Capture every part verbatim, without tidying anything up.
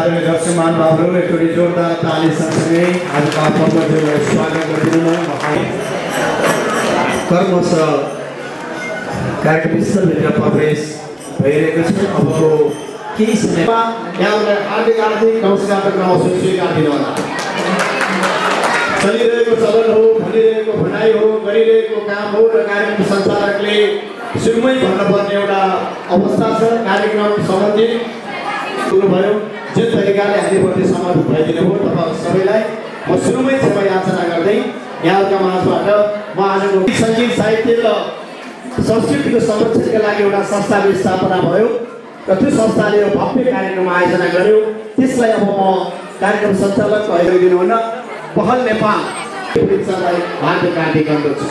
आदरणीय दर्शकमान बाबुहरू एकचोटि जोरदार ताली सँगसँगै आजको पर्वज्यूलाई स्वागत गरिदिनु कर्मश कार्यक्रम स्थलभित्र प्रवेश भइरहेको छ। अबको केही समयमा यहाँलाई हार्दिक हार्दिक नमस्कार गर्न अवसर स्वीकार दिनुहोला। चलिरहेको चलन हो, भनिरहेको भनाइ हो, गरिरहेको काम हो र कार्यक्रम सञ्चालकले सुरुमै भन्नुपर्ने एउटा अवस्था छ। कार्यक्रम सम्बन्धी सुन्नुभयो जुन तरिकाले हामीप्रति समर्पित भइदिनु हो तपाईँ सबैलाई म सुरुमै क्षमा याचना गर्दै यहाँका माझबाट म आजको सङ्गीत साहित्य र संस्कृतिको संरक्षणका लागि एउटा संस्थाको स्थापना भयो र त्यो संस्थाले यो भव्य कार्यक्रम आयोजना गर्यो। त्यसलाई अब म कार्यक्रम सञ्चालक गरिदिनु हुन पहल नेपाल परीक्षालाई हार्दिक हार्दिक गर्दछु।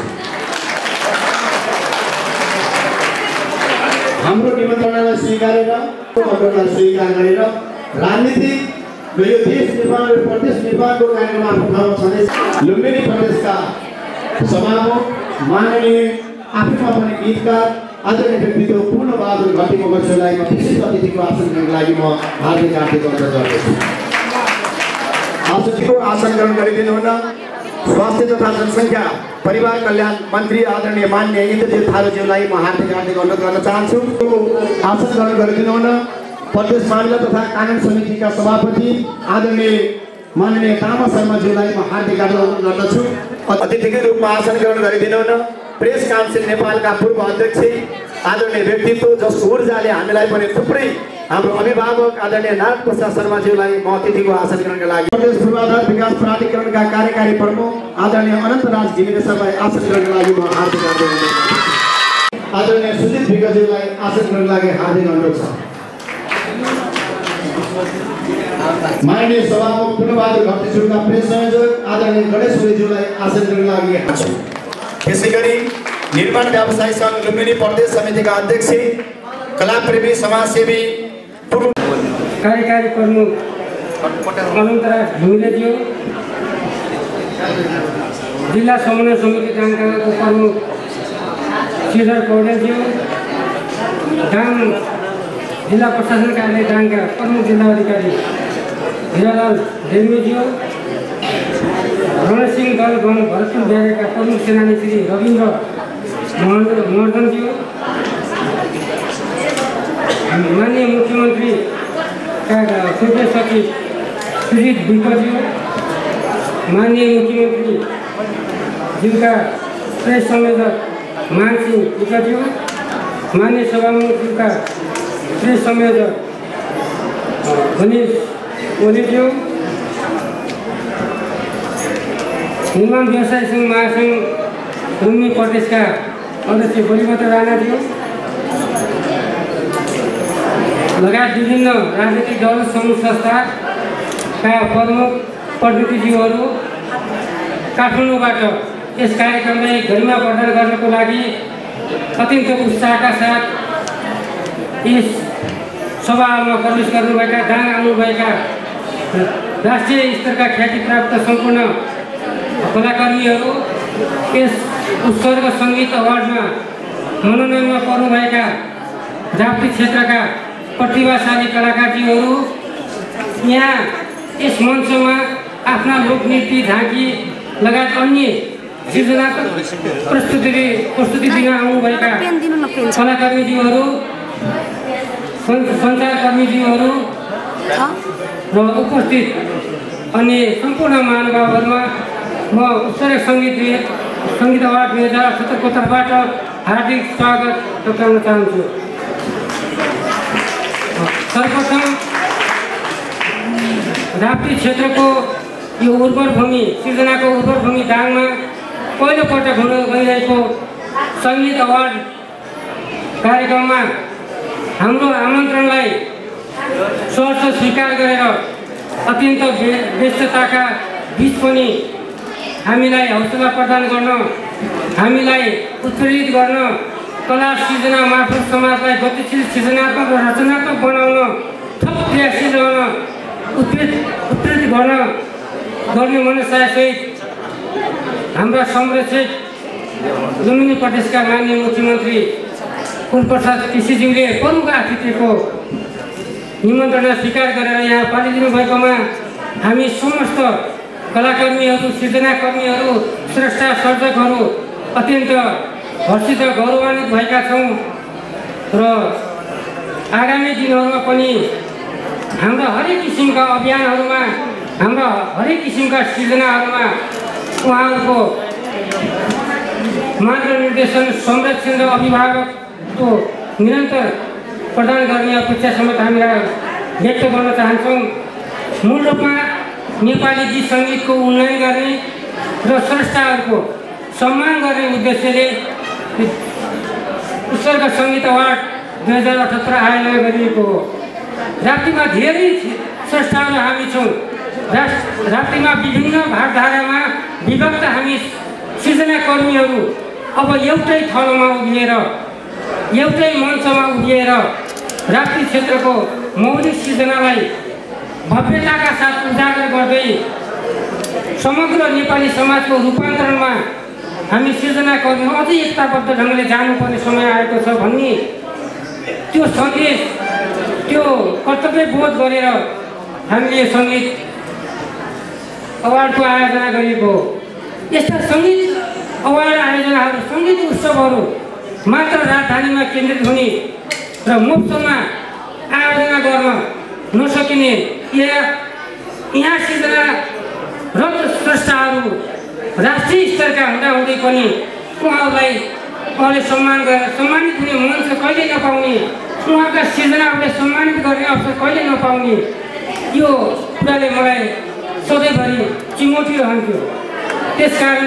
हाम्रो निमन्त्रणालाई स्वीकारेर अनुरोधलाई स्वीकार गरेर राजनीतिक यो देश निर्माण र प्रदेश निर्माणको कार्यक्रममा आफ्नो छँदैछ। लुम्बिनी प्रदेशका सभामुख माननीय आफैमा पनि गीतकार आदरणीय व्यक्तित्व पूर्णबहादुर घटी मगरज्यूलाई म विशेष अतिथिको आसन ग्रहणको लागि म हार्दिक हार्दिक अनुरोध गर्दछु। आसनको आसन ग्रहण गरिदिनु हुन स्वास्थ्य तथा जनसङ्ख्या परिवार कल्याण मन्त्री आदरणीय मान्य इन्द्रजीत थारूज्यूलाई म हार्दिक हार्दिक अनुरोध गर्न चाहन्छु। आसन ग्रहण गरिदिनु हुन प्रदेश मामिला तथा कानुन समितिका सभापति आदरणीय माननीय तामा शर्माज्यूलाई म हार्दिक अनुरोध गर्दछु। अतिथिकै रूपमा आसन ग्रहण गरिदिनु हुन प्रेस काउन्सिल नेपालका पूर्व अध्यक्ष आदरणीय व्यक्तित्व जसको ऊर्जाले हामीलाई पनि थुप्रै हाम्रो अभिभावक आदरणीय नारायण प्रसाद शर्माज्यूलाई म अतिथिको आसन ग्रहणका लागि प्रदेश पूर्वाधार विकास प्राधिकरणका कार्यकारी प्रमुख आदरणीय अनन्तराज घिमिरे सरलाई आसन ग्रहणका लागि म हार्दिक अनुरोध गर्दछु। आदरणीय सुजित विगतज्यूलाई आसन ग्रहणका लागि हार्दिक अनुरोध छ। माननीय सभामुख पूर्णबहादुर घट्टीज्यूका प्रेस संयोजक आदरणीय गणेश ओलीज्यूलाई आसन ग्रहणका लागि। त्यसैगरी निर्माण व्यवसायी सङ्घ लुम्बिनी प्रदेश समितिका अध्यक्ष कलाप्रेमी समाजसेवी पूर्व कार्यकारी प्रमुख अनन्तराज घिमिरेज्यू, जिल्ला समन्वय समिति डाङकाको प्रमुख श्रीधर पौडेलज्यू, डाङ जिल्ला प्रशासन कार्यालय डाङका प्रमुख जिल्ला अधिकारी हिरालाल डेमीज्यू, रणसिंह दल वन भरतपुर ब्यारेका प्रमुख सेनानी श्री रविन्द्र महर्जनज्यू, माननीय मुख्यमन्त्रीका केन्द्रीय सचिव सुजित विकज्यू, माननीय मुख्यमन्त्रीज्यूका प्रेस संयोजक मानसिंह विकज्यू, माननीय सभामुखज्यूका प्रेस संयोजक गणेश ओलीज्यू, निर्माण व्यवसाय सङ्घ महासङ्घ लुम्बिनी प्रदेशका अध्यक्ष बलिभद्र राणाज्यू लगायत विभिन्न राजनीतिक दल समूह संस्थाका प्रमुख प्रतिनिधिज्यूहरू काठमाडौँबाट यस कार्यक्रमलाई गरिमा प्रदान गर्नको लागि अत्यन्त उत्साहका साथ यस सभामा प्रवेश गर्नुभएका दाङ आउनुभएका राष्ट्रिय स्तरका ख्याति प्राप्त सम्पूर्ण कलाकर्मीहरू, यस उत्सर्ग सङ्गीत अवार्डमा मनोनयनमा पर्नुभएका जाप्ती क्षेत्रका प्रतिभाशाली कलाकारजीहरू, यहाँ यस मञ्चमा आफ्ना लोकनृत्य झाँकी लगायत अन्य सृजनात्मक प्रस्तुति प्रस्तुति दिन आउनुभएका कलाकर्मीज्यूहरू, सञ्चारकर्मीज्यूहरू र उपस्थित अन्य सम्पूर्ण महानुभावहरूमा म उत्सर्ग सङ्गीत सङ्गीत अवार्ड दुई हजार सत्तरको तर्फबाट हार्दिक स्वागत टक्राउन चाहन्छु। सर्वप्रथम राप्ती क्षेत्रको यो उर्वर भूमि सृजनाको उर्वर भूमि दाङमा पहिलोपटक हुन गइरहेको सङ्गीत अवार्ड कार्यक्रममा हाम्रो आमन्त्रणलाई सहर्ष स्वीकार गरेर अत्यन्त व्यस्तताका बिच पनि हामीलाई हौसला प्रदान गर्न, हामीलाई उत्प्रेरित गर्न, कला सृजना मार्फत समाजलाई गतिशील सृजनात्मक र रचनात्मक बनाउन, थप क्रियाशील रहन, उत्प्रेरित उत्प्रेरित गर्न गर्ने मनसायसहित हाम्रा संरक्षक लुम्बिनी प्रदेशका माननीय मुख्यमन्त्री पूर्णप्रसाद केसीज्यूले प्रमुख आतिथ्यको निमन्त्रणा स्वीकार गरेर यहाँ पालिदिनु भएकोमा हामी समस्त कलाकर्मीहरू, सृजनाकर्मीहरू, स्रष्टा सर्जकहरू अत्यन्त हर्षित गौरवान्वित भएका छौँ र आगामी दिनहरूमा पनि हाम्रा हरेक किसिमका अभियानहरूमा, हाम्रा हरेक किसिमका सृजनाहरूमा उहाँहरूको मार्गनिर्देशन, संरक्षण र अभिभावकको निरन्तर प्रदान गर्ने अपेक्षा समेत हामीलाई व्यक्त गर्न चाहन्छौँ। मूल रूपमा नेपाली गीत सङ्गीतको उन्नयन गर्ने र स्रष्टाहरूको सम्मान गर्ने उद्देश्यले उत्सर्ग सङ्गीत अवार्ड दुई हजार अठहत्तर आयोजना गरिएको हो। राप्तीमा धेरै स्रष्टाहरू हामी छौँ। राप्तीमा विभिन्न भागधारामा विभक्त हामी सृजनाकर्मीहरू अब एउटै थलोमा उभिएर, एउटै मञ्चमा उभिएर राप्ती क्षेत्रको मौलिक सृजनालाई भव्यताका साथ उजागर गर्दै समग्र नेपाली समाजको रूपान्तरणमा हामी सृजनाकर्मी अझै एकताबद्ध ढङ्गले जानुपर्ने समय आएको छ भन्ने त्यो सन्देश, त्यो कर्तव्य बोध गरेर हामीले सङ्गीत अवार्डको आयोजना गरिएको हो। यस्ता सङ्गीत अवार्ड आयोजनाहरू, सङ्गीत उत्सवहरू मात्र राजधानीमा केन्द्रित हुने र मुफ्तमा आयोजना गर्न नसकिने यहाँ यहाँ सृजनारत स्रष्टाहरू राष्ट्रिय स्तरका हुँदाहुँदै पनि उहाँहरूलाई अहिले सम्मान गरेर सम्मानित हुने मञ्च कहिले नपाउने, उहाँका सृजनाहरूलाई सम्मानित गर्ने अवसर कहिले नपाउने, यो कुराले मलाई सधैँभरि चिमोटिरहन्थ्यो। त्यसकारण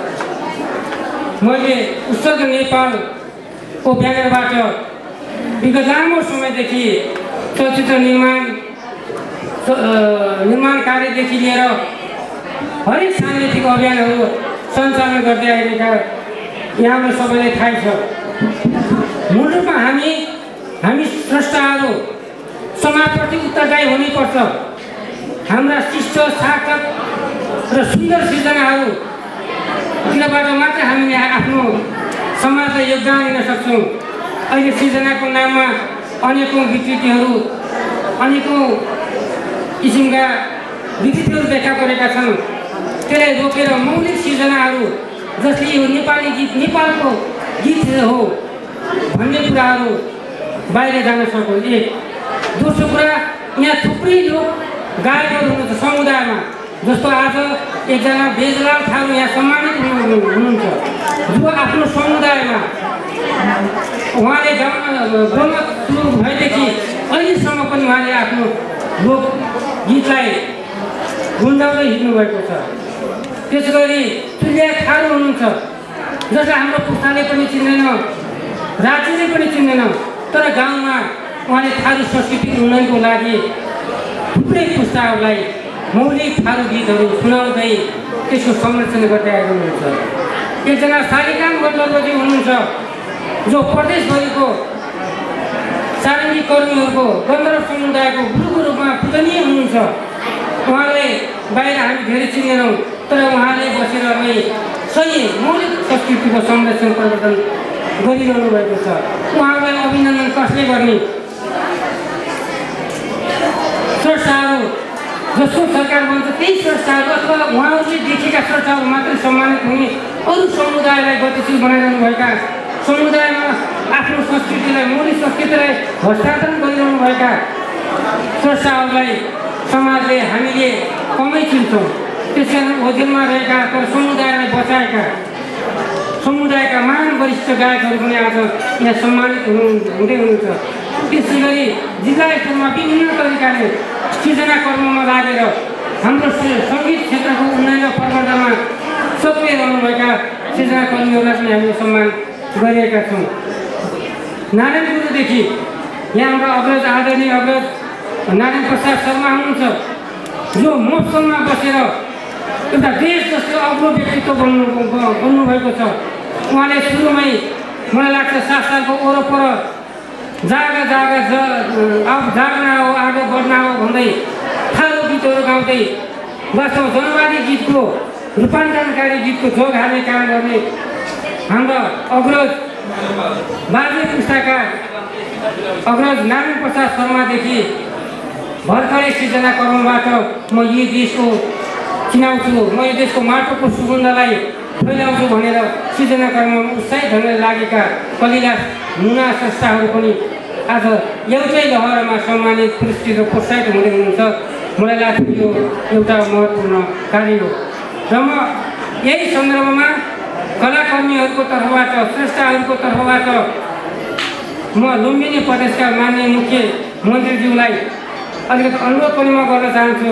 मैले उत्सर्ग नेपालको ब्यानरबाट विगत लामो समयदेखि चलचित्र निर्माण निर्माण कार्यदेखि लिएर हरेक सांगीतिक अभियानहरू सञ्चालन गर्दै आइरहेका यहाँलाई सबैलाई थाहै छ। मूल रूपमा हामी हामी स्रष्टाहरू समाजप्रति उत्तरदायी हुनुपर्छ। हाम्रा शिष्ट, सार्थक र सुन्दर सृजनाहरू तिनीबाट मात्र हामीले आफ्नो समाजलाई योगदान दिन सक्छौँ। अहिले सृजनाको नाममा अनेकौँ विकृतिहरू, अनेकौँ किसिमका विकृतिहरू देखा परेका छन्। त्यसलाई रोकेर मौलिक सृजनाहरू जसले यो नेपाली गीत नेपालको गीत हो भन्ने कुराहरू बाहिर जान सकोस्। एक दोस्रो कुरा, यहाँ थुप्रै लोक गायकहरू हुनुहुन्छ समुदायमा, जस्तो आज एकजना बेजलाल थारू यहाँ सम्मानित हुनुहुन्छ, जो आफ्नो समुदायमा उहाँले गाउन बोल्न सुरु भएदेखि अहिलेसम्म पनि उहाँले आफ्नो लोकगीतलाई गुन्जाउँदै हिँड्नुभएको छ। त्यसै गरी तुल्या थारू हुनुहुन्छ, जसलाई हाम्रो पुस्ताले पनि चिन्दैन, राज्यले पनि चिन्दैन, तर गाउँमा उहाँले थारू संस्कृति उन्नयनको लागि थुप्रै पुस्ताहरूलाई मौलिक थारू गीतहरू सुनाउँदै त्यसको संरक्षण गर्दै आएको हुनुहुन्छ। एकजना शालिकाम गन्धर्वजी हुनुहुन्छ, जो प्रदेशभरिको सारङ्गी कर्मीहरूको गन्धर्व समुदायको गुरुको रूपमा पूजनीय हुनुहुन्छ। उहाँलाई बाहिर हामी धेरै चिन्दैनौँ, तर उहाँले बसेर नै सही मौलिक संस्कृतिको संरक्षण प्रवर्तन गरिरहनु भएको छ। उहाँलाई अभिनन्दन कसले गर्ने? स्रष्टाहरू जसको सरकार भन्छ त्यही स्रष्टाहरू अथवा उहाँहरूले देखेका स्रष्टाहरू मात्रै सम्मानित हुने, अरू समुदायलाई गतिशील बनाइरहनुभएका, समुदायमा आफ्नो संस्कृतिलाई, मौलिक संस्कृतिलाई हस्तान्तरण गरिरहनुभएका स्रष्टाहरूलाई समाजले हामीले कमै चिन्छौँ। त्यसकारण ओझेलमा रहेका तर समुदायलाई बचाएका समुदायका महान वरिष्ठ गायकहरू पनि आज यहाँ सम्मानित हुनु हुँदै हुनुहुन्छ। त्यसै गरी जिल्ला स्तरमा विभिन्न तरिकाले सृजना कर्ममा लागेर हाम्रो सङ्गीत क्षेत्रको उन्नयन र प्रवर्धनमा सक्रिय रहनुभएका सृजनाकर्मीहरूलाई पनि हामीले सम्मान गरिरहेका छौँ। नारायणपुरदेखि यहाँ हाम्रो अग्रज, आदरणीय अग्रज नारायण प्रसाद शर्मा हुनुहुन्छ, जो मफसलमा बसेर एउटा देश जस्तो अग्लो व्यक्तित्व बन्नु बन्नुभएको छ। उहाँले सुरुमै मलाई लाग्छ सात सालको वरपर जागा जागा ज अब जाग्न हो, आगो बढ्न हो भन्दै थारू गीतहरू गाउँदै वास्तव जनवादी गीतको रूपान्तरणकारी गीतको जोग हाल्ने काम गर्ने हाम्रा अग्रज बाजे पुस्ताका अग्रज नारायण प्रसाद शर्मादेखि भर्खरै सिर्जना कर्मबाट म यो देशको चिनाउँछु, म यो देशको माटोको सुगन्धलाई फैलाउँछु भनेर सिर्जना कर्ममा उत्साही ढङ्गले लागेका कलिला मुना संस्थाहरू पनि आज एउटै लहरमा सम्मानित पुरस्कृत र प्रोत्साहित हुँदै हुनुहुन्छ। मलाई लाग्छ यो एउटा महत्त्वपूर्ण कार्य हो र म यही सन्दर्भमा कलाकर्मीहरूको तर्फबाट, स्रष्टाहरूको तर्फबाट म लुम्बिनी प्रदेशका माननीय मुख्य मन्त्रीज्यूलाई अलिकति अनुरोध पनि म गर्न चाहन्छु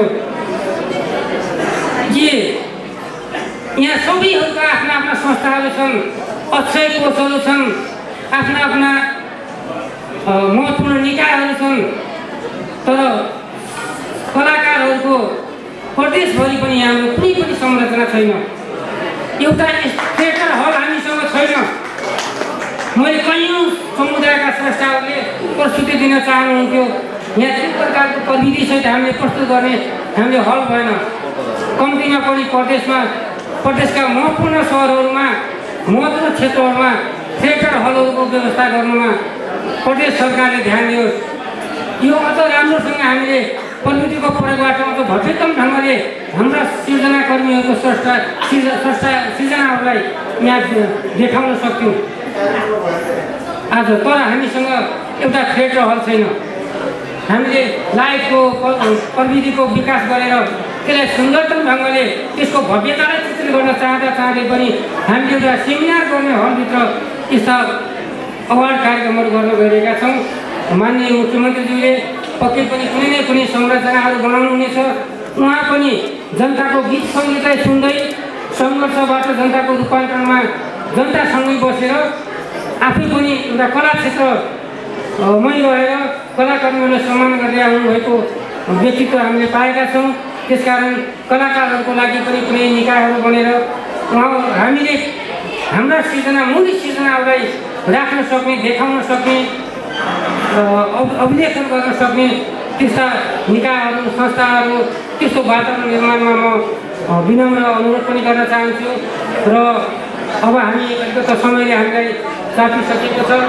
कि यहाँ सबैहरूका आफ्ना आफ्ना संस्थाहरू छन्, अक्षय कोषहरू छन्, आफ्ना आफ्ना महत्त्वपूर्ण निकायहरू छन्, तर कलाकारहरूको प्रदेशभरि पनि हाम्रो कुनै पनि संरचना छैन। एउटा थिएटर हल हामीसँग छैन। मैले कैयौँ समुदायका स्रष्टाहरूले प्रस्तुति दिन चाहनुहुन्थ्यो, यहाँ जुन प्रकारको प्रविधिसहित हामीले प्रस्तुत गर्ने हामीले हल भएन। कम्तीमा पनि प्रदेशमा प्रदेशका महत्त्वपूर्ण सहरहरूमा, महत्त्वपूर्ण क्षेत्रहरूमा थिएटर हलहरूको व्यवस्था गर्नुमा प्रदेश सरकारले ध्यान दियोस्। यो अझ राम्रोसँग हामीले प्रविधिको प्रयोगबाट अझ भव्यतम ढङ्गले हाम्रा सिर्जनाकर्मीहरूको स्रष्टा स्रष्टा सिर्जनाहरूलाई यहाँ देखाउन सक्थ्यौँ आज। तर हामीसँग एउटा थिएटर हल छैन। हामीले लाइटको प्रविधिको विकास गरेर त्यसलाई सुन्दरतम ढङ्गले त्यसको भव्यतालाई चित्रित गर्न चाहँदा चाहँदै पनि हामीले एउटा सेमिनार गर्ने हलभित्र यस्ता अवार्ड कार्यक्रमहरू गर्न गइरहेका छौँ। माननीय मुख्यमन्त्रीज्यूले पक्कै पनि कुनै न कुनै संरचनाहरू बनाउनुहुनेछ। उहाँ पनि जनताको गीत सङ्गीतलाई सुन्दै सङ्घर्षबाट जनताको रूपान्तरणमा जनतासँगै बसेर आफै पनि एउटा कला क्षेत्रमै रहेर कलाकर्मीहरूलाई सम्मान गर्दै आउनुभएको व्यक्तित्व हामीले पाएका छौँ। त्यसकारण कलाकारहरूको लागि पनि कुनै निकायहरू बनेर उहाँ हामीले हाम्रा सिर्जना मूल सिर्जनाहरूलाई राख्न सक्ने, देखाउन सक्ने, अभिलेखन गर्न सक्ने त्यस्ता निकायहरू, संस्थाहरू, त्यस्तो वातावरण निर्माणमा म विनम्र अनुरोध पनि गर्न चाहन्छु। र अब हामी अलिकति समयले हामीलाई चापिसकेको छ।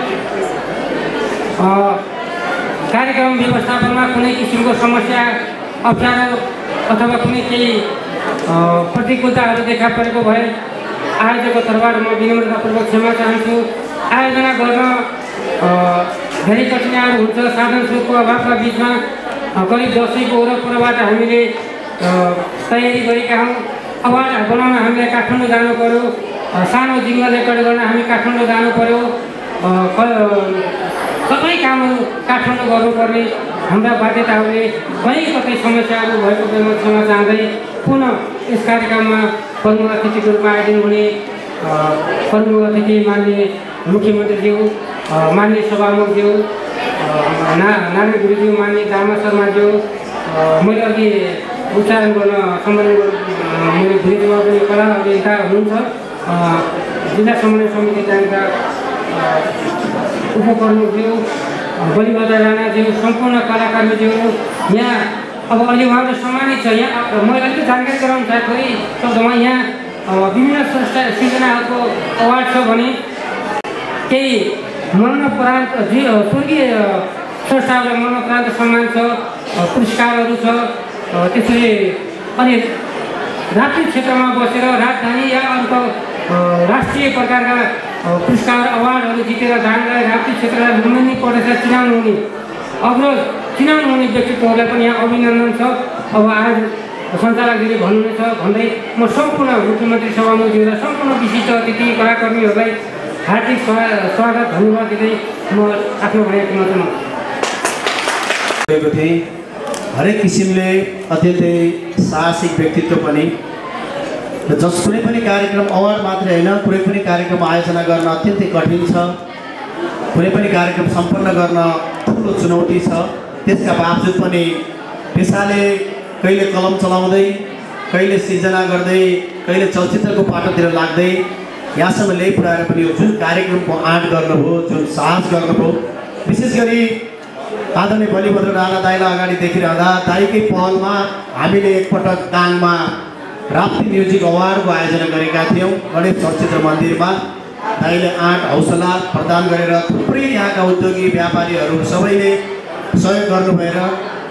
कार्यक्रम व्यवस्थापनमा कुनै किसिमको समस्या, अप्ठ्यारो अथवा कुनै केही प्रतिकूलताहरू देखा परेको भए आयोजकको तर्फबाट म विनम्रतापूर्वक क्षमा चाहन्छु। आयोजना गर्न धेरै कठिनाइहरू हुन्छ। साधन स्रोतको अभावका बिचमा करिब दसैँको वरपरबाट हामीले तयारी गरेका हौँ। अवार्ड बनाउन हामीलाई काठमाडौँ जानु पर्यो, सानो जिङ्गल रेकर्ड गर्न हामी काठमाडौँ जानु पर्यो। सबै कामहरू काठमाडौँ गर्नुपर्ने हाम्रा बाध्यताहरूले कहीँ कतै समस्याहरू भएको बेलामा क्षमा चाहँदै पुनः यस कार्यक्रममा प्रमुख अतिथिको रूपमा आइदिनु हुने प्रमुख अतिथि माननीय मुख्यमन्त्रीज्यू, माननीय सभामुखज्यू, ना नारायण गुरुज्यू, माननीय दामा शर्माज्यू, मैले अघि उच्चारण गर्न सम्बन्ध मेरो गुरुज्यूमा पनि कला अभियन्ता हुनुहुन्छ, जिल्ला समन्वय समिति जानेका उपप्रमुखज्यू, बलिबहादुर राणाज्यू, सम्पूर्ण कलाकारज्यू यहाँ अब अहिले उहाँहरू सम्मानित छ। यहाँ मैले अलिकति जानकारी गराउनु चाहे थोरै शब्दमा यहाँ विभिन्न संस्था सिर्जनाहरूको अवार्ड छ भने केही मरणोपरान्त स्वर्गीय संस्थाहरूलाई मरणोपरान्त सम्मान छ, पुरस्कारहरू छ। त्यसरी अनि राष्ट्रिय क्षेत्रमा बसेर राजधानी या अर्को राष्ट्रिय प्रकारका पुरस्कार अवार्डहरू जितेर जाँदा राष्ट्रिय क्षेत्रलाई लुम्बिनी प्रदेशलाई चिनाउनु हुने अग्रज चिनाउनु हुने व्यक्तित्वहरूलाई पनि यहाँ अभिनन्दन छ। अब आज सञ्चालकजीले भन्नुहुनेछ भन्दै म सम्पूर्ण मुख्यमन्त्री सभामुखज्यूलाई, सम्पूर्ण विशिष्ट अतिथि कलाकर्मीहरूलाई हार्दिक स्वागत धन्यवाद दिँदै म आफ्नो भनाइ पुनः थिएँ। हरेक किसिमले अत्यन्तै साहसिक व्यक्तित्व पनि र जस कुनै पनि कार्यक्रम अवार्ड मात्रै होइन, कुनै पनि कार्यक्रम आयोजना गर्न अत्यन्तै कठिन छ। कुनै पनि कार्यक्रम सम्पन्न गर्न ठुलो चुनौती छ। त्यसका बावजुद पनि पेसाले कहिले कलम चलाउँदै, कहिले सिर्जना गर्दै, कहिले चलचित्रको पाटोतिर लाग्दै यहाँसम्म ल्याइ पुऱ्याएर पनि यो जुन कार्यक्रमको आँट गर्नुभयो, जुन साहस गर्नुभयो, विशेष गरी आदरणीय बलिभद्र राणा दाइलाई अगाडि देखिरहँदा दाइकै पहलमा हामीले एकपटक दाङमा राप्ती म्युजिक अवार्डको आयोजना गरेका थियौँ गणेश चलचित्र मन्दिरमा। दाइले आँट हौसला प्रदान गरेर थुप्रै यहाँका उद्योगी व्यापारीहरू सबैले सहयोग गर्नुभएर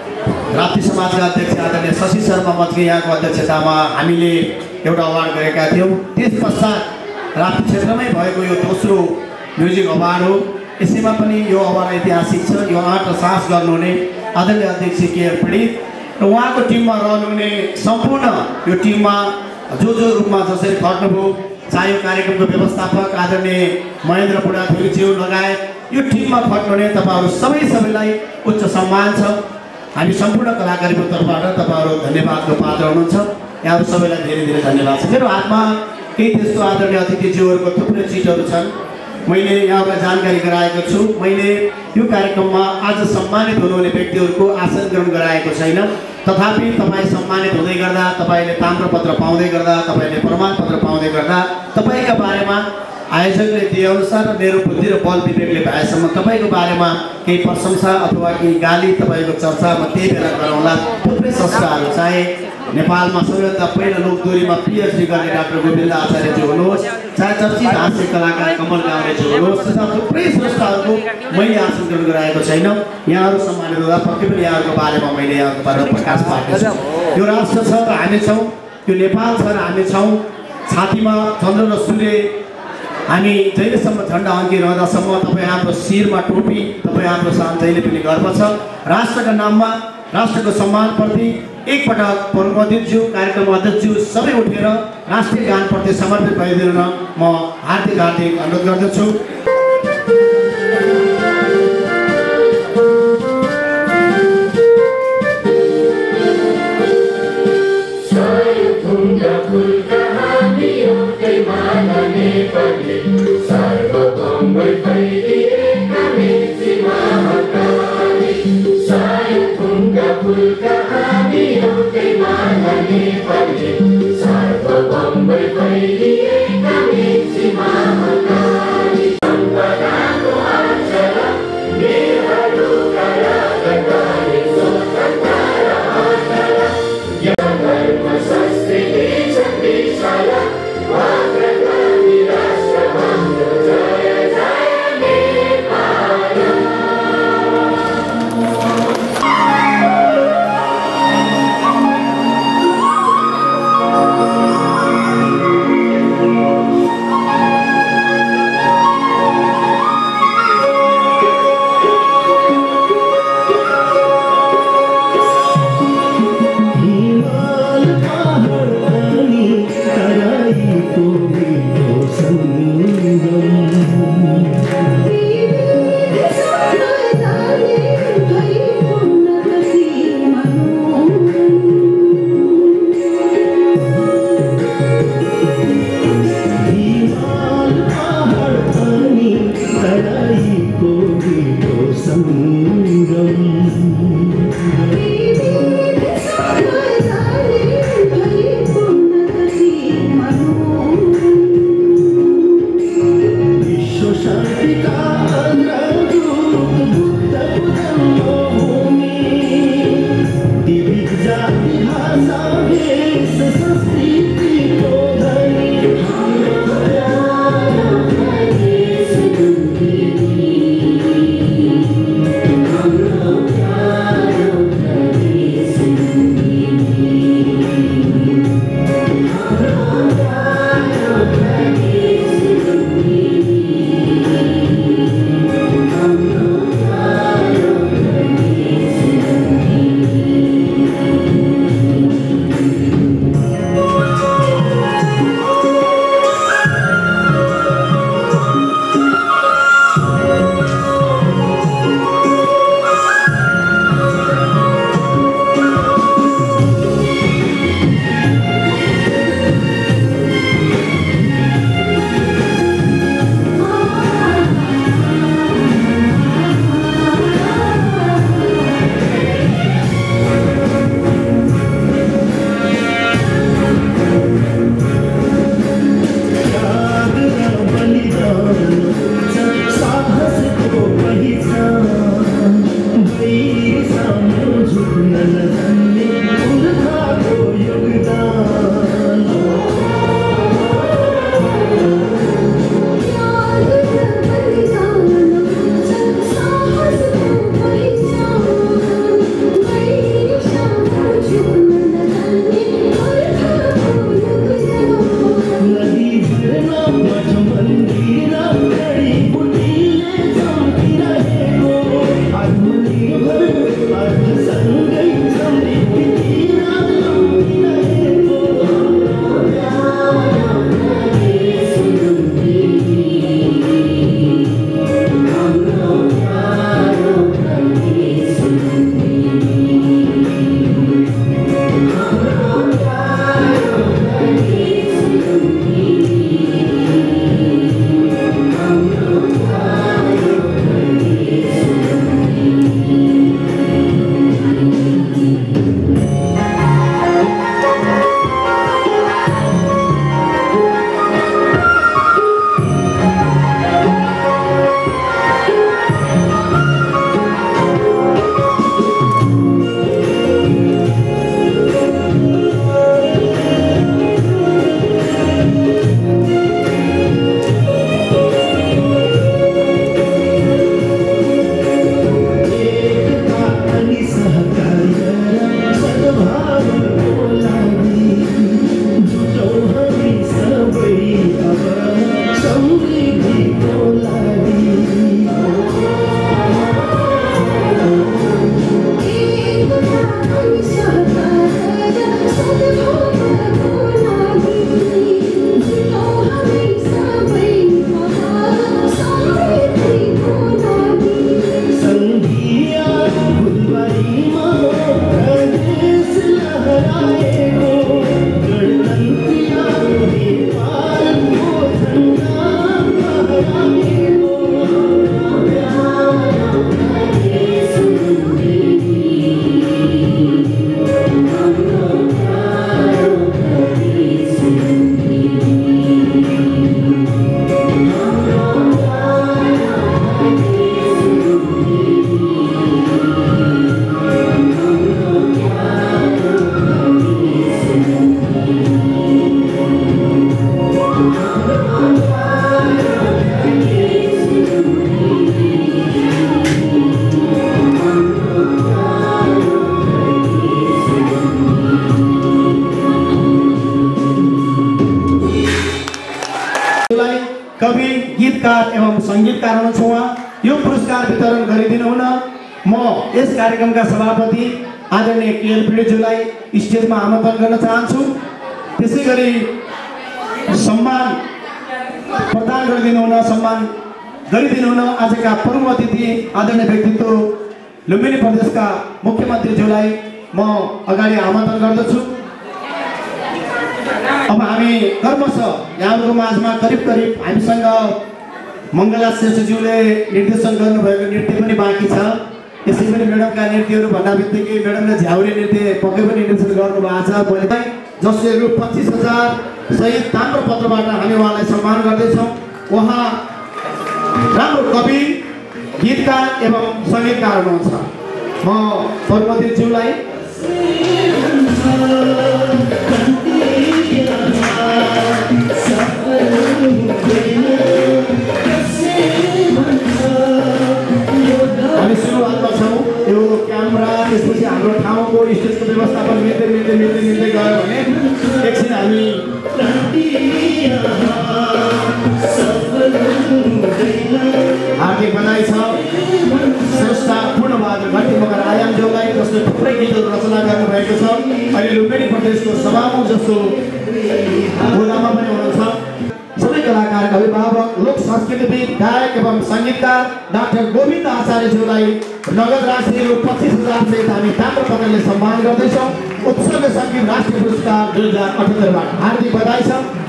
राप्ती समाजका अध्यक्ष आदरणीय शशि शर्मा मज्गे यहाँको अध्यक्षतामा हामीले एउटा अवार्ड गरेका थियौँ। त्यस पश्चात राप्ती क्षेत्रमै भएको यो दोस्रो म्युजिक अवार्ड हो। यसैमा पनि यो अवार्ड ऐतिहासिक छ। यो आँट र साहस गर्नुहुने आदरणीय अध्यक्ष केआर पण्डित र उहाँको टिममा रहनुहुने सम्पूर्ण यो टिममा जो जो रूपमा जसरी खट्नुभयो, चाहे यो कार्यक्रमको व्यवस्थापक आदरणीय महेन्द्र बुढाथोकीज्यू लगायत यो टिममा खट्नुहुने तपाईँहरू सबै सबैलाई उच्च सम्मान छ। हामी सम्पूर्ण कलाकारीको तर्फबाट तपाईँहरू धन्यवादको पात्र हुनुहुन्छ। यहाँहरू सबैलाई धेरै धेरै धन्यवाद छ। मेरो हातमा केही त्यस्तो आदरणीय अतिथिज्यूहरूको थुप्रै चिजहरू छन्, मैले यहाँलाई जानकारी गराएको छु। मैले यो कार्यक्रममा आज सम्मानित हुनुहुने व्यक्तिहरूको आसन ग्रहण गराएको छैन, तथापि तपाईँ सम्मानित हुँदै गर्दा, तपाईँले ताम्रपत्र पाउँदै गर्दा, तपाईँले प्रमाणपत्र पाउँदै गर्दा तपाईँका बारेमा आयोजकले दिएअनुसार मेरो बुद्धि र बल विवेकले भएसम्म तपाईँको बारेमा केही प्रशंसा अथवा केही गाली तपाईँको चर्चा म त्यही बेला गराउँला। थुप्रै संस्थाहरू चाहे नेपालमा सबैभन्दा पहिलो लोकदोरीमा पिएचडी गर्ने डाक्टर गोविन्द आचार्यज्यू हुनुहोस्, चाहे चर्चित हास्य कलाकार कमल गाउँलेज्यू हुनुहोस्, तथा थुप्रै संस्थाहरूको मैले आसन ग्रहण गराएको छैन। यहाँहरू सम्मानित हुँदा पक्कै पनि यहाँहरूको बारेमा मैले यहाँको बारेमा प्रकाश पार्नेछु। यो राष्ट्र छ र हामी छौँ, यो नेपाल छ र हामी छौँ। छातीमा चन्द्र र सूर्य हामी जहिलेसम्म झन्डा अन्किरहँदासम्म तपाईँ हाम्रो शिरमा टोपी, तपाईँ हाम्रो सान जहिले पनि गर्व छ। राष्ट्रका नाममा, राष्ट्रको सम्मानप्रति एकपटक प्रमुख अध्यक्षज्यू, कार्यक्रम अध्यक्षज्यू सबै उठेर राष्ट्रिय गानप्रति समर्पित भइदिन म हार्दिक हार्दिक अनुरोध गर्दछु। Sarva Bombay Bailey, Kami Sima Makali. म यस कार्यक्रमका सभापति आदरणीय केएल पिडेज्यूलाई स्टेजमा आमन्त्रण गर्न चाहन्छु। त्यसै गरी सम्मान प्रदान गरिदिनु हुन सम्मान गरिदिनु हुन आजका प्रमुख अतिथि आदरणीय व्यक्तित्व लुम्बिनी प्रदेशका मुख्यमन्त्रीज्यूलाई म अगाडि आमन्त्रण गर्दछु। अब हामी क्रमशः यहाँहरूको माझमा करिब करिब हामीसँग मङ्गला श्रेष्ठज्यूले निर्देशन गर्नुभएको नृत्य पनि बाँकी छ। यसै पनि म्याडमका नृत्यहरू भन्दा बित्तिकै म्याडमले झ्याउरे नृत्य पक्कै पनि निर्देशन गर्नुभएको छ भोलि, जसले रु पच्चिस हजार सहित ताम्रपत्रबाट हामी उहाँलाई सम्मान गर्दैछौँ। उहाँ राम्रो कवि, गीतकार एवं सङ्गीतकार हुनुहुन्छ। म प्रमुखज्यूलाई हामी सुरुवातमा छौँ। यो क्यामेरा त्यसपछि हाम्रो ठाउँको स्टेजको व्यवस्थापन मिल्दै मिल्दै मिल्दै मिल्दै गयो भने एकछिन हामी हार्दिक बधाई छ स्रष्टा पूर्णबहादुर घट्टी मगर आयामज्यूलाई, जसले थुप्रै गीतहरू रचना गर्नुभएको छ। अहिले लुम्बिनी प्रदेशको सभामुख जस्तो ओदामा पनि हुनुहुन्छ। सबै कलाकारका अभिभावक, लोक संस्कृतिविद, गायक एवं सङ्गीतकार डाक्टर गोविन्द आचार्यज्यूलाई नगद राशि रु पच्चिस हजार सहित हामी ताम्रपत्रले सम्मान गर्दैछौँ। उत्सर्ग सङ्गीत राष्ट्रिय पुरस्कार दुई हजार अठहत्तरबाट हार्दिक बधाई छ।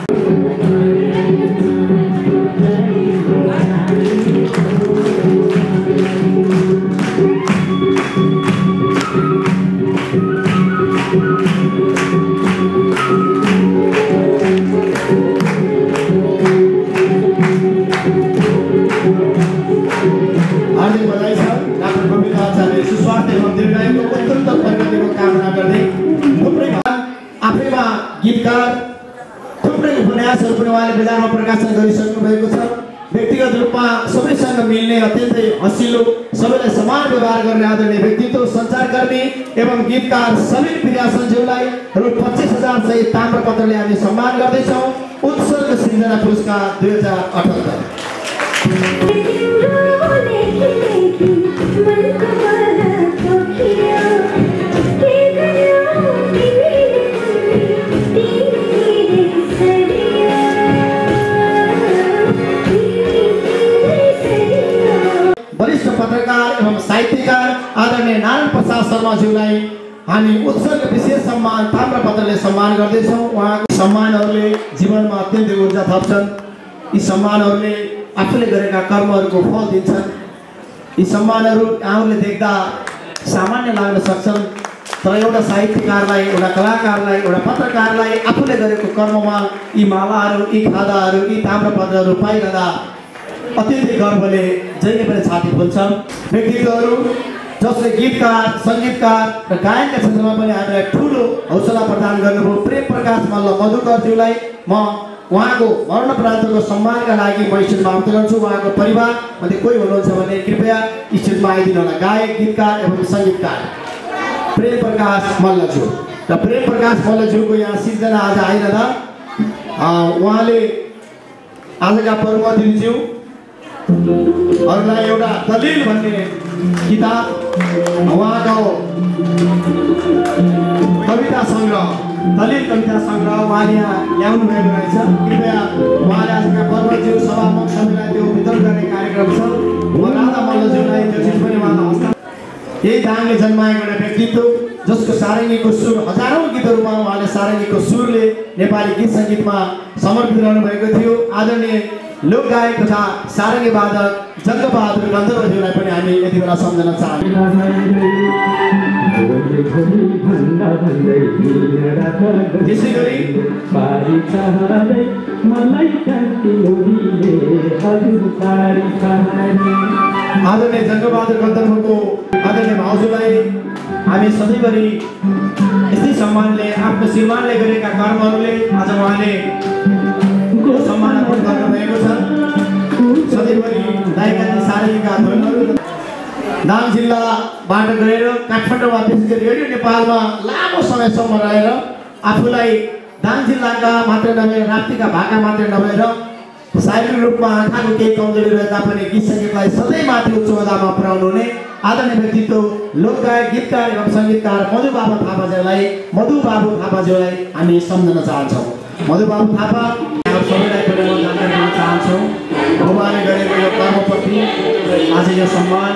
हार्दिक बधाई छ डाक्टर गोविन्द आचार्य सुस्वास्थ्य एवं दीर्घायुको उत्तरोत्तर प्रगतिको कामना गर्दै थुप्रै आफैमा गीतकार, थुप्रै उपन्यासहरू पनि उहाँले बजारमा प्रकाशन गरिसक्नु भएको छ। व्यक्तिगत रूपमा सबैसँग मिल्ने, अत्यन्तै हँसिलो, सबैलाई समान व्यवहार गर्ने आदरणीय व्यक्तित्व, सञ्चारकर्मी एवं गीतकार समीर प्रियासनज्यूलाई रु पच्चिस हजार सहित ताम्रपत्रले हामी सम्मान गर्दैछौँ। उत्सर्ग सिर्जना पुरस्कार दुई हजार अठहत्तर। वरिष्ठ पत्रकार एवं साहित्यकार आदरणीय नारायण प्रसाद शर्माज्यूलाई हामी उत्सर्ग विशेष सम्मान ताम्रपत्रले सम्मान गर्दैछौँ। उहाँको सम्मानहरूले जीवनमा अत्यन्तै ऊर्जा थप्छन्। यी सम्मानहरूले आफूले गरेका कर्महरूको फल दिन्छन्। यी सम्मानहरू यहाँहरूले देख्दा सामान्य लाग्न सक्छन्, तर एउटा साहित्यकारलाई, एउटा कलाकारलाई, एउटा पत्रकारलाई आफूले गरेको कर्ममा यी मालाहरू, यी खादाहरू, यी ताम्रपत्रहरू पाइरहँदा अत्यन्तै गर्वले जहिले पनि छाती फुल्छ। व्यक्तित्वहरू जसले गीतकार, सङ्गीतकार र गायनका क्षेत्रमा पनि हामीलाई ठुलो हौसला प्रदान गर्नुभयो। प्रेम प्रकाश मल्ल मधुकरज्यूलाई म उहाँको मरणोपरान्तको सम्मानका लागि म स्टेजमा आमन्त्रण गर्छु। उहाँको परिवारमध्ये कोही हुनुहुन्छ भने कृपया स्टेजमा आइदिनु होला। गायक, गीतकार एवं सङ्गीतकार प्रेम प्रकाश मल्लज्यू र प्रेम प्रकाश मल्लज्यूको यहाँ सिर्जना आज आइरहँदा उहाँले आजका प्रमुख अतिथिज्यूहरूलाई एउटा दलिल भन्ने किताब, उहाँको कविता सङ्ग्रह, दलिल कविता सङ्ग्रह उहाँले यहाँ ल्याउनु भएको रहेछ। कृपया उहाँले आजका पर्वज्यू सभामुख सबैलाई त्यो वितरण गर्ने कार्यक्रम छ। म राधा मल्लज्यूलाई त्यो चिज पनि उहाँलाई हस्तान्तरण। यही दाङले जन्माएको एउटा व्यक्तित्व जसको सारङ्गीको सुर, हजारौँ गीतहरूमा उहाँले सारङ्गीको सुरले नेपाली गीत सङ्गीतमा समर्पित रहनुभएको थियो। आदरणीय लोक गायक तथा सारङ्गी वादक जङ्गबहादुर गन्धर्वज्यूलाई पनि हामी यति बेला सम्झन चाहन्छौँ। त्यसै गरी आदरणीय जङ्गबहादुर गन्धर्वको आदरणीय भाउजूलाई हामी सधैँभरि यस्तै सम्मानले, आफ्नो श्रीमानले गरेका कर्महरूले आज उहाँले सम्मान गर्नुभएको छ। सधैँभरि दाइका सारङ्गीका ध्वनिहरू दाङ जिल्लाबाट गएर काठमाडौँमा, विशेष गरी रेडियो नेपालमा लामो समयसम्म रहेर आफूलाई दाङ जिल्लाका मात्र नभएर राप्तीका भाका मात्र नभएर शारीरिक रूपमा आँखाको केही कमजोरी रहे तापनि गीत सङ्गीतलाई सधैँ माथि उच्च ओहदामा पुर्याउनु हुने आदरणीय व्यक्तित्व लोकगायक गीतकार एवं सङ्गीतकार मधु बाबु थापाज्यूलाई मधु बाबु थापाज्यूलाई हामी सम्झन चाहन्छौँ। मधु बाबु थापा सबैलाई पनि म जानकारी दिन चाहन्छु बुबाले गरेको यो कर्मप्रति आज यो सम्मान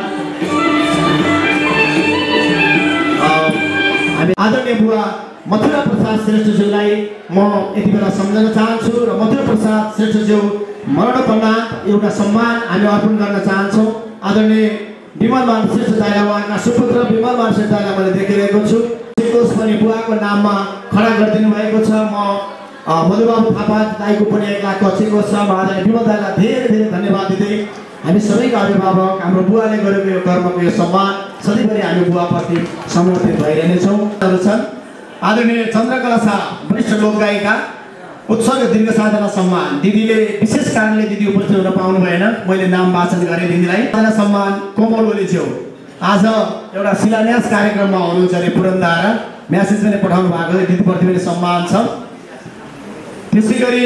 हामी आदरणीय बुवा मथुरा प्रसाद श्रेष्ठज्यूलाई म यति बेला सम्झन चाहन्छु र मथुरा प्रसाद श्रेष्ठज्यू मरणोपरान्त एउटा सम्मान हामी अर्पण गर्न चाहन्छौँ। आदरणीय विमल मान श्रेष्ठ दाइला उहाँका सुपुत्र विमल मान श्रेष्ठ दाइला मैले देखिरहेको छु। सिकोस पनि बुवाको नाममा खडा गरिदिनु भएको छ। म मधुबाबु थापा दाइको पनि एक लाख खर्चेको छ। म आदरणीय विमल दाइलाई धेरै धेरै धन्यवाद दिँदै हामी सबैका अभिभावक हाम्रो बुवाले गरेको यो कर्मको यो सम्मान सधैँभरि हामी बुवाप्रति समर्पित भइरहनेछौँ। छन् आदरणीय चन्द्रकला शाह वरिष्ठ लोकगायिका उत्सर्ग दीर्घ साधना सम्मान दिदीले विशेष कारणले दिदी उपस्थित हुन पाउनु भएन। मैले नाम वाचन गरेँ दिदीलाई। साधना सम्मान कोमल ओलीज्यू आज एउटा शिलान्यास कार्यक्रममा हुनुहुन्छ अरे पुरन्दारा म्यासेज पनि पठाउनु भएको दिदीप्रति पनि सम्मान छ। त्यसै गरी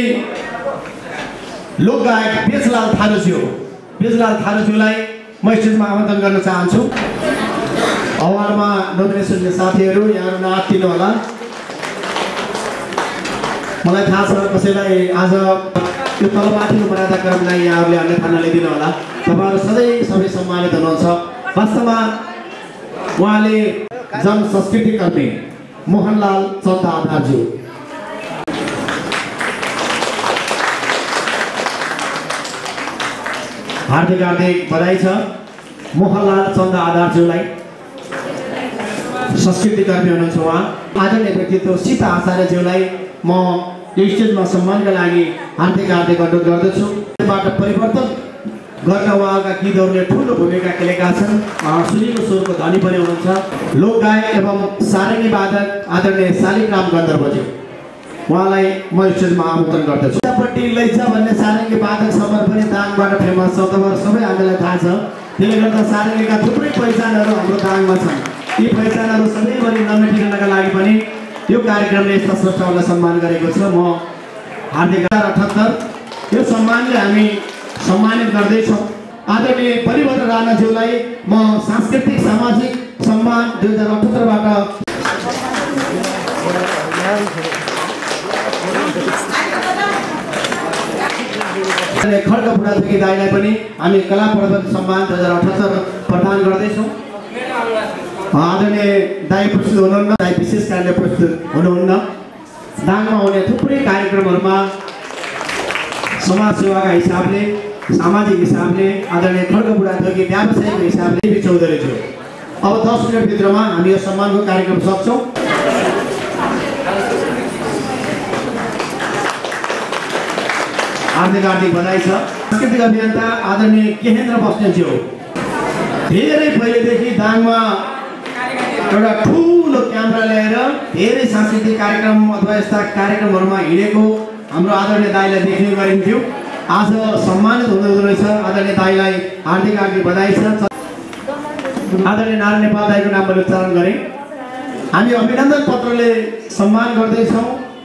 लोकगायक बेजलाल थारूज्यू बेजलाल थारूज्यूलाई म स्टेजमा आमन्त्रण गर्न चाहन्छु। अवारमा नोमिनेसन साथीहरू यहाँहरू नआत्तिनु होला। मलाई थाहा छ कसैलाई आज यो तलमाथिको मर्यादा क्रमलाई यहाँहरूले अन्यथा नलिदिनु होला। तपाईँहरू सधैँ सबै सम्मानित हुनुहुन्छ। वास्तवमा उहाँले जन संस्कृति कर्मी मोहनलाल चन्द आधारज्यू हार्दिक हार्दिक बधाई छ मोहनलाल चन्द आधारज्यूलाई। संस्कृति कर्मी हुनुहुन्छ उहाँ। आदरणीय व्यक्तित्व सीता आचार्यज्यूलाई म यो स्टेजमा सम्मानका लागि हार्दिक हार्दिक अनुरोध गर्दछु। बाट परिवर्तन गर्न उहाँका गीतहरूले ठुलो भूमिका खेलेका छन्। सुनिलो स्वरको धनी पनि हुनुहुन्छ। लोकगायक एवं सारङ्गी वादक आदरणीय शालिग्राम गन्धर्वज्यू उहाँलाई म स्टेजमा आमन्त्रण गर्दछु। पट्टि लैजा भन्ने सारङ्गी वादक समर पनि दाङबाट फेमस छ। तपाईँहरू सबै हामीलाई थाहा छ। त्यसले गर्दा सारङ्गीका थुप्रै पहिचानहरू हाम्रो दाङमा छन्। यी पहिचानहरू सधैँभरि नमेटिनका लागि पनि यो कार्यक्रमले यस्ता स्रष्टाहरूलाई सम्मान गरेको छ। म हार्दिक अठहत्तर यो सम्मानले हामी सम्मानित गर्दैछौँ। आदरणीय परिवर्तन राणाज्यूलाई म सांस्कृतिक सामाजिक सम्मान दुई हजार अठहत्तरबाट खड्ग बुढाथोकी दाइलाई पनि हामी कला प्रदर्शन सम्मान दुई हजार अठहत्तर प्रदान गर्दैछौँ। आदरणीय दाइ प्रस्तुत हुनुहुन्न। दाइ विशेष कारणले प्रस्तुत हुनुहुन्न। दाङमा हुने थुप्रै कार्यक्रमहरूमा समाजसेवाका हिसाबले सामाजिक हिसाबले आदरणीय खड्ग बुढाथोकी व्यावसायिक हिसाबले बिचौधरीज्यू अब दस मिनटभित्रमा हामी यो सम्मानको कार्यक्रम सक्छौँ। हार्दिक हार्दिक बधाई छ। सांस्कृतिक अभियन्ता आदरणीय केहेन्द्र बस्नेतज्यू धेरै पहिलेदेखि दाङमा एउटा ठुलो क्यामेरा ल्याएर धेरै सांस्कृतिक कार्यक्रम अथवा यस्ता कार्यक्रमहरूमा हिँडेको हाम्रो आदरणीय दाइलाई देख्ने गरिन्थ्यो। आज सम्मानित हुँदो रहेछ। आदरणीय दाइलाई हार्दिक हार्दिक बधाई छ। आदरणीय नारायण नेपाल दाइको नाम मैले उच्चारण गरेँ। हामी अभिनन्दन पत्रले सम्मान गर्दैछौँ।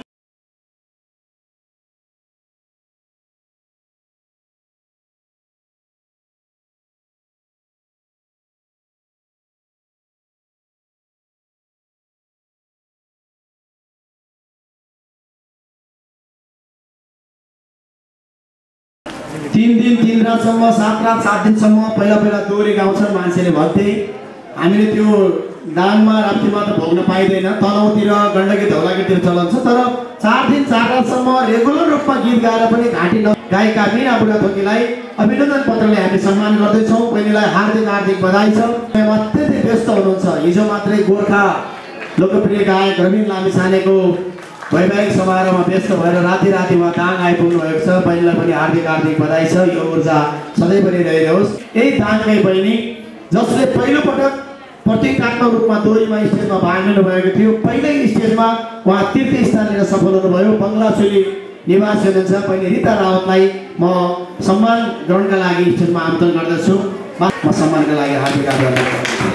तीन दिन तीन रातसम्म सात रात सात दिनसम्म पहिला पहिला दोहोरी गाउँछन् मान्छेले भन्थे। हामीले त्यो दाङमा राप्तीमा त भोग्न पाइँदैन। तनहुँतिर गण्डकी धौलागीतिर चलन छ। तर चार दिन चार रातसम्म रेगुलर रूपमा गीत गाएर पनि घाँटी गायिका मीना बुढाथोकीलाई अभिनन्दन पत्रले हामी सम्मान गर्दैछौँ। बहिनीलाई हार्दिक हार्दिक बधाई छ। अत्यन्तै व्यस्त हुनुहुन्छ। हिजो मात्रै गोर्खा लोकप्रिय गायक रविन लामिछानेको वैवाहिक समारोहमा व्यस्त भएर राति राति उहाँ दाङ आइपुग्नु भएको छ। बहिनीलाई पनि हार्दिक हार्दिक बधाई छ। यो ऊर्जा सधैँभरि रहिरहोस्। यही दाङकै बहिनी जसले पहिलोपटक प्रतीकात्मक रूपमा दोहोरीमा स्टेजमा भाग लिनुभएको थियो। पहिल्यै स्टेजमा उहाँ तृतीय स्थान लिन सफल हुनुभयो। बङ्गलाचोली निवासी हुनुहुन्छ बहिनी रिता रावतलाई म सम्मान ग्रहणका लागि स्टेजमा आमन्त्रण गर्दछु। म सम्मानका लागि हार्दिक आभार व्यक्त गर्दछु।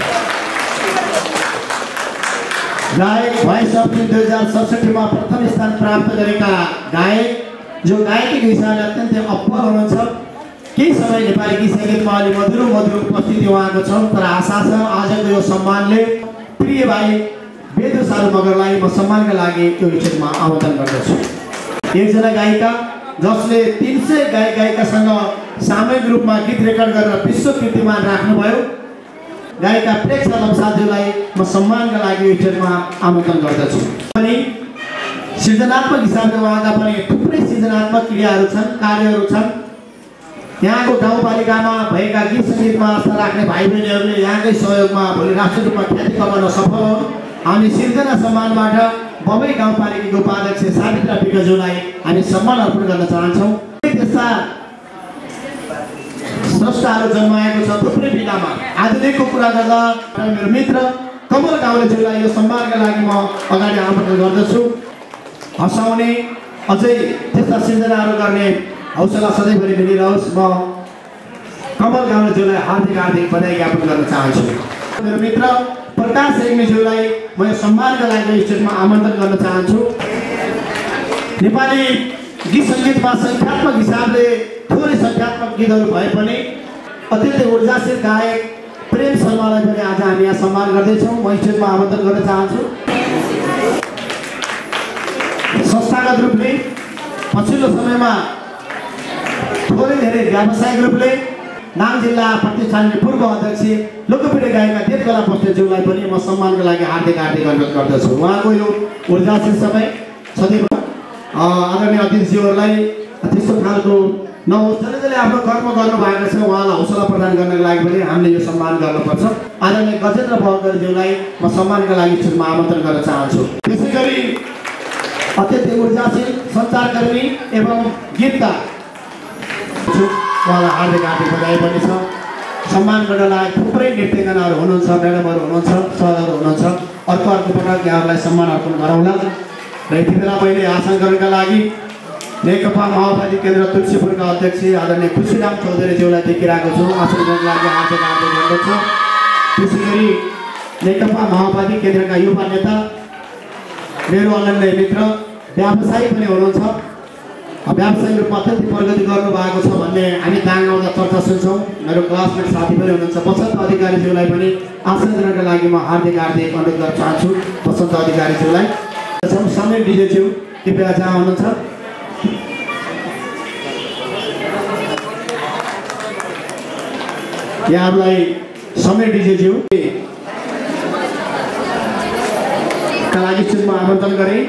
गायक भोइस अफ दुई हजार सडसठीमा प्रथम स्थान प्राप्त गरेका गायक जो गायकीको हिसाबले अत्यन्तै अब्बल हुनुहुन्छ केही समय नेपाली गीत सङ्गीतमा अलि मधुरो मधुरो उपस्थिति उहाँको छ। तर आशा छ आजको यो सम्मानले प्रिय भाइ वेदु सालु मगरलाई म सम्मानका लागि यो स्टेजमा आमन्त्रण गर्दछु। एकजना गायिका जसले तीन सय गायक गायिकासँग सामूहिक रूपमा गीत रेकर्ड गरेर विश्व कीर्तिमान राख्नुभयो, गायिका प्रेक्षा लम्साज्यूलाई म सम्मानका लागि यो स्टेजमा आमन्त्रण गर्दछु। अनि सृजनात्मक हिसाबले उहाँका पनि थुप्रै सृजनात्मक क्रियाहरू छन्, कार्यहरू छन्। यहाँको गाउँपालिकामा भएका गीत सङ्गीतमा आस्था राख्ने भाइ बहिनीहरूले यहाँकै सहयोगमा भोलि राष्ट्रिय रूपमा ख्याति कमाउन सफल हुन्। हामी सिर्जना सम्मानबाट बम्बई गाउँपालिकाको उपाध्यक्ष सावित्रा विकज्यूलाई हामी सम्मान अर्पण गर्न चाहन्छौँ। त्यस्ता स्रष्टाहरू जन्माएको छ थुप्रै विधामा। आधुनिकको कुरा गर्दा मेरो मित्र कमल गाउँलेज्यूलाई यो सम्मानका लागि म अगाडि आमन्त्रण गर्दछु। हँसाउने अझै त्यस्ता सिर्जनाहरू गर्ने हौसला सधैँभरि मिलिरहोस्। म कमल गाउँलेज्यूलाई हार्दिक हार्दिक बधाई ज्ञापन गर्न चाहन्छु। मेरो मित्र प्रकाश रेग्मीज्यूलाई म यो सम्मानका लागि स्टेजमा आमन्त्रण गर्न चाहन्छु। नेपाली गीत सङ्गीतमा सङ्ख्यात्मक हिसाबले थोरै सङ्ख्यात्मक गीतहरू भए पनि अत्यन्तै ऊर्जाशील गायक प्रेम शर्मालाई पनि आज हामी यहाँ सम्मान गर्दैछौँ। म स्टेजमा आमन्त्रण गर्न चाहन्छु। संस्थागत रूपले पछिल्लो समयमा थोरै धेरै व्यावसायिक रूपले नाम जिल्ला प्रतिष्ठानले पूर्व अध्यक्ष लोकप्रिय गायिका देवकला बस्नेतज्यूलाई पनि म सम्मानका लागि हार्दिक हार्दिक अनुरोध गर्दछु। उहाँको यो ऊर्जाशील समय सदैव आदरणीय अध्यक्षज्यूहरूलाई त्यस्तो खालको नहोस्। जसले जसले आफ्नो कर्म गर्नुभएको छ उहाँलाई हौसला प्रदान गर्नको लागि पनि हामीले यो सम्मान गर्नुपर्छ। आदरणीय गजेन्द्र बहदुरज्यूलाई म सम्मानका लागि स्टेजमा आमन्त्रण गर्न चाहन्छु। त्यसै गरी अत्यन्तै ऊर्जाशील सञ्चारकर्मी एवं गीतकार उहाँलाई हार्दिक हार्दिक बधाई पनि छ। सम्मान गर्न लायक थुप्रै नृत्यगणाहरू हुनुहुन्छ, म्याडमहरू हुनुहुन्छ, सरहरू हुनुहुन्छ। अर्को अर्को पटक यहाँहरूलाई सम्मान अर्पण गरौँला। र यति बेला मैले आसन गर्नका लागि नेकपा माओवादी केन्द्र तुलसीपुरका अध्यक्ष आदरणीय खुसीराम चौधरीज्यूलाई देखिरहेको छु। आसन गर्नको लागि हार्दिक हार्दिक गर्दछु। त्यसै गरी नेकपा माओवादी केन्द्रका युवा नेता मेरो अनन्य मित्र व्यवसायी पनि हुनुहुन्छ। व्यावसायिक रूपमा अत्यन्तै प्रगति गर्नुभएको छ भन्ने हामी दाङ आउँदा चर्चा सुन्छौँ। मेरो क्लासमेट साथी पनि हुनुहुन्छ बसन्त अधिकारीज्यूलाई पनि आसन गर्नका लागि म हार्दिक हार्दिक अनुरोध गर्न चाहन्छु। बसन्त अधिकारीज्यूलाई समय डिजेज्यू कृपया जहाँ हुनुहुन्छ यहाँहरूलाई समय डिजेज्यू का लागि स्टेजमा आमन्त्रण गरेँ।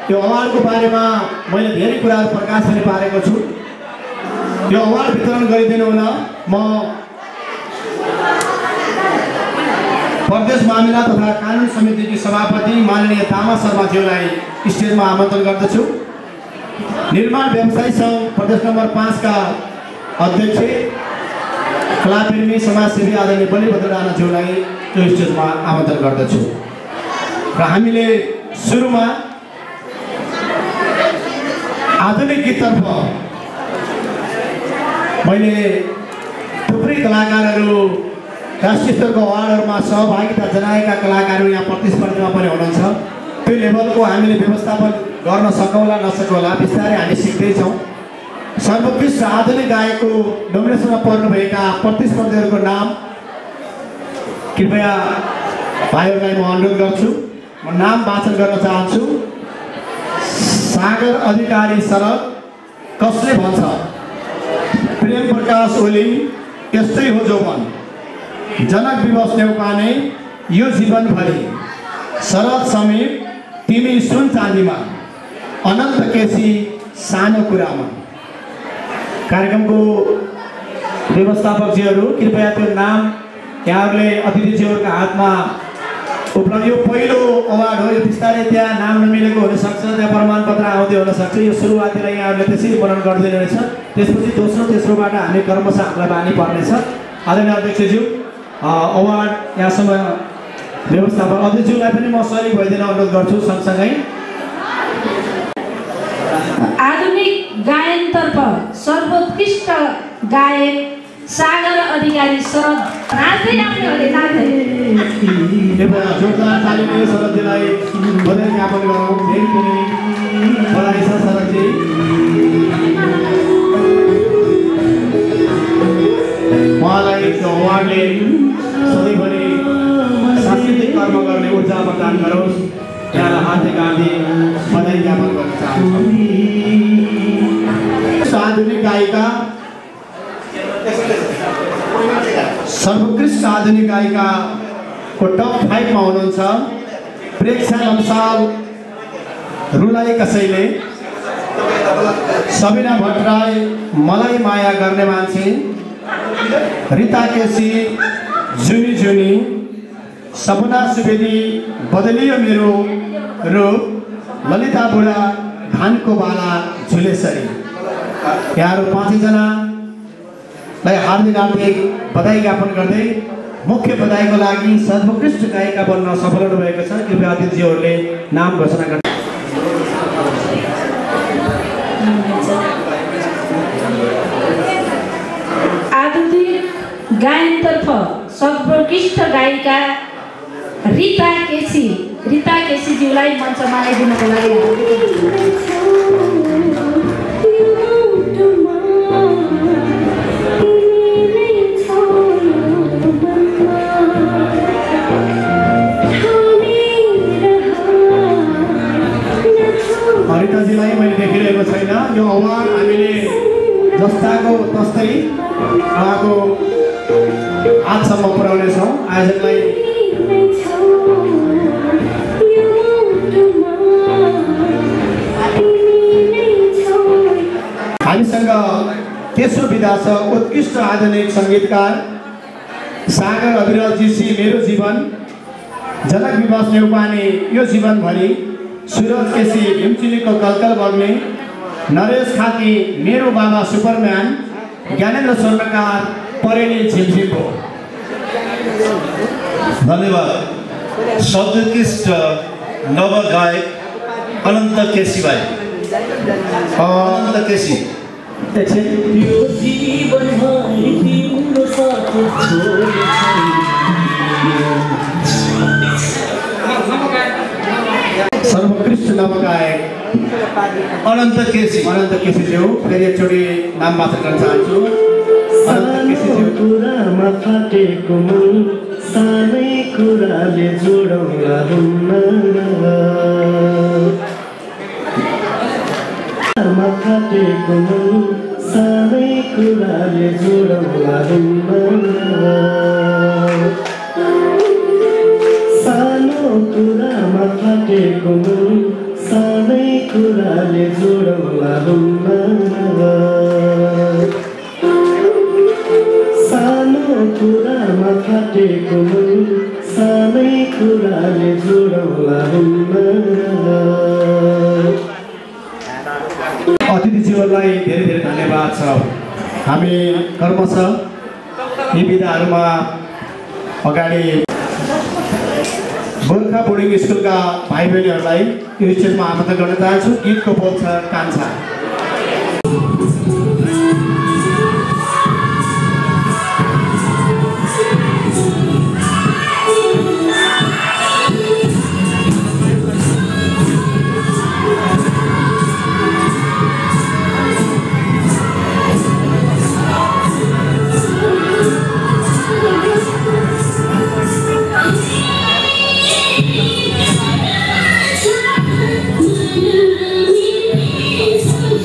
त्यो अवार्डको बारेमा मैले धेरै कुराहरू प्रकाश पनि पारेको छु। यो अवार्ड वितरण गरिदिनु हुन म प्रदेश मामिला तथा कानुन समितिकी सभापति माननीय तामा शर्माज्यूलाई स्टेजमा आमन्त्रण गर्दछु। निर्माण व्यवसायी सङ्घ प्रदेश नम्बर पाँचका अध्यक्ष कलाप्रेमी समाजसेवी आदरणीय बलिभद्र राणाज्यूलाई त्यो स्टेजमा आमन्त्रण गर्दछु। र हामीले सुरुमा आधुनिक गीततर्फ मैले थुप्रै कलाकारहरू राष्ट्रिय स्तरको अवार्डहरूमा सहभागिता जनाएका कलाकारहरू यहाँ प्रतिस्पर्धामा पनि हुनुहुन्छ। त्यो लेभलको हामीले व्यवस्थापन गर्न सकौँला नसकौँला बिस्तारै हामी सिक्दैछौँ। सर्वोत्कृष्ट आधुनिक गायकको नोमिनेसनमा पर्नुभएका प्रतिस्पर्धीहरूको नाम कृपया भाइहरूलाई म अनुरोध गर्छु। म नाम वाचन गर्न चाहन्छु। सागर अधिकारी शरद, कसले भन्छ, प्रेम प्रकाश ओली, यस्तै हो जौवन, जनक विवश नेउपाने, यो जीवनभरि, शरद समीप, तिमी सुन चाँदीमा, अनन्त केसी, सानो कुरामा। कार्यक्रमको व्यवस्थापकजीहरू कृपया त्यो नाम यहाँहरूले अतिथिजीहरूका हातमा उपलब्ध। यो पहिलो अवार्ड हो, यो बिस्तारै त्यहाँ नाम नमिलेको हुनसक्छ, त्यहाँ प्रमाणपत्र आउँदै हुनसक्छ। यो सुरुवातीलाई यहाँहरूले त्यसरी वर्णन गरिदिनु रहेछ। त्यसपछि दोस्रो तेस्रोबाट हामी क्रमशः हामीलाई बानी पर्नेछ। आदरणीय अध्यक्षज्यू, अवार्ड यहाँसम्म व्यवस्थापक अध्यक्षज्यूलाई पनि म सहयोग भइदिन अनुरोध गर्छु। सँगसँगै आधुनिक गायनतर्फ सर्वोत्कृष्ट गायक सागर अधिकारी शरद, नाच्दै नाच्दै हो नाच्दै जोरदार तालीले शरदजीलाई बधाई ज्ञापन गरौँ। फेरि पनि बधाई छ शरदजी। उहाँलाई त्यो अवार्डले सधैँभरि सांस्कृतिक कर्म गर्ने ऊर्जा प्रदान गरोस्। यहाँलाई हार्दिक हार्दिक बधाई ज्ञापन गर्न चाहन्छु। आधुनिक गायिका सर्वोत्कृष्ट आधुनिक गायिकाको टप फाइभमा हुनुहुन्छ प्रेक्षा लम्साल, रुलाई कसैले, सबिना भट्टराई, मलाई माया गर्ने मान्छे, रिता केसी, जुनी जुनी, सपना सुवेदी, बदलियो मेरो रूप, ललिता बुढा, धानको बाला, झुलेसरी। यहाँहरू पाँचैजनालाई हार्दिक हार्दिक बधाई ज्ञापन गर्दै मुख्य बधाईको लागि सर्वोत्कृष्ट गायिका बन्न सफल हुनुभएको छ। कृपया अतिथिजीहरूले नाम घोषणा गर्नु। आधुनिक गायनतर्फ सर्वोत्कृष्ट गायिका रिता केसी, रिता केसीज्यूलाई मञ्चमा आइदिनको लागि रिताजीलाई मैले देखिरहेको छैन। यो अवार्ड हामीले जस्ताको तस्तै उहाँको हातसम्म पुर्याउनेछौँ। आयोजकलाई हामीसँग तेस्रो विधा छ उत्कृष्ट आधुनिक सङ्गीतकार सागर अविरलजी, मेरो जीवन, जनक विवश नेउपाने, यो जीवनभरि, सूरज केसी, हिमचिलीको कलकल बग्ने, नरेश खाती, मेरो बाबा सुपरम्यान, ज्ञानेन्द्र स्वर्णकार, परेली झिमझिमको। धन्यवाद। सर्वोत्कृष्ट नवगायक अनन्त केसी भाइ, अनन्त केसी। सर्वोत्कृष्ट नवगायक अनन्त केसी, अनन्त केसीज्यू। फेरि एकचोटि नाम वाचन गर्न चाहन्छु। कुरामा फाटेको मन, सानै कुराले जोडौँला हुन्न, फाटेको मन, सानै कुराले जोडौँला हुन्न, सानो कुरामा फाटेको मन, सानै कुराले जोडौँला हुन्न सानो कुरामा फाटेको मन सानै कुराले जोडौँला हुन्न अतिथिज्यूहरूलाई धेरै धेरै धन्यवाद छ। हामी कर्मशः यी विधाहरूमा अगाडि गोर्खा बोर्डिङ स्कुलका भाइ बहिनीहरूलाई यो स्टेजमा आमन्त्रण गर्न चाहन्छु। गीतको बोल छ कान्छा। Thank you.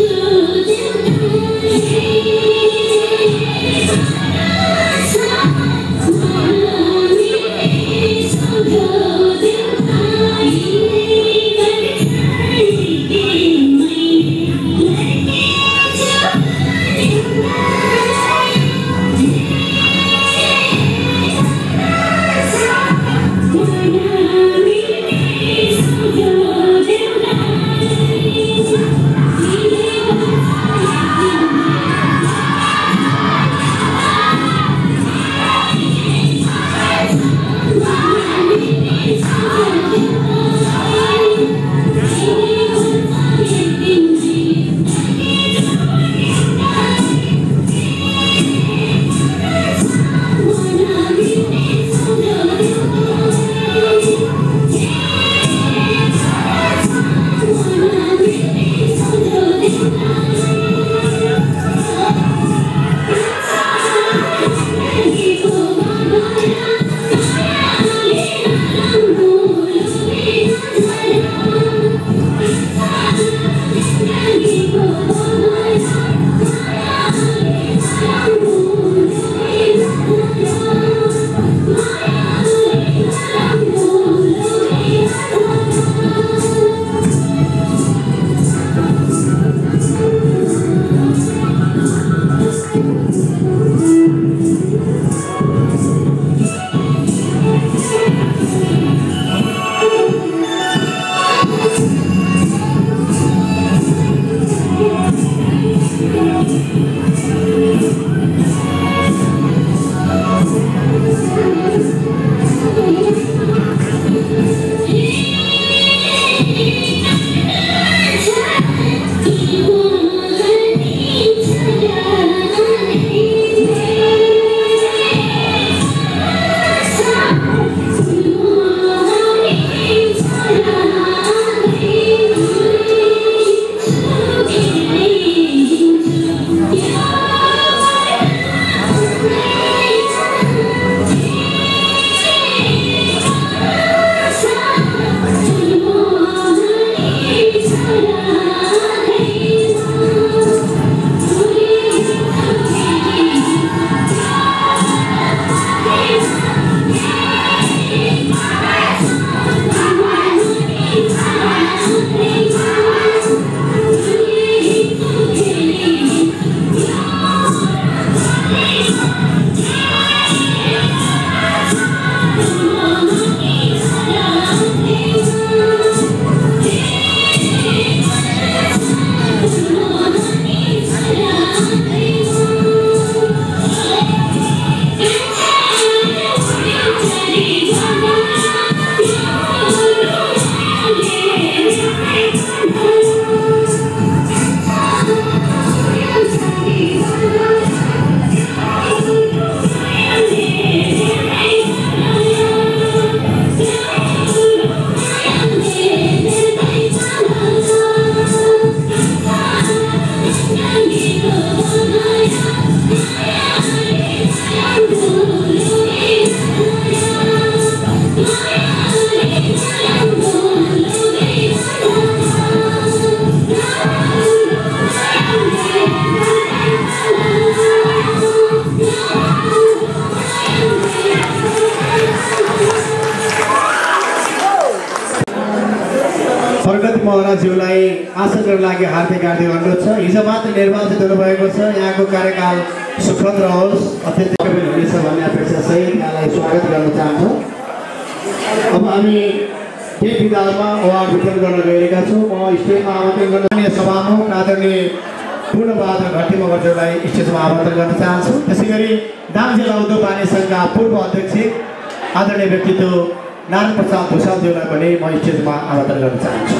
ज्यूलाई आसन गर्न लागि हार्दिक हार्दिक अनुरोध छ। हिजो मात्र निर्वाचित हुनुभएको छ, यहाँको कार्यकाल सुखद रहोस्, अत्यन्तै हुनेछ भन्ने अपेक्षा सहित यहाँलाई स्वागत गर्न चाहन्छौँ। अब हामी केही विधामा अवार्ड वितरण गर्न गइरहेका छौँ। म स्टेजमा आमन्त्रण गर्न सभामुख आदरणीय पूर्णबहादुर घट्टी मगरज्यूलाई स्टेजमा आमन्त्रण गर्न चाहन्छु। त्यसै गरी दाङजिल्ला उद्योग वाणिज्य सङ्घका पूर्व अध्यक्ष आदरणीय व्यक्तित्व नारायण प्रसाद भूषालज्यूलाई पनि म स्टेजमा आमन्त्रण गर्न चाहन्छु।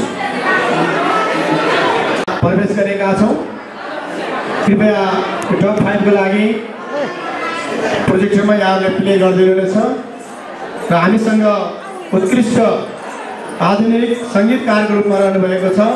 प्रवेश गरेका छौँ। कृपया टप फाइभको लागि प्रोजेक्टरमा यहाँले प्ले गरिदिनुहुनेछ र हामीसँग उत्कृष्ट आधुनिक सङ्गीतकारको रूपमा रहनुभएको छ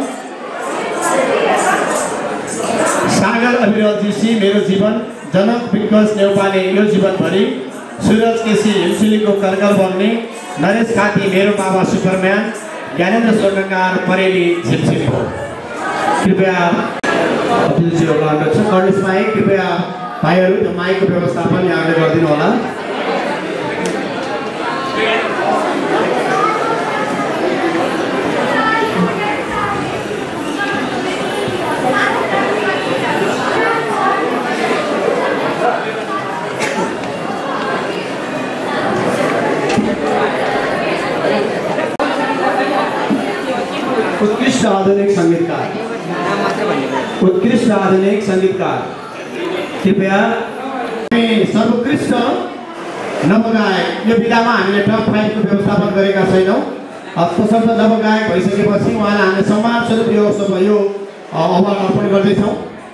सागर अभिरजीसी मेरो जीवन, जनक विकास नेउपाने यो जीवनभरि, सुरज केसी हिमसिलीको कर्कल बन्ने, नरेश खाती मेरो बाबा सुपरम्यान, ज्ञानेन्द्र स्वर्णकार परेली झिमझिमको। कृपया अतिथिज्यूहरूलाई अनुरोध छ, कर्निस माइक कृपया भाइहरू त्यो माइकको व्यवस्थापन यहाँले गरिदिनु होला। उत्कृष्ट आधुनिक संगीतकार उत्कृष्ट आधुनिक संगीतकार कृपया सर्वोत्कृष्ट नवगायक यो विधामा हामीले टप फाइभको व्यवस्थापन गरेका छैनौँ। तसर्थ नवगायक भइसकेपछि उहाँलाई हामीले सम्मान स्वरूप यो यो अवार्ड अर्पण गर्दैछौँ।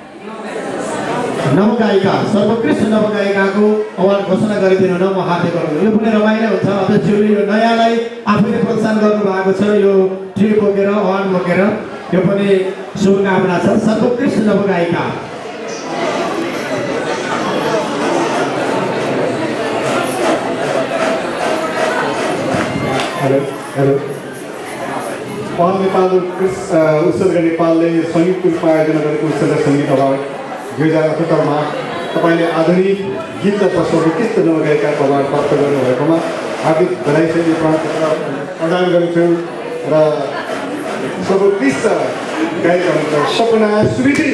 नवगायिका सर्वोत्कृष्ट नवगायिकाको अवार्ड घोषणा गरिदिनु न म हार्दिक अनुरोध। यो पनि रमाइलो हुन्छ। अध्यक्षज्यूले यो नयाँलाई आफैले प्रोत्साहन गर्नुभएको छ, यो ट्री बोकेर अवार्ड बोकेर, यो पनि शुभकामना छ। सर्वोत्कृष्ट नवगायिका हेलो हेलो पहल नेपाल उत्सर्ग नेपालले संयुक्त रूपमा आयोजना गरेको उत्सर्ग सङ्गीत अवार्ड दुई हजार अठहत्तरमा तपाईँले आधुनिक गीत तथा सर्वोत्कृष्ट नवगायिकाको अवार्ड प्राप्त गर्नुभएकोमा हार्दिक बधाई छ। यो प्रमाणपत्र प्रदान गर्छु र सर्वोत्कृष्ट गायिका हुन्छ सपना सुवेदी।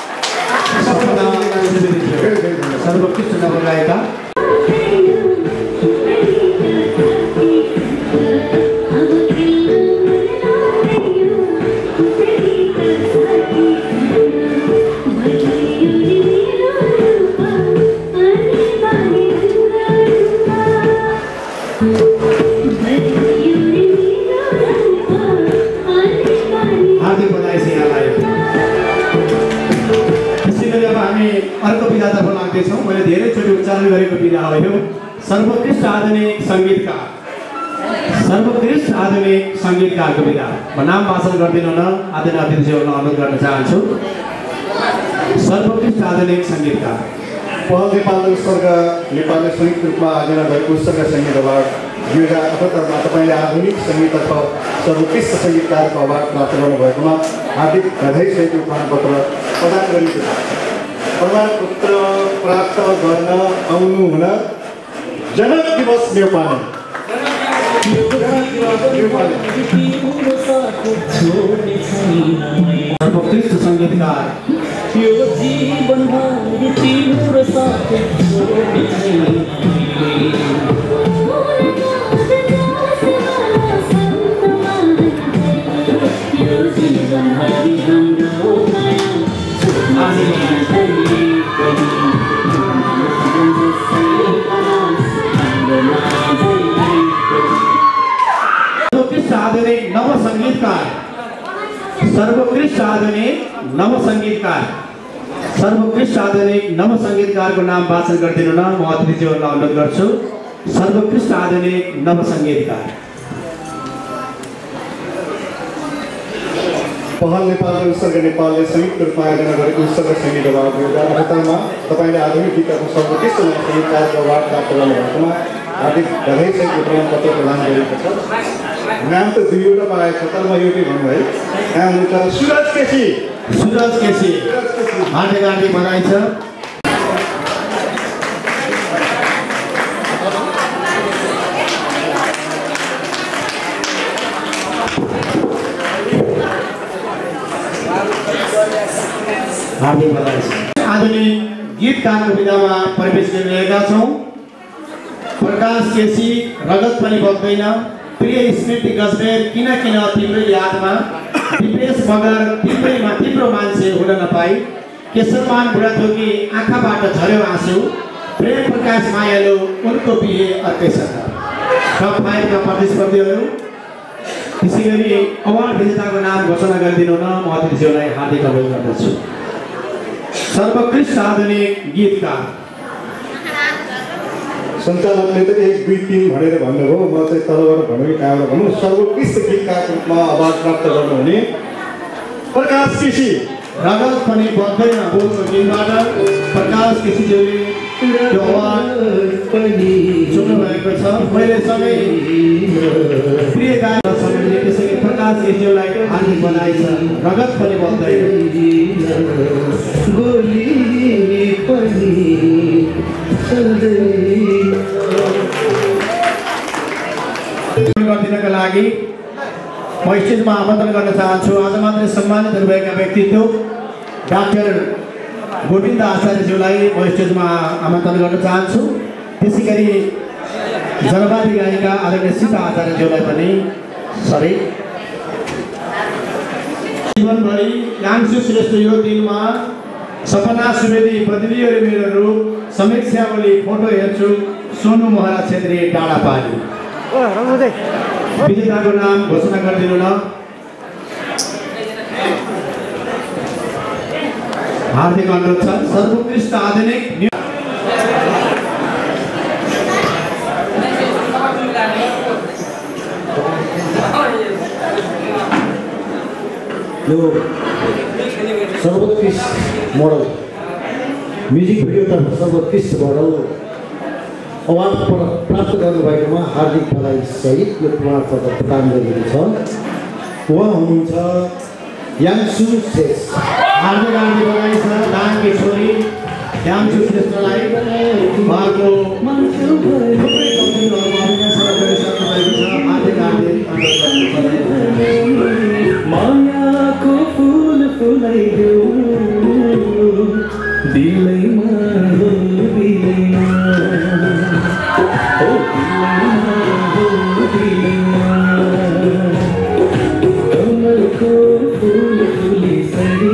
सर्वोत्कृष्ट नवगायिका हार्दिक बधाई छ यहाँलाई। त्यसै गरी अब हामी अर्को विधातर्फ लाग्दैछौँ। मैले धेरैचोटि उच्चारण गरेको विधा हो यो सर्वोत्कृष्ट आधुनिक सङ्गीतकार सर्वोत्कृष्ट आधुनिक सङ्गीतकारको विधा। म नाम वाचन गरिदिनु न आदरणीय अतिथिज्यूहरूलाई अनुरोध गर्न चाहन्छु। सर्वोत्कृष्ट आधुनिक सङ्गीतकार पहल नेपाल उत्सर्ग नेपालले संयुक्त रूपमा आयोजना गरेको उत्सर्ग सङ्गीत अवार्ड दुई हजार अठहत्तरमा तपाईँले आधुनिक सङ्गीततर्फ सर्वोत्कृष्ट सङ्गीतकारको अवार्ड प्राप्त गर्नुभएकोमा हार्दिक बधाई सहितको प्रमाणपत्र प्रदान गरिएको छ। प्रमाणपत्र प्राप्त गर्न आउनु हुन जनक दिवस नेउपाने सर्वोत्कृष्ट सङ्गीतकार यो जीवनभर तिम्रो साथ छोड्ने छैन। सर्वोत्कृष्ट आधुनिक नव सङ्गीतकार सर्वोत्कृष्ट आधुनिक नव सङ्गीतकार सर्वोत्कृष्ट आधुनिक नव सङ्गीतकारको नाम वाचन गरिदिनु न म अतिथिज्यूहरूलाई अनुरोध गर्छु। सर्वोत्कृष्ट आधुनिक नव सङ्गीतकार पहल नेपाल र उत्सर्ग नेपालले संयुक्त रूपमा आयोजना गरेको उत्सर्ग सङ्गीत अवार्ड दुई हजार अठहत्तरमा तपाईँले आधुनिक गीतको सर्वोत्कृष्ट नव सङ्गीतकारको अवार्ड प्राप्त गर्नुभएकोमा हार्दिक बधाई सहितको प्रमाणपत्र प्रदान गरिएको छ। नाम त दुईवटा पाएको छ तर म एउटै भन्नुभयो। नाम हुन्छ सुरज केसी। सुरज केसी हार्दिक हार्दिक बधाई छ। हार्दिक बधाई छ। आधुनिक गीतकारको विधामा प्रवेश गरिरहेका छौँ। प्रकाश केसी रगत पनि बग्दैन, प्रिय स्मृति गजबेर किन किन तिम्रो यादमा, दिपेश मगर तिम्रैमा तिम्रो मान्छे हुन नपाई, केशरमान बुढाथोकी आँखाबाट झर्यो आँसु, प्रेम प्रकाश मायालु उनको बिहे अर्कैसँग। टप फाइभका प्रतिस्पर्धीहरू त्यसै गरी अवार्ड विजेताको नाम घोषणा गरिदिनु न म अतिथिज्यूलाई हार्दिक अनुरोध गर्दछु। सर्वोत्कृष्ट आधुनिक गीतकार सञ्चालकले त एक दुई तिन भनेर भन्नुभयो, म चाहिँ तलबाट भनौँ कि कहाँबाट भनौँ। सर्वोत्कृष्ट गीतकारको रूपमा अवार्ड प्राप्त गर्नुहुने प्रकाश केसी रगत पनि बग्दैन बोलको गीतबाट प्रकाश केसीज्यूले त्यो अवार्ड सुन्नु भएको छ। मैले सबै प्रिय गायक समितिले त्यसैले प्रकाश केसीज्यूलाई हार्दिक बधाई छ। रगत पनि बग्दैन गोली पनि गरिदिनका लागि म स्टेजमा आमन्त्रण गर्न चाहन्छु आज मात्रै सम्मानित हुनुभएका व्यक्तित्व डाक्टर गोविन्द आचार्यज्यूलाई म स्टेजमा आमन्त्रण गर्न चाहन्छु। त्यसै गरी जनवादी गायिका आदरणीय सीता आचार्यज्यूलाई पनि सरी जीवनभरि याङ्सु श्रेष्ठ यो दिनमा सपना सुवेदी बदलियो रे मेरो रूप समीक्षावली फोटो हेर्छु सोनु महरा छेत्री डाँडा पाली। विजेताको नाम घोषणा गरिदिनु न। हार्दिक अनुरोध छ। सर्वोत्कृष्ट आधुनिक यो सर्वोत्कृष्ट मोडल म्युजिक भिडियोतर्फ सर्वोत्कृष्ट मोडल अवार्ड प्राप्त गर्नुभएकोमा हार्दिक बधाई सहित यो प्रमाणपत्र प्रदान गरिएको छ। उहाँ हुनुहुन्छ याङ्सु श्रेष्ठ। हार्दिक हार्दिक बधाई छ। दाङकी छोरी याङ्सु श्रेष्ठलाई उहाँको थुप्रै कम्पनीहरूमा अभिनय गरिसक्नुभएको छ। हार्दिक हार्दिक मायाको फुल फुलाइदेऊ दिलैमा हो दिलैमा हो दिलैमा हो दिलैमा कमलको फुल फुलिसरी।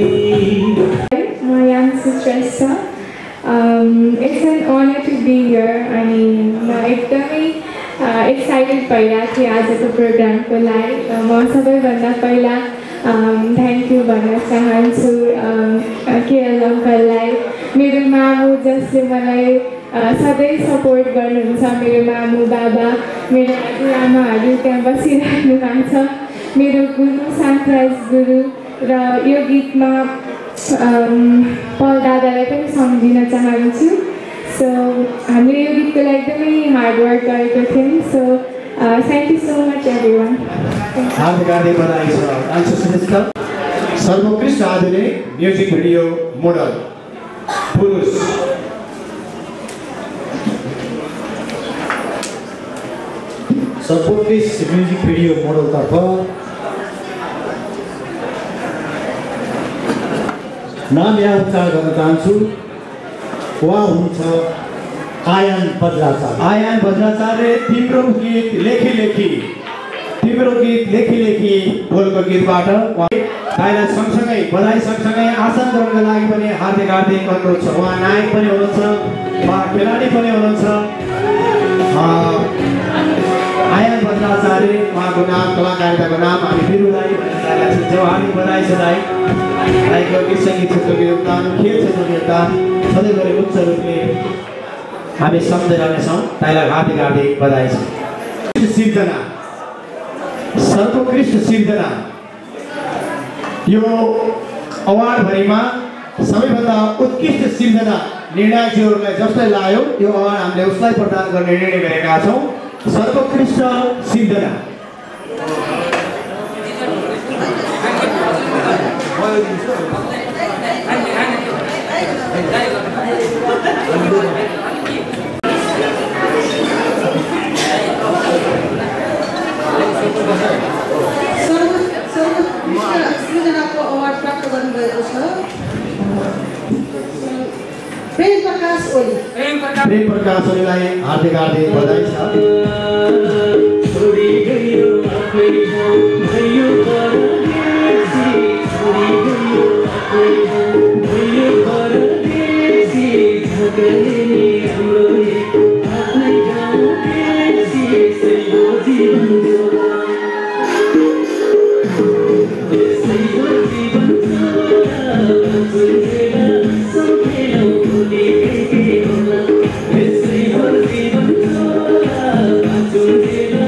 म Yangsu Shrestha. It's an honour to be here अनि म एकदमै एक्साइटेड भइरहेको थिएँ आजको प्रोग्रामको लागि। म सबैभन्दा पहिला थ्याङ्क यू भन्न चाहन्छु केएल अङ्कललाई, मेरो मामु जसले मलाई सधैँ सपोर्ट गर्नुहुन्छ, मेरो मामु बाबा मेरो आमाहरू त्यहाँ बसिराख्नु भएको छ, मेरो गुरु शान्तराज गुरु र यो गीतमा पल दादालाई पनि सम्झिन चाहन्छु। सो हामीले यो गीतको लागि एकदमै हार्डवर्क गरेको थियौँ। So thank you so much everyone. हार्दिक हार्दिक बधाई छ। याङ्सु श्रेष्ठ सर्वोत्कृष्ट आधुनिक म्युजिक भिडियो मोडल पुरुष सर्वोत्कृष्ट म्युजिक भिडियो मोडलतर्फ नाम यहाँ उच्चारण गर्न चाहन्छु। उहाँ हुनुहुन्छ आयान बज्राचार्य। आयान बज्राचार्य तिम्रो गीत लेखी लेखी तिम्रो गीत लेखी लेखी बोलको गीतबाट उहाँलाई सँगसँगै बधाई सँगसँगै आसन गर्नको लागि पनि हार्दिक हार्दिक अनुरोध छ। उहाँ नायक पनि हुनुहुन्छ, उहाँ खेलाडी पनि हुनुहुन्छ। आयान बज्राचार्य उहाँको नाम कलाकारिताको नाम हामी बिरुदाई भन्ने चिन्छौँ। हामी बधाई छ दाई। दाईको गीत सङ्गीत क्षेत्रको योगदान, खेल क्षेत्रको योगदान सधैँभरि उच्च रूपले हामी सम्झदै रहनेछौँ। दाईलाई हार्दिक हार्दिक बधाई छ। सिर्जना सर्वोत्कृष्ट सिर्जना यो अवार्डभरिमा सबैभन्दा उत्कृष्ट सिर्जना निर्णायकज्यूहरूलाई जसलाई लाग्यो यो अवार्ड हामीले उसलाई प्रदान गर्ने निर्णय गरेका छौँ। सर्वोत्कृष्ट सिर्जना सृजनाको अवार्ड प्राप्त गर्नुभएको छ प्रेम प्रकाश ओली। प्रेम प्रकाश प्रेम प्रकाश ओलीलाई हार्दिक हार्दिक बधाई छ। छोडी गयो आफ्नै ठाउँ भयो परदेशी, छोडी गयो आफ्नै ठाउँ भयो परदेशी, झगड्ने हाम्रो आफ्नै ठाउँ देशी, यसै हो जीवन जोडा, यसै हो जीवन जोडा, बचुन्जेला सम्झेलौ भोलि के के होला, यसै हो जीवन जोडा, बचुन्जेला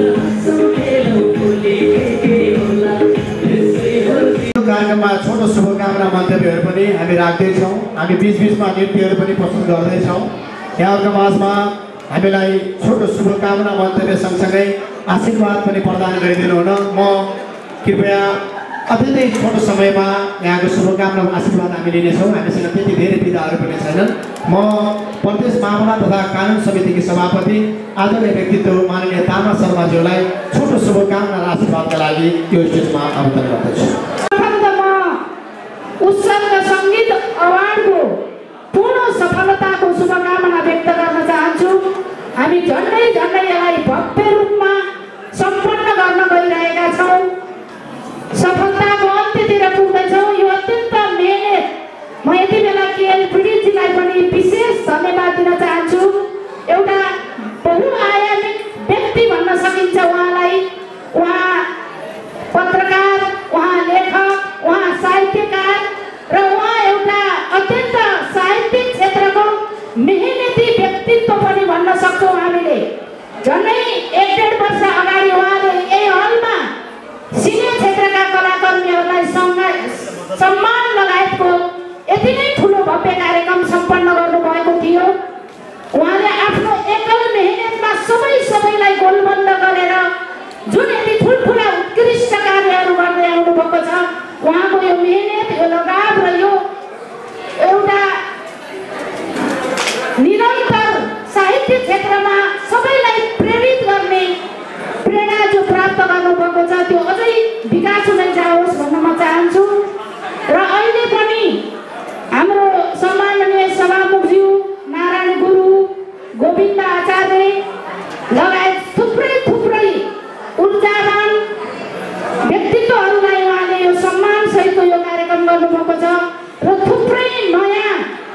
कार्यक्रममा छोटो शुभकामना मन्तव्यहरू पनि हामी राख्दैछौँ। हामी बिचबिचमा नृत्यहरू पनि प्रस्तुत गर्दैछौँ। यहाँहरूको माझमा हामीलाई छोटो शुभकामना मन्तव्य सँगसँगै आशीर्वाद पनि प्रदान गरिदिनु हुन म कृपया अत्यन्तै छोटो समयमा यहाँको शुभकामना आशीर्वाद हामी लिनेछौँ। हामीसँग त्यति धेरै विधाहरू पनि छैनन्। म प्रदेश मामला तथा कानुन समितिकी सभापति आदरणीय व्यक्तित्व माननीय तामा शर्माज्यूलाई छोटो शुभकामना र आशीर्वादका लागि यो स्टेजमा आमन्त्रण गर्दछु। उत्सर्ग सङ्गीत अवार्डको पूर्ण सफलताको शुभकामना व्यक्त गर्न चाहन्छु। हामी झन्डै झन्डै यसलाई भव्य रूपमा सम्पन्न गर्न गइरहेका छौँ। सफलताको अन्त्यतिर पुग्दैछौँ। यो अत्यन्त मेहनत म यति बेला केएल पीडितजीलाई पनि विशेष धन्यवाद दिन चाहन्छु। एउटा बहुआयामिक व्यक्ति भन्न सकिन्छ उहाँलाई। उहाँ पत्रकार, उहाँ लेखक, उहाँ साहित्यकार र उहाँ एउटा अत्यन्त साहित्यिक क्षेत्रको मेहनती व्यक्तित्व पनि भन्न सक्छौँ हामीले। झन्डै एक डेढ वर्ष अगाडि उहाँले यही हलमा सिने क्षेत्रका कलाकर्मीहरूलाई सम्मान लगायतको यति नै ठुलो भव्य कार्यक्रम सम्पन्न गर्नुभएको थियो। उहाँले आफ्नो एकल मेहनतमा सबै सबैलाई गोलबन्द गरेर जुन यति ठुल्ठुला उत्कृष्ट कार्यहरू गर्दै आउनुभएको छ, उहाँको यो मेहनत, यो लगाव र यो एउटा निरन्तर साहित्य क्षेत्रमा सबैलाई प्रेरित गर्ने प्रेरणा जो प्राप्त गर्नुभएको छ त्यो अझै विकास हुन जाओस् भन्न म चाहन्छु। र अहिले पनि हाम्रो सम्माननीय सभामुखज्यू नारायण गुरु, गोविन्द आचार्य लगायत थुप्रै थुप्रै ऊर्जावान व्यक्तित्वहरूलाई उहाँले यो सम्मान सहितको यो कार्यक्रम गर्नुभएको छ। र थुप्रै नयाँ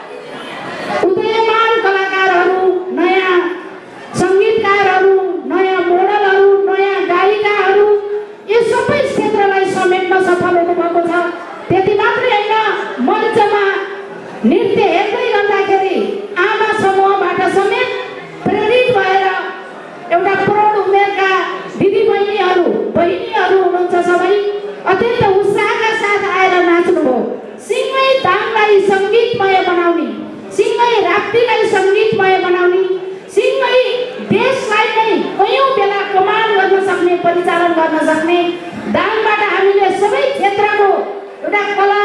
उदयमान कलाकारहरू, नयाँ सङ्गीतकारहरू, नयाँ मोडलहरू, नयाँ गायिकाहरू यो सबै क्षेत्रलाई समेट्न सफल हुनुभएको छ। त्यति मात्रै होइन, मञ्चमा नृत्य हेर्दै गर्दाखेरि आमा समूहबाट समेत प्रेरित भएर एउटा प्रौढ उमेरका दिदीबहिनीहरू, बहिनीहरू हुनुहुन्छ, सबै अत्यन्त उत्साहका साथ आएर नाच्नुभयो। सिंहै दाङलाई सङ्गीतमय बनाउने, सिंहै राप्तीलाई सङ्गीतमय बनाउने, सिंहै देशलाई नै कयौँ बेला कमान्ड गर्न सक्ने, परिचालन गर्न सक्ने, दाङबाट हामीले सबै क्षेत्रको एउटा कला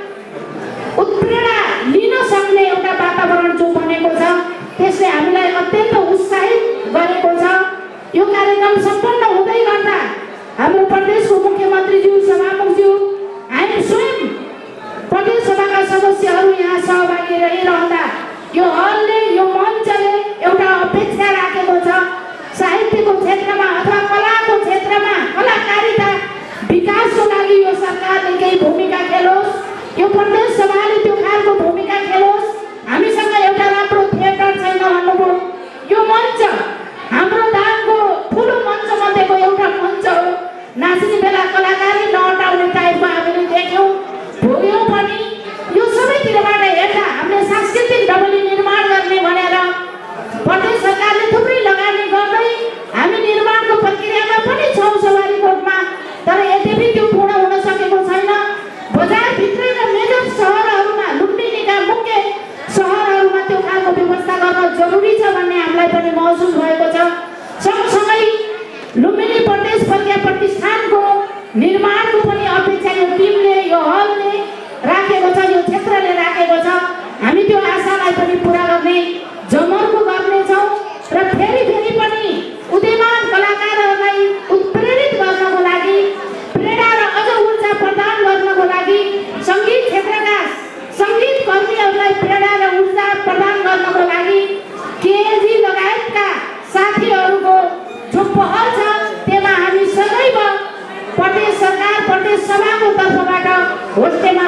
उत्प्रेरणा लिन सक्ने एउटा वातावरण जो बनेको छ, त्यसले हामीलाई अत्यन्त उत्साहित गरेको छ। यो कार्यक्रम सम्पन्न हुँदै गर्दा हाम्रो प्रदेशको मुख्यमन्त्रीज्यू, सभामुखज्यू, हामी स्वयं प्रदेश सभाका सदस्यहरू यहाँ सहभागी रहिरहँदा यो हलले, यो मञ्चले एउटा अपेक्षा राखेको छ साहित्यको क्षेत्रमा अथवा कलाको क्षेत्रमा कलाकारिता विकासको लागि यो सरकारले केही भूमिका खेलोस्, यो प्रदेश सभाले त्यो खालको भूमिका खेलोस्। हामीसँग एउटा राम्रो थिएटर छैन भन्नुभयो। यो मञ्च हाम्रो दाङको ठुलो मञ्च मध्येको एउटा मञ्च हो। नाच्ने बेला कलाकारी नहटाउने टाइपमा हामीले देख्यौँ, भोग्यौँ पनि। यो सबैतिरबाट हेर्दा हामीले सांस्कृतिक डबली निर्माण गर्ने भनेर प्रदेश सरकारले थुप्रै लगानी गर्दै हामी निर्माणको प्रक्रियामा पनि छौँ सवारीकोटमा। तर यद्यपि त्यो पूर्ण हुन सकेको छैन। बजारभित्रै र मेजर सहरहरूमा, लुम्बिनीका मुख्य सहरहरूमा त्यो खालको व्यवस्था गर्न जरुरी छ भन्ने हामीलाई पनि महसुस भएको छ। सँगसँगै लुम्बिनी प्रदेश प्रज्ञा प्रतिष्ठानको निर्माणको पनि अपेक्षा यो टिमले, यो हलले राखेको छ, यो क्षेत्रले राखेको छ। हामी त्यो आशालाई पनि पुरा गर्ने जमर्को गर्नेछौँ र फेरि फेरि पनि उदयमान कलाकारहरूलाई उत्प्रेरित गर्नको लागि, प्रेरणा र अझ ऊर्जा प्रदान गर्नको लागि सङ्गीत क्षेत्र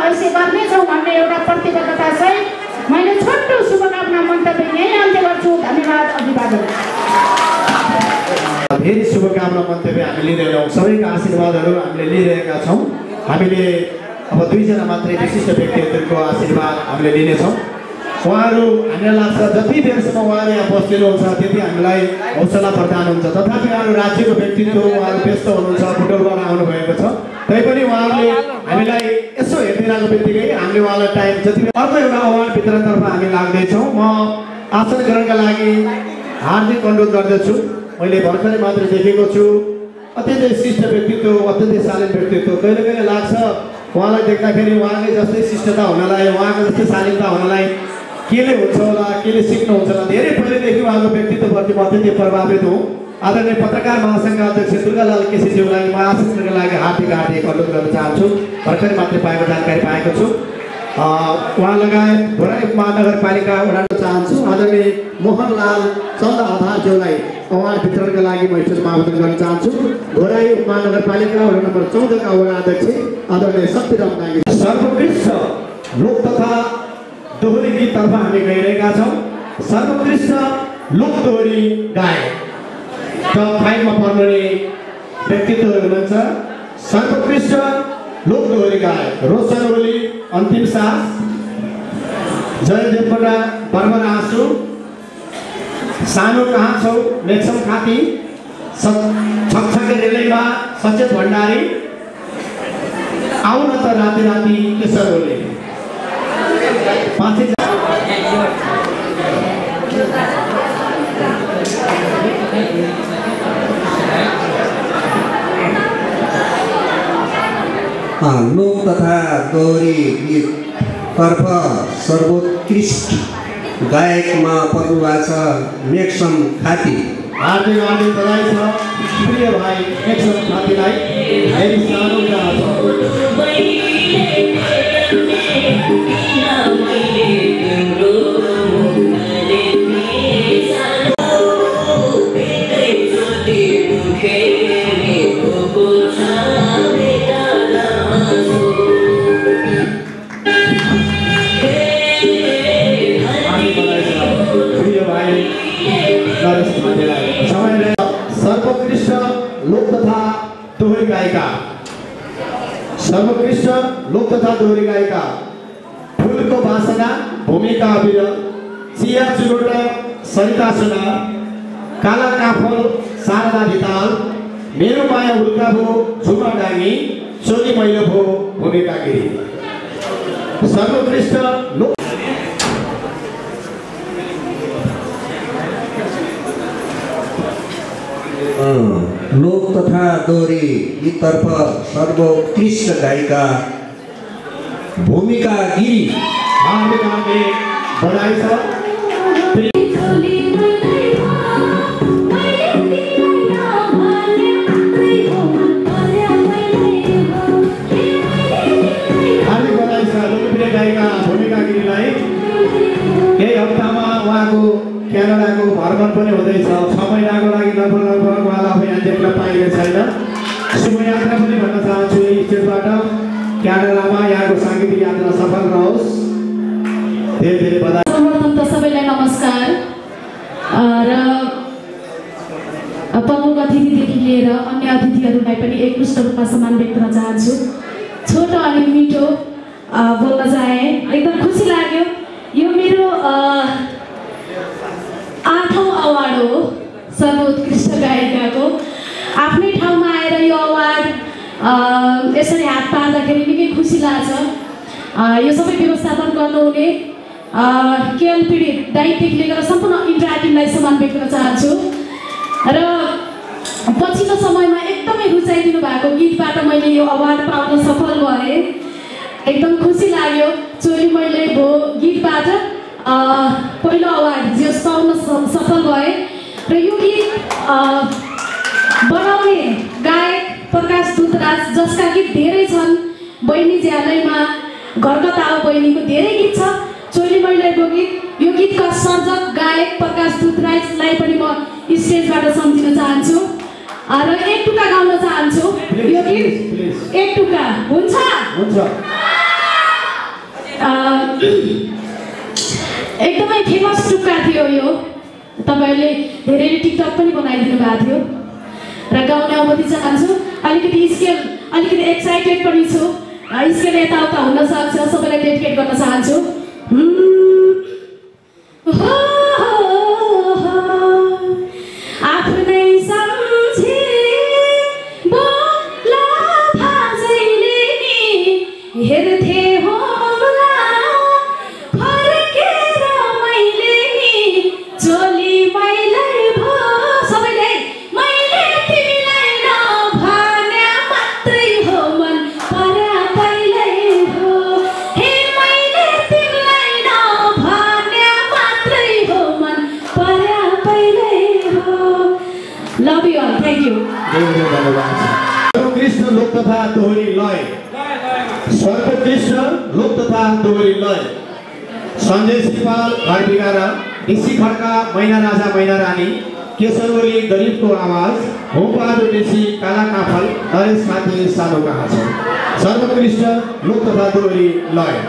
अवश्य गर्नेछौँ भन्ने एउटा प्रतिबद्धता सहित मैले छोटो शुभकामना मन्तव्य यहीँ अन्त्य गर्छु। धन्यवाद। अभिवादन। धेरै शुभकामना मन्तव्य हामी लिँदैनौँ, सबैका आशीर्वादहरू हामीले लिइरहेका छौँ। हामीले अब दुईजना मात्रै विशिष्ट व्यक्तिहरूको आशीर्वाद हामीले लिनेछौँ। उहाँहरू हामीलाई लाग्छ जति बेरसम्म उहाँले यहाँ बस्दिनुहुन्छ त्यति हामीलाई हौसला प्रदान हुन्छ। तथापि उहाँहरू राज्यको व्यक्तित्व, उहाँहरू व्यस्त हुनुहुन्छ, बुटोलबाट आउनुभएको छ। तैपनि उहाँहरूले हामीलाई यसो हेरिरहेको बित्तिकै हामीले उहाँलाई टाइम जति अर्को एउटा अवार्ड वितरणतर्फ हामी लाग्दैछौँ। म आसन ग्रहणका लागि हार्दिक अनुरोध गर्दछु। मैले भर्खरै मात्र देखेको छु, अत्यन्तै शिष्ट व्यक्तित्व, अत्यन्तै शालीन व्यक्तित्व। कहिले कहिले लाग्छ उहाँलाई देख्दाखेरि उहाँकै जस्तै शिष्टता हुनलाई, उहाँको जस्तै शालीनता हुनलाई केले हुन्छ होला, केले सिक्नुहुन्छ होला। धेरै पहिलेदेखि उहाँको व्यक्तित्वप्रति म अत्यन्तै प्रभावित हुँ। आदरणीय पत्रकार महासङ्घका अध्यक्ष दुर्गालाल केसीज्यूलाई म आशीर्वादका लागि हार्दिक हार्दिक अनुरोध गर्न चाहन्छु। भर्खरै मात्रै पाएको जानकारी पाएको छु। उहाँ लगायत घोराई महानगरपालिका वडा चाहन्छु आदरणीय मोहनलाल चन्द आधारज्यूलाई अवार्ड वितरणका लागि म स्टेजमा आवेदन गर्न चाहन्छु। घोराई महानगरपालिका वडा नम्बर चौधका वडा अध्यक्ष आदरणीय शक्तिराम नागी। सर्वोत्कृष्ट लोक तथा दोहोरी गीततर्फ हामी गइरहेका छौँ। सर्वोत्कृष्ट लोक दोहोरी गायक टप फाइभमा पर्ने व्यक्तित्वहरू हुनुहुन्छ। सर्वोत्कृष्ट लोक दोहोरी गायक रोशन ओली, अन्तिम सास, जय देवकोटा, बर्बर आँसु, सानो कहाँ छौ, मेक्सम खाती, छकछके रेलैमा, सचेत भण्डारी, आउन त राति राति केशर ओली। पाँचै लोक तथा दोहोरी गीततर्फ सर्वोत्कृष्ट गायकमा पर्नुभएको छ मेक्सम खाती। हार्दिक हार्दिक बधाई छ प्रिय भाइ मेक्सम खातीलाई। धेरै सानो कुरा छ। सर्वोत्कृष्ट लोक तथा दोहोरी गायिका सर्वोत्कृष्ट लोक तथा दोहोरी गायिका फुलको बासना, भूमिका अविरल, चिया चुरोट, सरिता सुना, काला काफल, शारदा धिताल, मेरो माया उल्का भो, झुमा डाङ्गी, चोली मैलो भो, भूमिका गिरी। सर्वोत्कृष्ट लोक लोक तथा दोहोरी गीततर्फ सर्वोत्कृष्ट गायिका भूमिका गिरी। हार्दिक हार्दिक बधाई छ। हार्दिक बधाई छ लोकप्रिय गायिका भूमिका गिरीलाई। यही हप्तामा उहाँको क्यानाडाको भ्रमण पनि हुँदैछ। छ महिनाको लागि लगभग लगभग उहाँलाई अब यहाँ देख्न पाइने छैन। शुभयात्रा पनि भन्न चाहन्छु यही स्टेजबाट। क्यानाडामा यहाँको साङ्गीतिक यात्रा सफल रहोस्। धेरै धेरै बधाई। सर्वप्रथम त सबैलाई नमस्कार। र प्रमुख अतिथिदेखि लिएर अन्य अतिथिहरूलाई पनि एकमुष्ट रूपमा सम्मान व्यक्त गर्न चाहन्छु। छोटो अनि मिठो बोल्न चाहे, एकदम खुसी लाग्यो। यो मेरो आठौँ अवार्ड हो सर्वोत्कृष्ट गायिकाको। आफ्नै ठाउँमा आएर यो अवार्ड यसरी हात पार्दाखेरि निकै खुसी लाग्छ। यो सबै व्यवस्थापन गर्नुहुने केएल पीडित दायित्वदेखि लिएर सम्पूर्ण इन्ट्रा टिमलाई सम्मान व्यक्त गर्न चाहन्छु। र पछिल्लो समयमा एकदमै रुचाइदिनु भएको गीतबाट मैले यो अवार्ड पाउन सफल भएँ। एकदम खुसी लाग्यो। चोली मैले भो गीतबाट पहिलो अवार्ड जो पाउन सफल भए। र यो गीत बनाउने गायक प्रकाश दुतराज, जसका गीत धेरै छन्। बहिनी ज्यालैमा, घरको ताओ बहिनीको धेरै गीत छ। चोली मैलोको गीत, यो गीतका सर्जक गायक प्रकाश दुतराजलाई पनि म स्टेजबाट सम्झिन चाहन्छु र एक टुक्का गाउन चाहन्छु। यो गीत एक टुक्का हुन्छ? हुन्छ। एकदमै फेमस टुक्का थियो यो। तपाईँहरूले धेरैले टिकटक पनि बनाइदिनु भएको थियो र गाउने अवधि चाहन्छु। अलिकति स्केल अलिकति एक्साइटेड पनि छु, स्केल यताउता हुन सक्छ, सबैलाई डेडिकेट गर्न चाहन्छु। आफ्नै सम्झे बोला भाजैले नि हेर्थे होला फर्केर मैले नि चोली मैलै भो सबैले मैले तिमीलाई नभने मात्रै हो मन पर्या पहिल्यै हो हे मैले तिमीलाई नभने मात्रै हो मन पर्या पहिल्यै हो। Love you all, thank you. सर्वोत्कृष्ट लोक तथा दोहोरी लय, सर्वोत्कृष्ट लोक तथा दोहोरी लय सञ्जय श्रीपाल घरबिगा र ऋषि खड्का मैना राजा मैना रानी, केशर ओली गरिबको आवाज, होमबहादुर ऋषि काला काफल, नरेश माथि सानो कहाँ छ। सर्वोत्कृष्ट लोक तथा दोहोरी लय।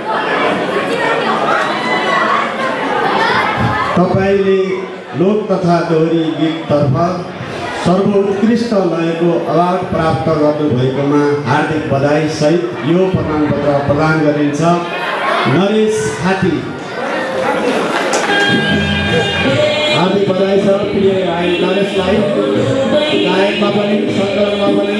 तपाईँले लोक तथा दोहोरी गीततर्फ सर्वोत्कृष्ट लयको अवार्ड प्राप्त गर्नुभएकोमा हार्दिक बधाई सहित यो प्रमाणपत्र प्रदान गरिन्छ। नरेश खाती। हार्दिक बधाई छ प्रिय भाइ नरेशलाई। गायकमा पनि सङ्गीतमा पनि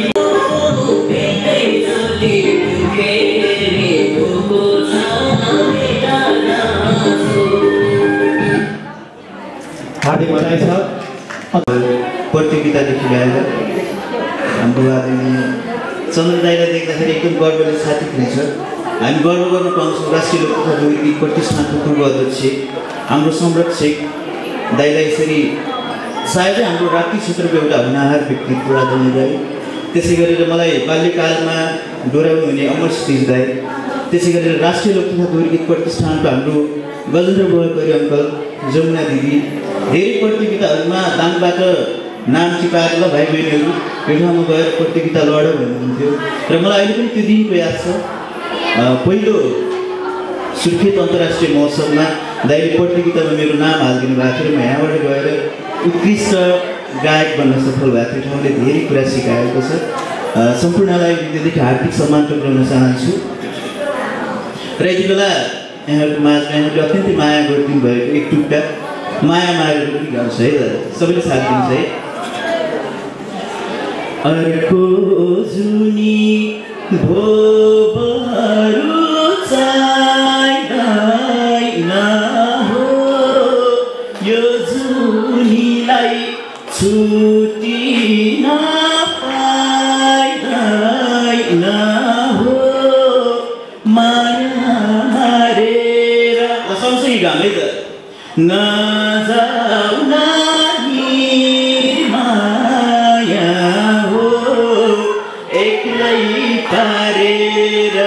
हार्दिक बधाई छ। प्रतियोगितादेखि ल्याएर हाम्रो आदरणीय चन्द्र दाइलाई देख्दाखेरि एकदम गर्वले छाती फुल्छ। हामी गर्व गर्न पाउँछौँ राष्ट्रिय लोक तथा दोहोरी गीत प्रतिष्ठानको पूर्व अध्यक्ष हाम्रो संरक्षक दाइलाई यसरी सायदै हाम्रो राप्ती क्षेत्रको एउटा हुनहार व्यक्तित्व आदरणीय दाइ, त्यसै गरेर मलाई बाल्यकालमा डोर्याउनु हुने अमर सतीश दाइ, त्यसै गरेर राष्ट्रिय लोक तथा दोहोरी गीत प्रतिष्ठानको हाम्रो गजेन्द्र बोहकरी अङ्कल, जमुना दिदी, धेरै प्रतियोगिताहरूमा दाङबाट नाम टिपाएर ल भाइ बहिनीहरू यो ठाउँमा गएर प्रतियोगिता लड भन्नुहुन्थ्यो र मलाई अहिले पनि त्यो दिनको याद छ। पहिलो सुर्खेत अन्तर्राष्ट्रिय महोत्सवमा दाइले प्रतियोगितामा मेरो नाम हालिदिनु भएको थियो र म यहाँबाट गएर उत्कृष्ट गायक बन्न सफल भएको थियो। ठाउँले धेरै कुरा सिकाएको छ। सम्पूर्णलाई विद्यादेखि हार्दिक सम्मान टक्राउन चाहन्छु र यति बेला यहाँहरूको माझमा यहाँहरूले अत्यन्तै माया गरिदिनु भएको एक टुक्का माया मारेर पनि गाउँछ है दादा, सबैले साथ दिन्छ है। अर्को जुनी भोबहरू चाहिँदैन हो, यो जुनीलाई छुटी नपाइदैन हो, माया मारेर सँगसँगै गाउँ है त। नजाऊ नानी माया हो एक्लै पारेर,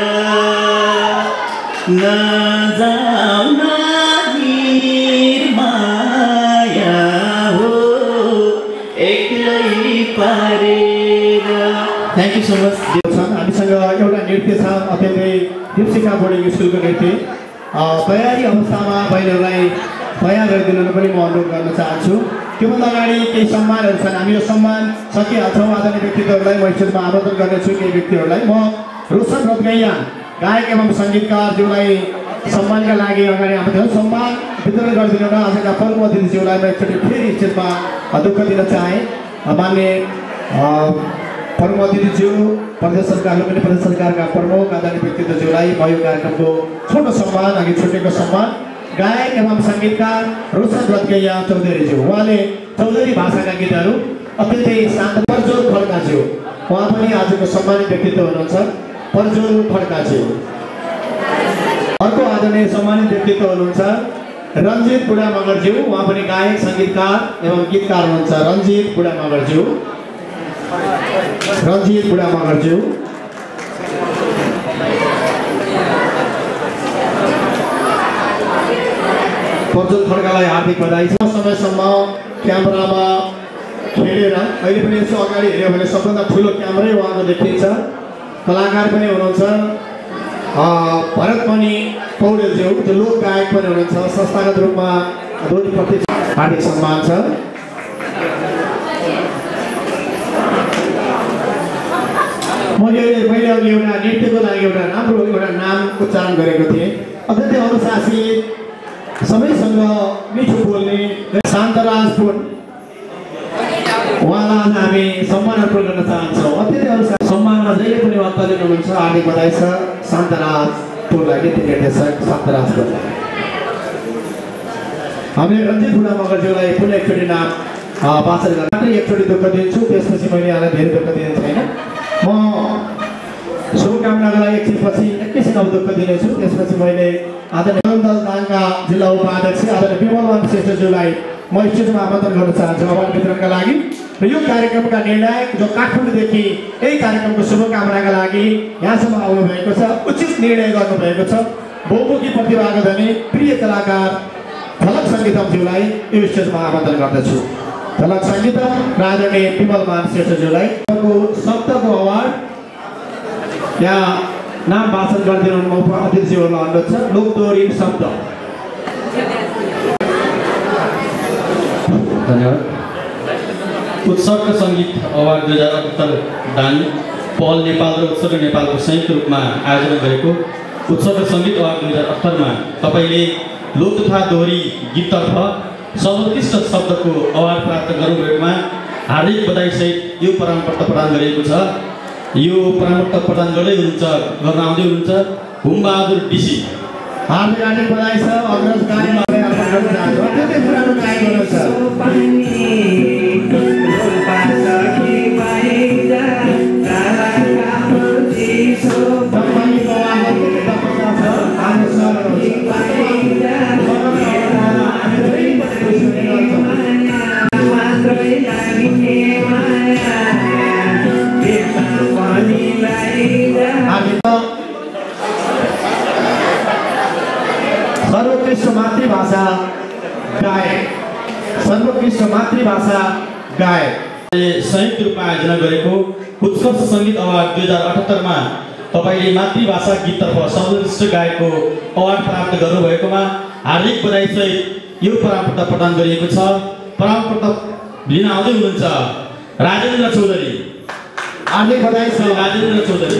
नजाऊ नानी माया हो एक्लै पारेर। Thank you so much. हामीसँग एउटा नृत्य छ, अत्यन्तै दीपशिखा बोर्डिङ स्कुलको नृत्य। तयारी अवस्थामा बहिनीहरूलाई तयार गरिदिनु पनि म अनुरोध गर्न चाहन्छु। त्योभन्दा अगाडि केही सम्मानहरू छन्, हामी यो सम्मान सकिहाल्छौँ। आदरणीय व्यक्तित्वहरूलाई म स्टेजमा आमन्त्रण गर्नेछु। केही व्यक्तिहरूलाई म रोशन रथगैया गायक एवं सङ्गीतकारज्यूलाई सम्मानका लागि अगाडि आमन्त्रण सम्मान वितरण गरिदिनु र आजका प्रमुख अतिथिज्यूलाई म एकचोटि फेरि स्टेजमा दुःख दिन चाहेँ। मान्य प्रमुख अतिथिज्यू, प्रदेश सरकारले पनि प्रदेश सरकारका प्रमुख आदरणीय व्यक्तित्वज्यूलाई म यो कार्यक्रमको छोटो सम्मान, अघि छुटेको सम्मान गायक एवं सङ्गीतकार रोशन रथगैया चौधरीज्यू, उहाँले चौधरी भाषाका गीतहरू अत्यन्तै शान्त। प्रज्वल खड्काज्यू, उहाँ पनि आजको सम्मानित व्यक्तित्व हुनुहुन्छ। प्रज्वल खड्काज्यू। अर्को आदरणीय सम्मानित व्यक्तित्व हुनुहुन्छ रञ्जित बुढा मगरज्यू, उहाँ पनि गायक सङ्गीतकार एवं गीतकार हुनुहुन्छ। रञ्जित बुढा मगरज्यू, रञ्जित बुढा मगरज्यू। प्रज्वल खड्कालाई हार्दिक बधाई छ। समयसम्म क्यामेरामा खेलेर अहिले पनि यसो अगाडि हेऱ्यो भने सबभन्दा ठुलो क्यामेरै उहाँको देखिन्छ। कलाकार पनि हुनुहुन्छ। भरतमणि पौडेलज्यू जो लोक गायक पनि हुनुहुन्छ, संस्थागत रूपमा ध्वनिप्रति हार्दिक सम्मान छ। मैले मैले अघि एउटा नृत्यको लागि एउटा राम्रो एउटा नाम उच्चारण गरेको थिएँ। अत्यन्तै अनुशासित, सबैसँग मिठो बोल्ने शान्तराज पुन उहाँलाई आज हामी सम्मान अर्पण गर्न चाहन्छौँ। अत्यन्तै अनुशासित, सम्मानमा जहिले पनि अत्तलिनु हुनुहुन्छ। हार्दिक बधाई छ शान्तराज पुनलाई, नृत्य निर्देशक शान्तराज पुनलाई। हामीले रञ्जित बुढा मगरज्यूलाई पुनः एकचोटि नाम वाचन गर्न मात्रै एकचोटि दुःख दिन्छु, त्यसपछि मैले यहाँलाई धेरै दुःख दिने छैन। म शुभकामनाको लागि एकछिनपछि एकैछिन अब दुःख दिनेछु। त्यसपछि मैले आदरणीय दल दाङका जिल्ला उपाध्यक्ष आदरणीय विमलमान श्रेष्ठज्यूलाई म स्टेजमा आमन्त्रण गर्न चाहन्छु अवार्ड वितरणका लागि। र यो कार्यक्रमका निर्णायक जो काठमाडौँदेखि यही कार्यक्रमको शुभकामनाका लागि यहाँसम्म आउनुभएको छ, उचित निर्णय गर्नुभएको छ। बहुमुखी प्रतिभाका धनी प्रिय कलाकार झलक सङ्गीतमज्यूलाई यो स्टेजमा आमन्त्रण गर्दछु। झलक सङ्गीतम र आदरणीय विमलमान श्रेष्ठज्यूलाई शब्दको अवार्ड यहाँ नाम वाचन गरिदिनु म अध्यक्षज्यूहरूलाई अनुरोध छ। लोकदोहोरी शब्द। धन्यवाद। उत्सर्ग सङ्गीत अवार्ड दुई हजार अठहत्तर दान पहल नेपाल र उत्सर्ग नेपालको संयुक्त रूपमा आयोजना गरेको उत्सर्ग सङ्गीत अवार्ड दुई हजार अठहत्तरमा तपाईँले लोक तथा दोहोरी गीततर्फ सर्वोत्कृष्ट शब्दको अवार्ड प्राप्त गर्नुभएकोमा हार्दिक बधाईसहित यो प्रमाणपत्र प्रदान गरिएको छ। यो प्रमाणपत्र प्रदान गर्दै हुनुहुन्छ गर्न आउँदै हुनुहुन्छ हुमबहादुर डिसी। हार्दिक हार्दिक बधाई छ। अग्रज गायकलाई अर्पण गर्न चाहन्छु। अत्यन्तै पुरानो गायक हुनुहुन्छ। सर्वोत्कृष्ट मातृभाषा गायक, सर्वोत्कृष्ट मातृभाषा गायक संयुक्त रूपमा आयोजना गरेको उत्कृष्ट सङ्गीत अवार्ड दुई हजार अठहत्तरमा तपाईँले मातृभाषा गीततर्फ सर्वोत्कृष्ट गायकको अवार्ड प्राप्त गर्नुभएकोमा हार्दिक बधाईसहित यो प्रमाणपत्र प्रदान गरिएको छ। प्रमाणपत्र लिन आउँदै हुनुहुन्छ राजेन्द्र चौधरी। हार्दिक बधाई छ राजेन्द्र चौधरी।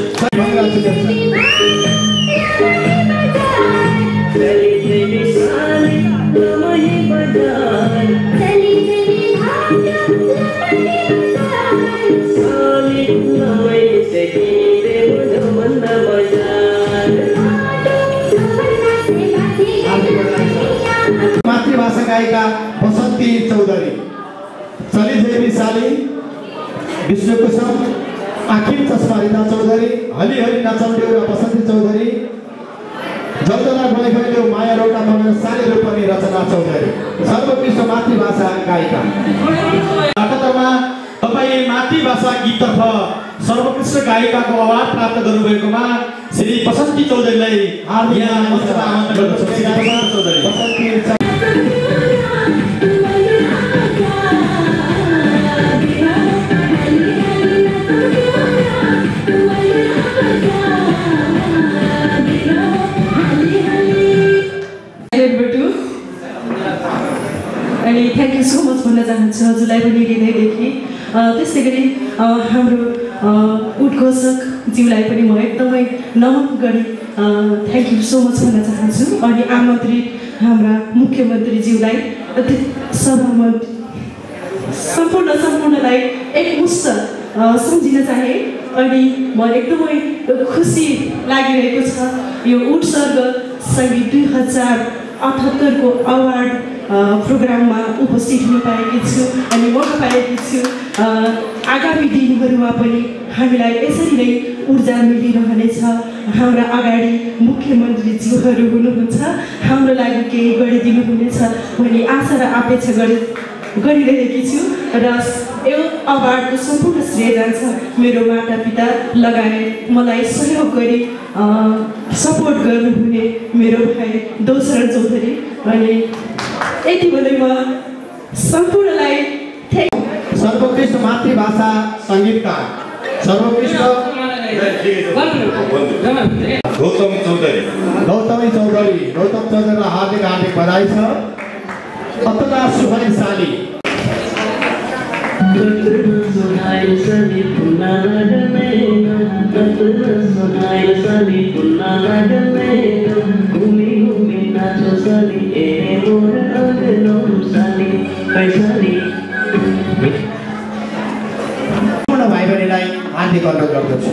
मातृभाषा गायिका बसन्ती चौधरी, चली देवी साली, विष्णु कुसुम, आखिर चस्मा रिता चौधरी, हली हली नाचौटे र बसन्ती चौधरी, जलजला भैभैलो माया रोटा मगर साली रूपनी रचना चौधरी सर्वोत्कृष्ट मातृभाषा गायिका। अठहत्तरमा तपाईँ मातृभाषा गीततर्फ सर्वोत्कृष्ट गायिकाको अवार्ड प्राप्त गर्नुभएकोमा श्री बसन्ती चौधरीलाई हार्दिक आमन्त्रण गर्दछु। श्री बसन्ती चौधरी। अनि थ्याङ्क यू सो मच भन्न चाहन्छु हजुरलाई पनि हृदयदेखि। त्यस्तै गरी हाम्रो उद्घोषकज्यूलाई पनि म एकदमै नमन गरी थ्याङ्क यू सो मच भन्न चाहन्छु। अनि आमन्त्रित हाम्रा मुख्यमन्त्रीज्यूलाई सभामा सम्पूर्ण सम्पूर्णलाई एकमुष्ट सम्झिन चाहे। अनि म एकदमै खुसी लागिरहेको छ यो उत्सर्ग सङ्गीत दुई हजार अठहत्तरको अवार्ड प्रोग्राममा उपस्थित हुन पाएकी छु अनि मौका पाएकी छु। आगामी दिनहरूमा पनि हामीलाई यसरी नै ऊर्जा मिलिरहनेछ। हाम्रा अगाडि मुख्यमन्त्रीज्यूहरू हुनुहुन्छ, हाम्रो लागि केही गरिदिनुहुनेछ भन्ने आशा र अपेक्षा गरि गरिरहेकी छु। र यो अवार्डको सम्पूर्ण श्रेय जान्छ मेरो मातापिता लगायत मलाई सहयोग गरी सपोर्ट गर्नुहुने मेरो भाइ दोस्रो चौधरी। अनि यति भन्दै म सम्पूर्णलाई सर्वोत्कृष्ट मातृभाषा सङ्गीतकार, सर्वोत्कृष्ट गौतम चौधरी गौतमी चौधरी गौतम चौधरीलाई हार्दिक हार्दिक बधाई छ। अतुला सुभाइसाली भाइ बहिनीलाई हार्दिक अनुरोध गर्दछु।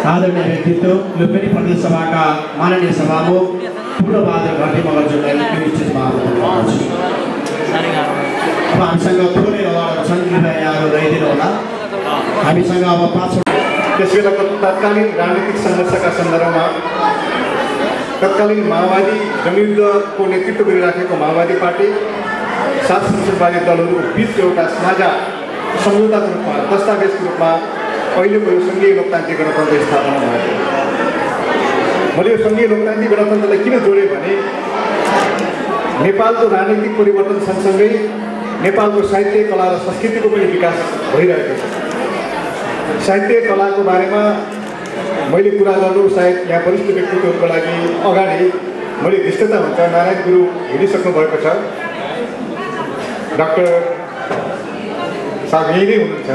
आदरणीय व्यक्तित्व लुम्बिनी प्रदेश सभाका माननीय सभामुख पूर्णबहादुर घटे मगरज्यूलाई यो स्टेजमा आह्वान गर्दछु। अब हामीसँग थोरै अगाडि छन्, कृपया यहाँहरू रहिदिनु होला। हामीसँग अब पाँच त्यसबेलाको तत्कालीन राजनीतिक सङ्घर्षका सन्दर्भमा तत्कालीन माओवादी जनयुद्धको नेतृत्व गरिराखेको माओवादी पार्टी सात संसदवादी दलहरू बिच एउटा साझा सम्झौताको रूपमा दस्तावेजको रूपमा अहिलेको यो सङ्घीय लोकतान्त्रिक गणतन्त्र स्थापना भएको। मैले यो सङ्घीय लोकतान्त्रिक गणतन्त्रलाई किन जोडेँ भने नेपालको राजनीतिक परिवर्तन सँगसँगै नेपालको साहित्य कला र संस्कृतिको पनि विकास भइरहेको छ। साहित्य कलाको बारेमा मैले कुरा गर्नु सायद यहाँ वरिष्ठ व्यक्तित्वहरूको लागि अगाडि मैले धृष्टता हुन्छ। नारायण गुरु हिँडिसक्नु भएको छ, डाक्टर साहब यही नै हुनुहुन्छ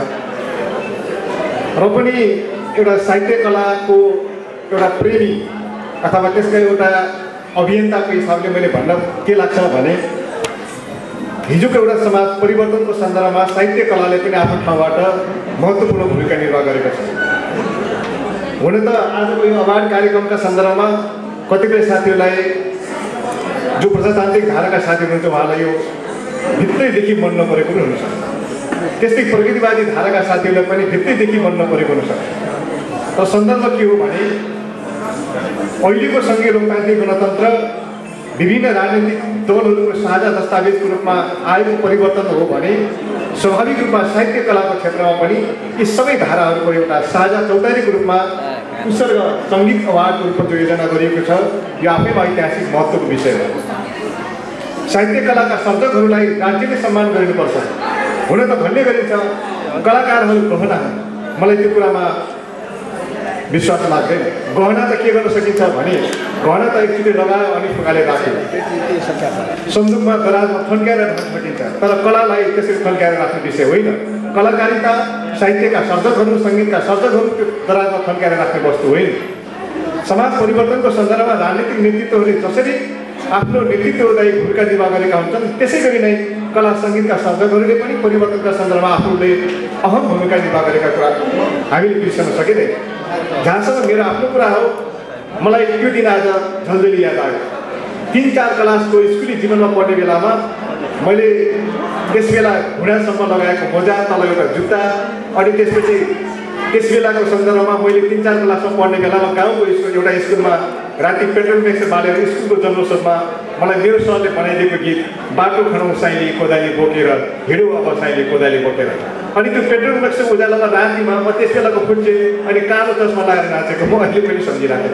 र पनि एउटा साहित्य कलाको एउटा प्रेमी अथवा त्यसका एउटा अभियन्ताको हिसाबले मैले भन्न के लाग्छ भने हिजोको एउटा समाज परिवर्तनको सन्दर्भमा साहित्य कलाले पनि आफ्नो ठाउँबाट महत्त्वपूर्ण भूमिका निर्वाह गरेको छ। हुन त आजको यो अवार्ड कार्यक्रमका सन्दर्भमा कतिपय साथीहरूलाई जो प्रजातान्त्रिक धाराका साथी हुनुहुन्छ उहाँलाई यो भित्रैदेखि मन नपरेको पनि हुनसक्छ। त्यस्तै प्रगतिवादी धाराका साथीहरूलाई पनि भित्रैदेखि मन नपरेको हुनसक्छ। तर सन्दर्भ के हो भने अहिलेको सङ्घीय लोकतान्त्रिक गणतन्त्र विभिन्न राजनीतिक दलहरूको साझा दस्तावेजको रूपमा आएको परिवर्तन हो भने स्वाभाविक रूपमा साहित्य कलाको क्षेत्रमा पनि यी सबै धाराहरूको एउटा साझा चौतारीको रूपमा उत्सर्ग सङ्गीत अवार्डको रूपमा जो योजना गरिएको छ यो आफैमा ऐतिहासिक महत्त्वको विषय हो। साहित्य कलाका सर्जकहरूलाई राज्यले सम्मान गरिनुपर्छ। हुन त भन्ने गरिन्छ कलाकारहरू गहना हुन्, मलाई त्यो कुरामा विश्वास लाग्दैन। गहना त के गर्न सकिन्छ भने गहना त एकचोटि लगायो अनि फुकाले राख्यो, सन्दुकमा दराजमा थन्क्याएर राख्न सकिन्छ, तर कलालाई त्यसरी थन्क्याएर राख्ने विषय होइन। कलाकारिता साहित्यका सर्जकहरू सङ्गीतका सर्जकहरू त्यो दराजमा थन्क्याएर राख्ने वस्तु होइन। समाज परिवर्तनको सन्दर्भमा राजनीतिक नेतृत्वहरूले जसरी आफ्नो नेतृत्वदायी भूमिका निर्वाह गरेका हुन्छन् त्यसै गरी नै कला सङ्गीतका सर्जकहरूले पनि परिवर्तनका सन्दर्भमा आफूले अहम भूमिका निर्वाह गरेका कुरा हामीले बिर्सन सकिँदैन। जहाँसम्म मेरो आफ्नो कुरा हो, मलाई त्यो दिन आज झन्झली याद आयो। तिन चार क्लासको स्कुली जीवनमा पढ्ने बेलामा मैले त्यस बेला घुँडासम्म लगाएको मोजा, तल एउटा जुत्ता, अनि त्यसपछि त्यस बेलाको सन्दर्भमा मैले तिन चार क्लासमा पढ्ने बेलामा गाउँको स्कुल एउटा स्कुलमा राति पेट्रोल ट्याक्स बालेर स्कुलको जन्मोत्सवमा मलाई मेरो सरले बनाइदिएको गीत बाटो खनाउँ साइली कोदाली बोकेर हिँडौँ अब साइली कोदाली बोकेर, अनि त्यो पेट्रोल ट्याक्स उज्यालोमा रातिमा म त्यस बेलाको फुट्चे अनि कालो चस्मा लगाएर नाचेको म अहिले पनि सम्झिरहेको।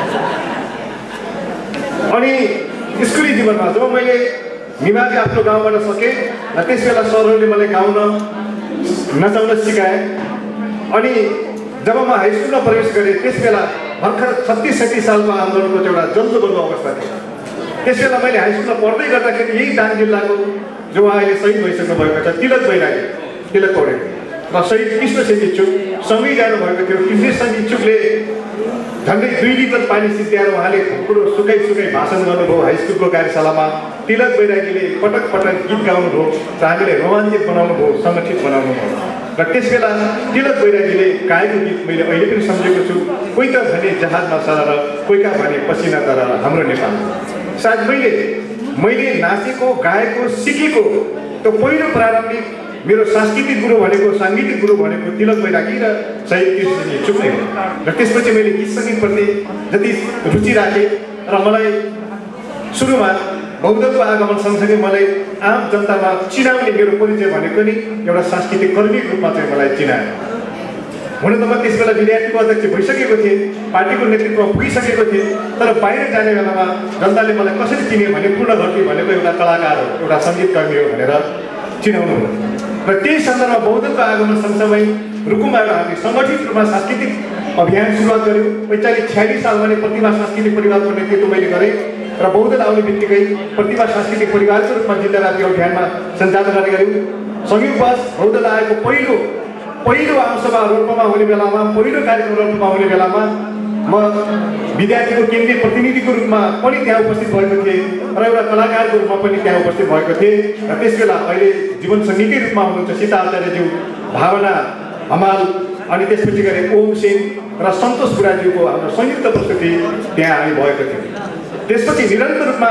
अनि स्कुली जीवनमा जब मैले निमागी आफ्नो गाउँबाट सकेँ र त्यस बेला सरहरूले मलाई गाउन नचाउन सिकाए। अनि जब म हाई स्कुलमा प्रवेश गरेँ त्यस बेला भर्खर छत्तिस सैँतिस सालको आन्दोलनको एउटा जल्दो बल्दो अवस्था थियो। त्यस बेला मैले हाई स्कुलमा पढ्दै गर्दाखेरि यही दाङ जिल्लाको जो अहिले शहीद भइसक्नु भएको छ तिलक बैरागी, तिलक पौडेल र शहीद कृष्ण सेन इच्छुक सँगै जानुभएको थियो। कृष्ण सेन इच्छुकले झन्डै दुई लिटर पानी सिद्ध्याएर उहाँले ठुलो सुकाइ सुकाइ भाषण गर्नुभयो हाई स्कुलको कार्यशालामा। तिलक बैरागीले पटक पटक गीत गाउनुभयो र हामीले रोमाञ्चित बनाउनु भयो, सङ्गठित बनाउनु भयो। र त्यस बेला तिलक बैरागीले गाएको गीत मैले अहिले पनि सम्झेको छु। कोही त भने जहाजमा सरर, कोही का भने पसिना तर हाम्रो नेपाल। सायद मैले मैले नाचेको गाएको सिकेको त्यो पहिलो प्रारम्भिक मेरो सांस्कृतिक गुरु भनेको साङ्गीतिक गुरु भनेको तिलक बैरागी र शहीद कृष्ण सेन इच्छुक नै हो। र त्यसपछि मैले गीत सङ्गीतप्रति जति रुचि राखेँ र मलाई सुरुमा बौद्धको आगमन सँगसँगै मलाई आम जनतामा चिनाउने मेरो परिचय भनेको नि एउटा सांस्कृतिक कर्मीको रूपमा चाहिँ मलाई चिनायो। हुन त म त्यस बेला विद्यार्थीको अध्यक्ष भइसकेको थिएँ, पार्टीको नेतृत्वमा पुगिसकेको थिएँ, तर बाहिर जाने बेलामा जनताले मलाई कसरी चिन्यो भने पूर्णघटी भनेको एउटा कलाकार हो, एउटा सङ्गीतकर्मी हो भनेर चिनाउनु हो। र त्यही सन्दर्भमा बौद्धको आगमन सँगसँगै रुकुममा एउटा हामी सङ्गठित रूपमा सांस्कृतिक अभियान सुरुवात गऱ्यौँ। पैँचालिस छयालिस सालमा नै प्रतिभा सांस्कृतिक परिवारको नेतृत्व मैले गरेँ र बौद्ध आउने बित्तिकै प्रतिभा सांस्कृतिक परिवारको रूपमा जिल्लाव्यापी अभियानमा सञ्चालन गर्ने गऱ्यौँ। संयोगवश बौद्ध आएको पहिलो पहिलो आमसभा रोल्पामा हुने बेलामा, पहिलो कार्यक्रम रोल्पामा हुने बेलामा म विद्यार्थीको केन्द्रीय प्रतिनिधिको रूपमा पनि त्यहाँ उपस्थित भएको थिएँ र एउटा कलाकारको रूपमा पनि त्यहाँ उपस्थित भएको थिएँ। र त्यस बेला अहिले जीवन सङ्गीकै रूपमा हुनुहुन्छ सीता आचार्यज्यू, भावना हमाल अनि त्यसपछि गएर ओम सिंह र सन्तोष बुढाज्यूको हाम्रो संयुक्त प्रस्तुति त्यहाँ हामी भएको थियो। त्यसपछि निरन्तर रूपमा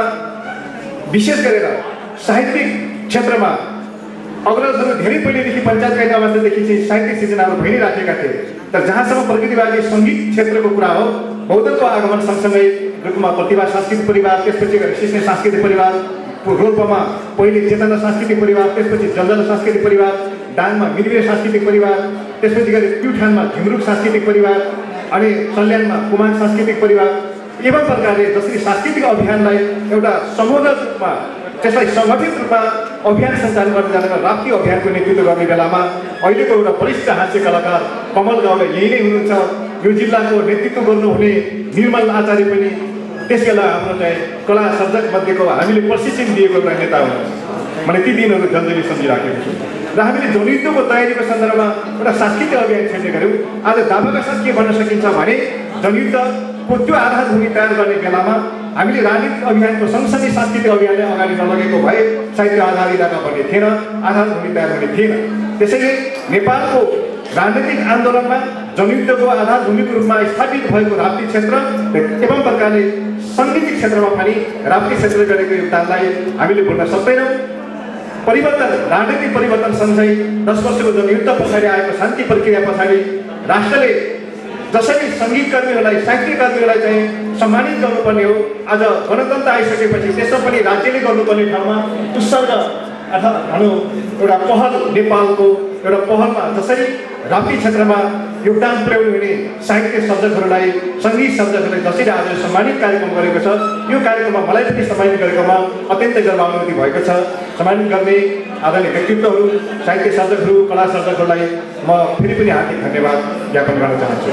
विशेष गरेर साहित्यिक क्षेत्रमा अग्रजहरू धेरै पहिलेदेखि पञ्चायतका अवस्थादेखि चाहिँ साहित्यिक सिर्जनाहरू भइ नै राखेका थिए। तर जहाँसम्म प्रकृतिवादी सङ्गीत क्षेत्रको कुरा हो, बौद्धको आगमन सँगसँगै रूपमा प्रतिभा सांस्कृतिक परिवार, त्यसपछि गएर सिस्ने सांस्कृतिक परिवार, रोल्पामा पहिले चेतना सांस्कृतिक परिवार, त्यसपछि जलजल सांस्कृतिक परिवार, दाङमा मिलिबे सांस्कृतिक परिवार, त्यसपछि गएर प्युठानमा झिमरुक सांस्कृतिक परिवार, अनि सल्यानमा कुमाङ सांस्कृतिक परिवार, एवं प्रकारले जसरी सांस्कृतिक अभियानलाई एउटा समूहगत रूपमा त्यसलाई सङ्गठित रूपमा अभियान सञ्चालन गर्न जाँदा राप्ती अभियानको नेतृत्व गर्ने बेलामा अहिलेको एउटा वरिष्ठ हास्य कलाकार कमल गाउँले यही नै हुनुहुन्छ। यो जिल्लाको नेतृत्व गर्नुहुने निर्मल आचार्य पनि त्यस बेला हाम्रो चाहिँ कला सर्जक मध्येको हामीले प्रशिक्षण दिएको एउटा नेता हुनुहुन्छ। मैले ती दिनहरू जल्दी सम्झिराखेको छु र हामीले जनयुद्धको तयारीको सन्दर्भमा एउटा सांस्कृतिक अभियान छेड्ने गऱ्यौँ। आज दावाका साथ के भन्न सकिन्छ भने जनयुद्धको त्यो आधारभूमि तयार गर्ने बेलामा हामीले राजनीतिक अभियानको सँगसँगै सांस्कृतिक अभियानले अगाडि नलगेको भए साहित्य आधार इलाका पर्ने थिएन, आधारभूमि तयार हुने थिएन। त्यसैले नेपालको राजनीतिक आन्दोलनमा जनयुद्धको आधारभूमिको रूपमा स्थापित भएको राप्ती क्षेत्र एवं प्रकारले सङ्गीतिक क्षेत्रमा पनि राप्ती क्षेत्रले गरेको योगदानलाई हामीले भुल्न सक्दैनौँ। परिवर्तन, राजनीतिक परिवर्तन सँगसँगै दस वर्षको जनयुद्ध पछाडि आएको शान्ति प्रक्रिया पछाडि राष्ट्रले जसरी सङ्गीतकर्मीहरूलाई, साहित्यकर्मीहरूलाई चाहिँ सम्मानित गर्नुपर्ने हो, आज गणतन्त्र आइसकेपछि त्यसमा पनि राज्यले गर्नुपर्ने ठाउँमा उत्सर्ग अथवा भनौँ एउटा पहल, नेपालको एउटा पहलमा जसरी राप्ती क्षेत्रमा योगदान पुर्याउनु हुने साहित्य सर्जकहरूलाई, सङ्गीत सर्जकहरूलाई जसरी आज सम्मानित कार्यक्रम गरेको छ, यो कार्यक्रममा मलाई पनि सम्मानित गरेकोमा अत्यन्तै गर्वानुभूति भएको छ। सम्मानित गर्ने आदरणीय व्यक्तित्वहरू, साहित्य सर्जकहरू, कला सर्जकहरूलाई म फेरि पनि हार्दिक धन्यवाद ज्ञापन गर्न चाहन्छु।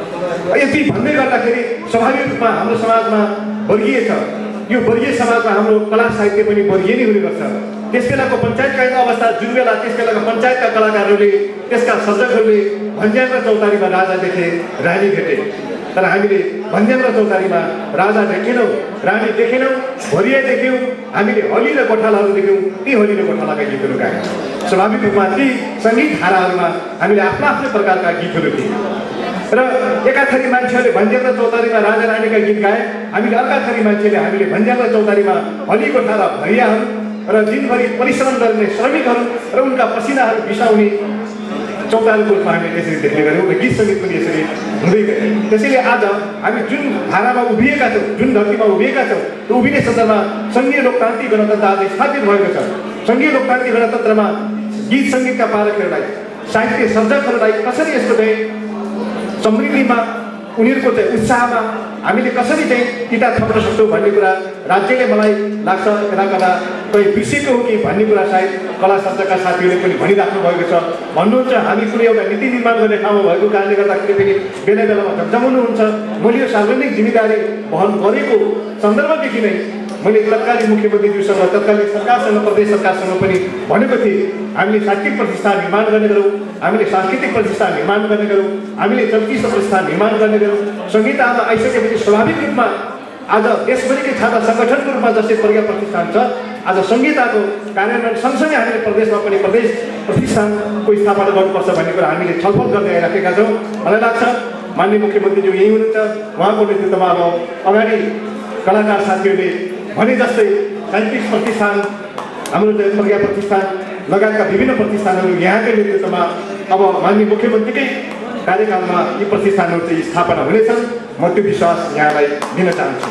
यति भन्दै गर्दाखेरि स्वाभाविक रूपमा हाम्रो समाजमा वर्गीय छ। यो वर्गीय समाजमा हाम्रो कला साहित्य पनि वर्गीय नै हुने गर्छ। त्यस बेलाको पञ्चायतका अवस्था जुन बेला त्यस बेलाका पञ्चायतका कलाकारहरूले, त्यसका सर्जकहरूले भन्ज्याङ र चौतारीमा राजा देखे, रानी भेटे। तर हामीले भन्ज्याङ र चौतारीमा राजा देखेनौँ, रानी देखेनौँ, भरिया देख्यौँ, हामीले होली र गोठालाहरू देख्यौँ। ती होली र गोठालाका गीतहरू गायौँ। स्वाभाविक रूपमा ती सङ्गीत धाराहरूमा हामीले आफ्नो आफ्नो प्रकारका गीतहरू थिए र एकाथरी मान्छेहरूले भन्ज्याङ र चौतारीमा राजा रानीका गीत गाए, हामीले अर्काथरी मान्छेले हामीले भन्ज्याङ र चौतारीमा होली गोठाला भरियाहरू र दिनभरि परिश्रम गर्ने श्रमिकहरू र उनका पसिनाहरू बिसाउने चौतारीको रूपमा हामीले त्यसरी देख्ने गऱ्यौँ र गीत सङ्गीत पनि यसरी हुँदै गयो। त्यसैले आज हामी जुन धारामा उभिएका छौँ, जुन धरतीमा उभिएका छौँ, त्यो उभिने सन्दर्भमा सङ्घीय लोकतान्त्रिक गणतन्त्र आज स्थापित भएको छ। सङ्घीय लोकतान्त्रिक गणतन्त्रमा गीत सङ्गीतका पारकहरूलाई, साहित्य सर्जकहरूलाई कसरी यसको चाहिँ समृद्धिमा, उनीहरूको चाहिँ उत्साहमा हामीले कसरी चाहिँ किताब थप्न सक्छौँ भन्ने कुरा राज्यले मलाई लाग्छ कता कता कहीँ बिर्सेको हो कि भन्ने कुरा सायद कला सर्जकका साथीहरूले पनि भनिराख्नु भएको छ। भन्नुहुन्छ हामी कुनै एउटा नीति निर्माण गर्ने ठाउँमा भएको कारणले गर्दाखेरि पनि बेला बेलामा झकझमाउनुहुन्छ। मैले यो सार्वजनिक जिम्मेदारी वहन गरेको सन्दर्भदेखि नै मैले तत्कालीन मुख्यमन्त्रीज्यूसँग, तत्कालीन सरकारसँग, प्रदेश सरकारसँग पनि भनेको थिएँ, हामीले साहित्यिक प्रतिष्ठान निर्माण गर्ने गरौँ, हामीले सांस्कृतिक प्रतिष्ठान निर्माण गर्ने गरौँ, हामीले चलचित्र प्रतिष्ठान निर्माण गर्ने गरौँ। सङ्गीत आज आइसकेपछि स्वाभाविक रूपमा आज देशभरिकै छात्र सङ्गठनको रूपमा जस्तै प्रज्ञा प्रतिष्ठान छ, आज सङ्गीतको कार्यान्वयन सँगसँगै हामीले प्रदेशमा पनि प्रदेश प्रतिष्ठानको स्थापना गर्नुपर्छ भन्ने कुरा हामीले छलफल गर्दै आइराखेका छौँ। मलाई लाग्छ माननीय मुख्यमन्त्रीज्यू यही हुनुहुन्छ, उहाँको नेतृत्वमा अब अगाडि कलाकार साथीहरूले भने जस्तै साहित्यिक प्रतिष्ठान, हाम्रो प्रज्ञा प्रतिष्ठान लगायतका विभिन्न प्रतिष्ठानहरू यहाँकै नेतृत्वमा अब माननीय मुख्यमन्त्रीकै कार्यकालमा यी प्रतिष्ठानहरू चाहिँ स्थापना हुनेछन्। म त्यो विश्वास यहाँलाई दिन चाहन्छु।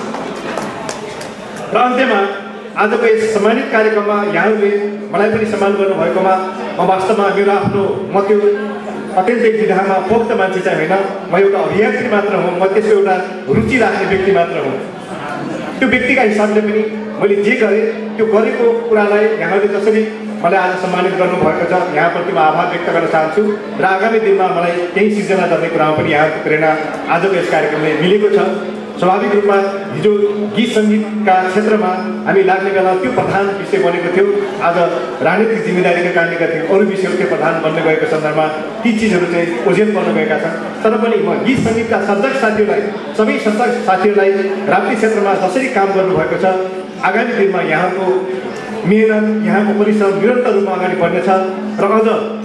र अन्त्यमा आजको यस सम्मानित कार्यक्रममा यहाँहरूले मलाई पनि सम्मान गर्नुभएकोमा म वास्तवमा मेरो आफ्नो म त्यो अत्यन्तै विधामा पोख्त मान्छे चाहिँ होइन, म एउटा अभियात्री मात्र हुँ, म त्यसको एउटा रुचि राख्ने व्यक्ति मात्र हुँ। त्यो व्यक्तिका हिसाबले पनि मैले जे गरेँ त्यो गरेको कुरालाई यहाँले जसरी मलाई आज सम्मानित गर्नुभएको छ, यहाँप्रति म आभार व्यक्त गर्न चाहन्छु। र आगामी दिनमा मलाई केही सिर्जना गर्ने कुरामा पनि यहाँको प्रेरणा आजको यस कार्यक्रमले मिलेको छ। स्वाभाविक रूपमा हिजो गीत सङ्गीतका क्षेत्रमा हामी लाग्ने बेला त्यो प्रधान विषय बनेको थियो। आज राजनीतिक जिम्मेदारीका कारणले गर्दा अरू विषयहरू त्यो प्रधान बन्ने गएको सन्दर्भमा ती चिजहरू चाहिँ ओझेल पर्न गएका छन्। तर पनि म गीत सङ्गीतका सर्जक साथीहरूलाई, सबै सर्जक साथीहरूलाई राप्ती क्षेत्रमा जसरी काम गर्नुभएको छ, आगामी दिनमा यहाँको मेहनत, यहाँको परिश्रम निरन्तर रूपमा अगाडि बढ्नेछ र अझ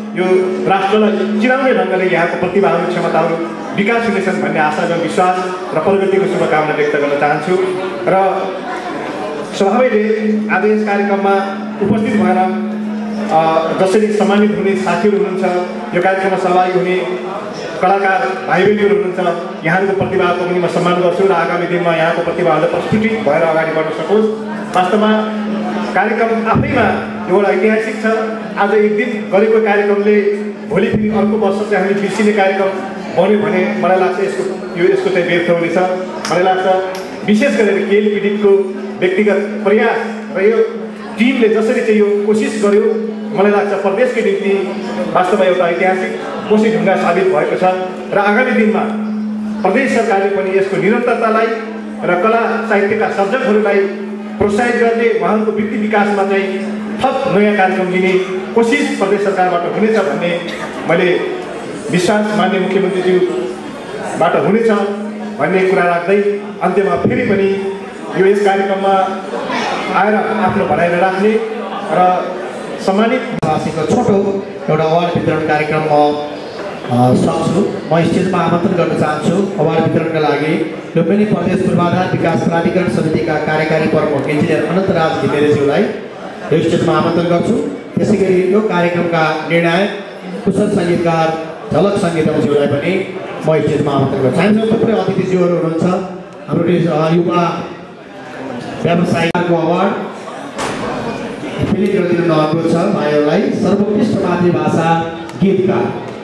यो राष्ट्रलाई चिनाउने ढङ्गले यहाँको प्रतिभाहरू क्षमताहरू विकास हुनेछन् भन्ने आशा र विश्वास र प्रगतिको शुभकामना व्यक्त गर्न चाहन्छु। र सभाले आज यस कार्यक्रममा उपस्थित भएर जसरी सम्मानित हुने साथीहरू हुनुहुन्छ, यो कार्यक्रममा सहभागी हुने कलाकार भाइ बहिनीहरू हुनुहुन्छ, यहाँहरूको प्रतिभाको पनि म सम्मान गर्छु र आगामी दिनमा यहाँको प्रतिभाहरूलाई प्रस्फुटित भएर अगाडि बढ्न सकोस्। वास्तवमा कार्यक्रम आफैमा एउटा ऐतिहासिक छ। आज एक दिन गरेको कार्यक्रमले भोलि फेरि अर्को वर्ष चाहिँ हामी बिर्सिने कार्यक्रम बन्यो भने मलाई लाग्छ यसको यो यसको चाहिँ व्यर्थ हुनेछ। मलाई लाग्छ विशेष गरेर खेल पीडितको व्यक्तिगत प्रयास र यो टिमले जसरी चाहिँ यो कोसिस गर्यो, मलाई लाग्छ प्रदेशकै निम्ति वास्तवमा एउटा ऐतिहासिक कोसिस ढुङ्गा साबित भएको छ। र आगामी दिनमा प्रदेश सरकारले पनि यसको निरन्तरतालाई र कला साहित्यका सर्जकहरूलाई प्रोत्साहित गर्ने, उहाँहरूको वृत्ति विकासमा चाहिँ थप नयाँ कार्यक्रम लिने कोसिस प्रदेश सरकारबाट हुनेछ भन्ने मैले विश्वास मान्य मुख्यमन्त्रीज्यूबाट हुनेछ भन्ने कुरा राख्दै अन्त्यमा फेरि पनि यो यस कार्यक्रममा आएर आफ्नो भनाइ राख्ने र सम्मानित भाषीको छोटो एउटा अवार्ड वितरण कार्यक्रम म सक्छु। म स्टेजमा आमन्त्रण गर्न चाहन्छु अवार्ड वितरणका लागि लुम्बिनी प्रदेश पूर्वाधार विकास प्राधिकरण समितिका कार्यकारी प्रमुख इन्जिनियर अनन्तराज घिमिरेज्यूलाई यो स्टेजमा आमन्त्रण गर्छु। त्यसै गरी यो कार्यक्रमका निर्णायक कुशल सङ्गीतकार झलक सङ्गीतज्यूलाई पनि म स्टेजमा आमन्त्रण गर्न चाहन्छु। थुप्रै अतिथिज्यूहरू हुनुहुन्छ। हाम्रो युवा व्यवसायको अवार्ड फिलिप गरिदिनु अनुरोध छ भाइहरूलाई। सर्वोत्कृष्ट मातृभाषा गीतकार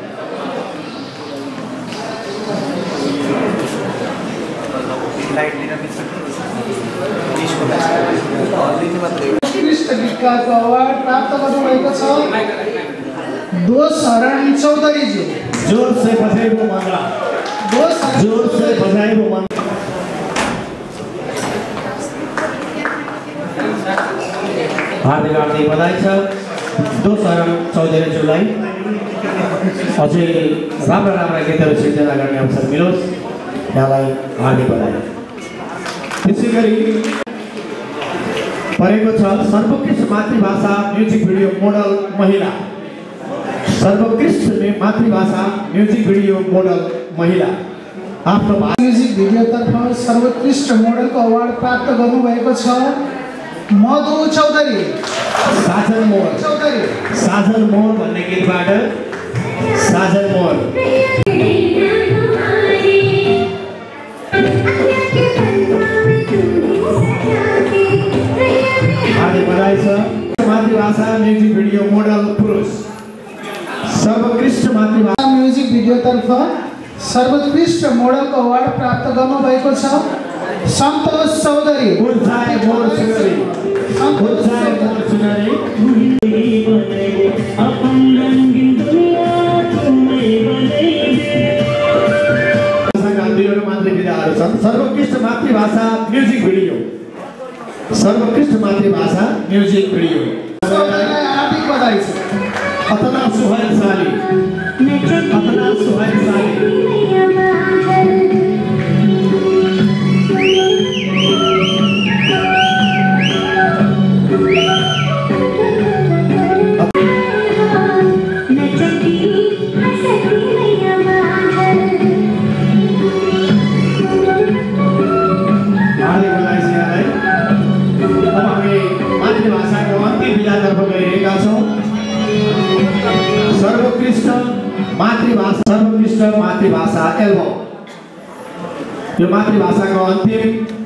उत्कृष्ट गीतकारको अवार्ड प्राप्त गर्नुभएको छ दोष हरानी चौधरीज्यू। जोर से बजाइबो मन्दा दोष जोर से बजाइबो मन्दा हार्दिक हार्दिक बधाई छ दोष हरण चौधरीज्यूलाई। अझै राम्रा राम्रा गीतहरू सिर्जना गर्ने अवसर मिलोस्, यहाँलाई हार्दिक बधाई। त्यसै गरी परेको छ सर्वोत्कृष्ट मातृभाषा म्युजिक भिडियो मोडल महिला। सर्वोत्कृष्ट मातृभाषा म्युजिक भिडियो मोडल महिला आफ्नो म्युजिक भिडियोतर्फ सर्वोत्कृष्ट मोडलको अवार्ड प्राप्त गर्नुभएको छ मधु चौधरी। साजन मोर चौधरी साजन मोर भन्ने गीतबाट साजन मोर हार्दिक बधाई छ। मातृभाषा म्युजिक भिडियो मोडल पुरुष सर्वोत्कृष्ट मातृभाषा म्युजिक भिडियोतर्फ सर्वोत्कृष्ट मोडलको अवार्ड प्राप्त गर्नुभएको छ सन्तोष चौधरी। उल्झाए मोर सुनरी उल्झाए मोर सुनरी मातृ विधाहरू छन्। सर्वोत्कृष्ट मातृभाषा म्युजिक भिडियो सर्वोत्कृष्ट मातृभाषा म्युजिक भिडियो हार्दिक बधाई छ। अतना सुहाइशाली अतना सुहाइशाली सर्वोत्कृष्ट मातृभाषा सर्वोत्कृष्ट मातृभाषा एल्बम यो मातृभाषाको अन्तिम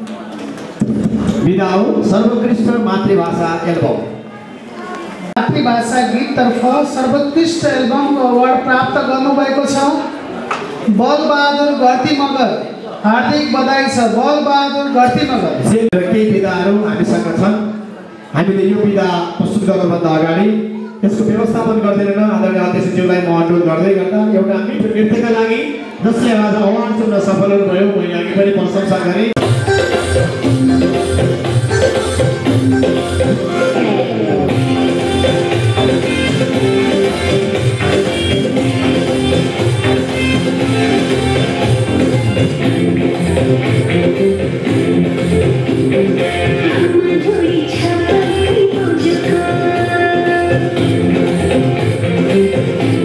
विधा हो। सर्वोत्कृष्ट मातृभाषा एल्बम मातृभाषा गीततर्फ सर्वोत्कृष्ट एल्बमको अवार्ड प्राप्त गर्नुभएको छ बलबहादुर घरती मगर। हार्दिक बधाई छ बलबहादुर घरती मगर। केही विधाहरू हामीसँग छन्। हामीले यो विधा प्रस्तुत गर्नुभन्दा अगाडि यसको व्यवस्थापन गरिदिएर आदरणीय अध्यक्षज्यूलाई म अनुरोध गर्दै गर्दा एउटा मिठो नृत्यका लागि जसले आज अवार्ड चुन्न सफल भयो मैले अघि पनि प्रशंसा गरेँ। Thank you.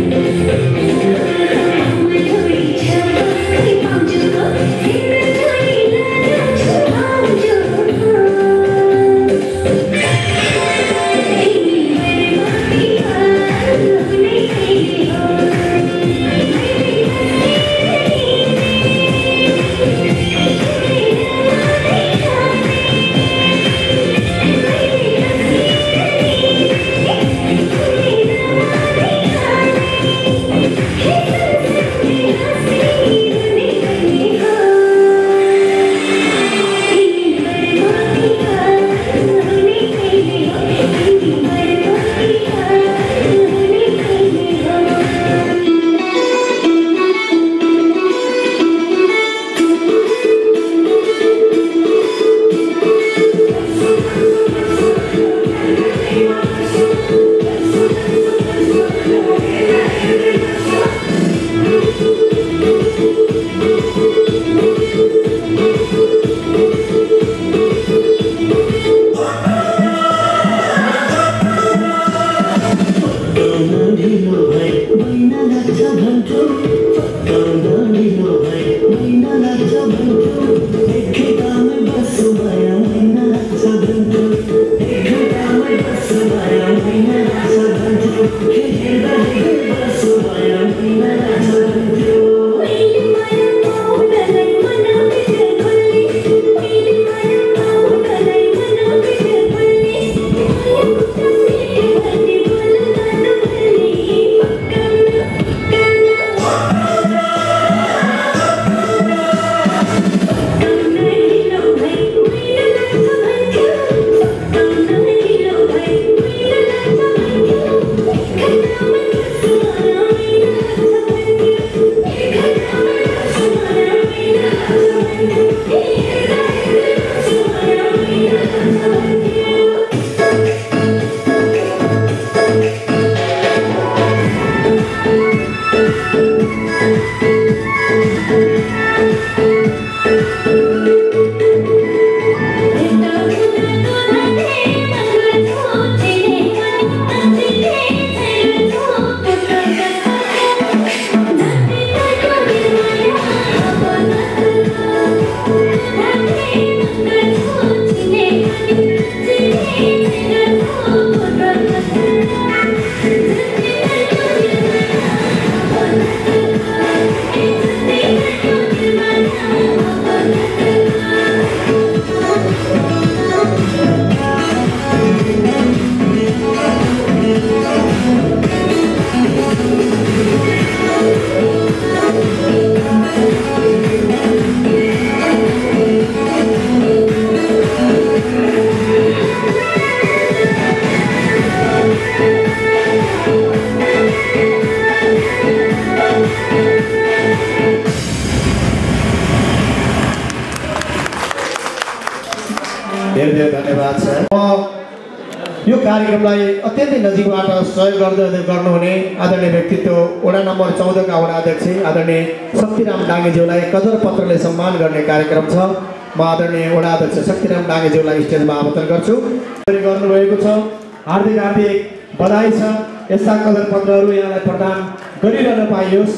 धेरै धेरै धन्यवाद छ। यो कार्यक्रमलाई अत्यन्तै नजिकबाट सहयोग गर्दै गर्नुहुने आदरणीय व्यक्तित्व वडा नम्बर चौधका वडा अध्यक्ष आदरणीय शक्तिराम डाङ्गेज्यूलाई कदर पत्रले सम्मान गर्ने कार्यक्रम छ। म आदरणीय वडा अध्यक्ष शक्तिराम डाङ्गेज्यूलाई स्टेजमा आमन्त्रण गर्छु। गर्नुभएको छ, हार्दिक हार्दिक बधाई छ। यस्ता कदर पत्रहरू यहाँलाई प्रदान गरिरहन पाइयोस्।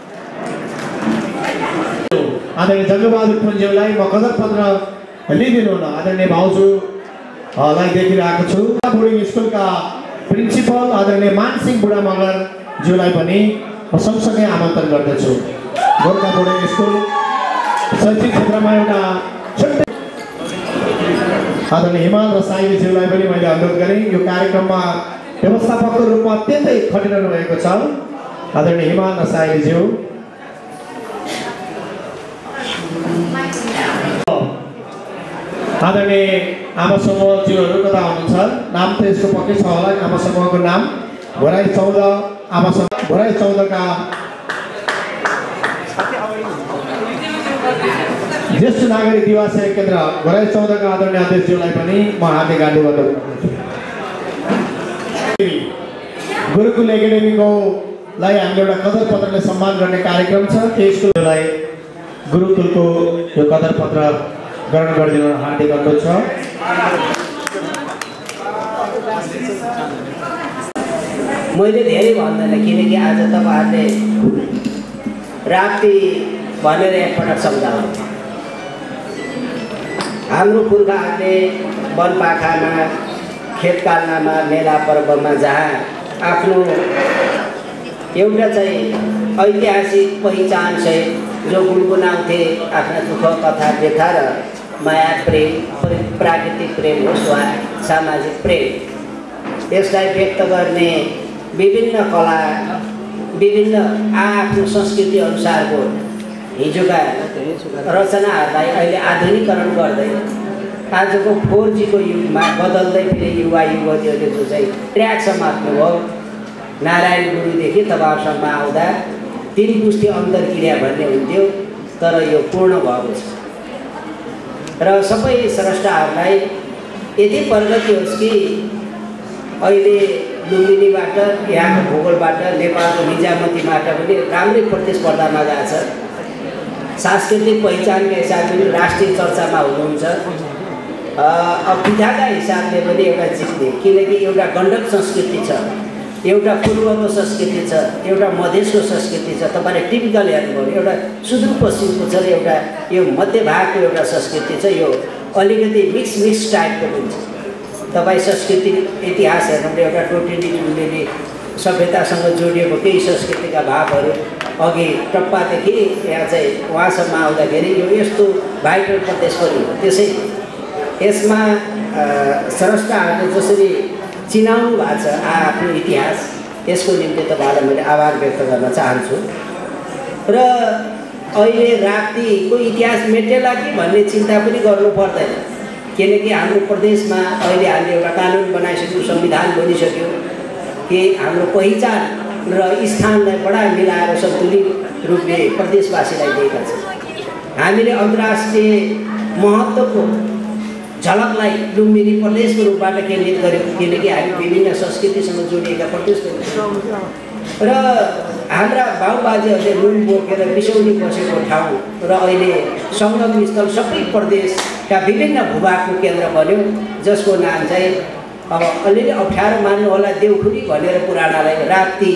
आदरणीय जङ्गबहादुर पुन्ज्यूलाई म कदर पत्र लिइदिनु हुन आदरणीय भाउजू लाई देखिरहेको छु। बोर्डिङ स्कुलका प्रिन्सिपल आदरणीय मानसिंह बुढा मगरज्यूलाई पनि म सँगसँगै आमन्त्रण गर्दछु। गोर्खा बोर्डिङ स्कुल शैक्षिक क्षेत्रमा एउटा छुट्टै आदरणीय हिमाल र साइलीज्यूलाई पनि मैले अनुरोध गरेँ। यो कार्यक्रममा व्यवस्थापकको रूपमा अत्यन्तै खटिरहनु भएको छ आदरणीय हिमाल र साइलीज्यू। आदरणीय आमा समूहज्यूहरू कता हुनुहुन्छ? नाम त यसको पक्कै छ होला। आमा समूहको नाम घोराई चौध आमा समूह घोराई चौधका ज्येष्ठ नागरिक दिवास केन्द्र घोराई चौधका आदरणीय अध्यक्षज्यूलाई पनि म हार्दिक हार्दिक बधाई। गुरुकुल एकाडेमीको लाई हामीले एउटा कदर पत्रले सम्मान गर्ने कार्यक्रम छ। त्यो स्कुललाई गुरुकुलको यो कदर पत्र ग्रहण गरिदिनु हार्दिक अनुरोध छ। मैले धेरै भन्दैन, किनकि आज तपाईँहरूले राप्ती भनेर एकपटक सम्झाउनु। हाम्रो पुर्खाहरूले वनपाखामा खेतकालमा मेला पर्वमा जहाँ आफ्नो एउटा चाहिँ ऐतिहासिक पहिचान सहित जो गुनगुनाउँथे आफ्ना दुःख कथा व्यथा र माया प्रेम प्राकृतिक प्रेम होस् वा सामाजिक प्रेम, यसलाई व्यक्त गर्ने विभिन्न कला विभिन्न आफ्नो संस्कृति अनुसारको हिजोका रचनाहरूलाई अहिले आधुनिकरण गर्दै आजको फोर जीको युगमा बदल्दै फेरि युवा युवतीहरूले जो चाहिँ ट्र्याक समात्नुभयो, नारायण गुरुदेखि तपाईँहरूसम्म आउँदा तिन पुष्टि अन्तर्क्रिया भन्ने हुन्थ्यो, तर यो पूर्ण भएको छ। र सबै स्रष्टाहरूलाई यति प्रगति होस् कि अहिले लुम्बिनीबाट यहाँको भूगोलबाट नेपालको निजामतीबाट पनि राम्रै प्रतिस्पर्धामा गएको छ। सांस्कृतिक पहिचानका हिसाबले पनि राष्ट्रिय चर्चामा हुनुहुन्छ। अब पिताका हिसाबले पनि एउटा जित्ने, किनकि एउटा गण्डक संस्कृति छ, एउटा पूर्वको संस्कृति छ, एउटा मधेसको संस्कृति छ। तपाईँले टिपिकल हेर्नुभयो, एउटा सुदूरपश्चिमको छ र एउटा यो मध्य भागको एउटा संस्कृति छ। यो अलिकति मिक्स मिक्स टाइपको पनि छ। तपाईँ संस्कृति इतिहास हेर्नुभयो, एउटा टोटेली टुलेली सभ्यतासँग जोडिएको केही संस्कृतिका भागहरू अघि टप्पादेखि यहाँ चाहिँ उहाँसम्म आउँदाखेरि यो यस्तो भाइटल प्रदेश पनि हो। त्यसै यसमा स्रष्टाहरूले जसरी चिनाउनु भएको छ आफ्नो इतिहास, यसको निम्ति तपाईँलाई मैले आभार व्यक्त गर्न चाहन्छु। र अहिले राप्तीको इतिहास मेटेला कि भन्ने चिन्ता पनि गर्नु पर्दैन, किनकि हाम्रो प्रदेशमा अहिले हामीले एउटा कानुन बनाइसक्यौँ, संविधान बनिसक्यो कि हाम्रो पहिचान र स्थानलाई बडा मिलाएर सन्तुलित रूपले प्रदेशवासीलाई दिएका छौँ। हामीले अन्तर्राष्ट्रिय महत्त्वको झलकलाई लुम्बिनी प्रदेशको रूपबाट केन्द्रित गर्यौँ, किनकि हामी विभिन्न संस्कृतिसँग जोडिएका प्रदेश र हाम्रा बाबुबाजेहरूले नुन बोकेर बिसौनी बसेको ठाउँ र अहिले सङ्गम स्थल सबै प्रदेशका विभिन्न भूभागको केन्द्र बन्यो, जसको नाम चाहिँ अब अलिअलि अप्ठ्यारो मान्नु होला देउखुरी भनेर पुरानालाई राप्ती,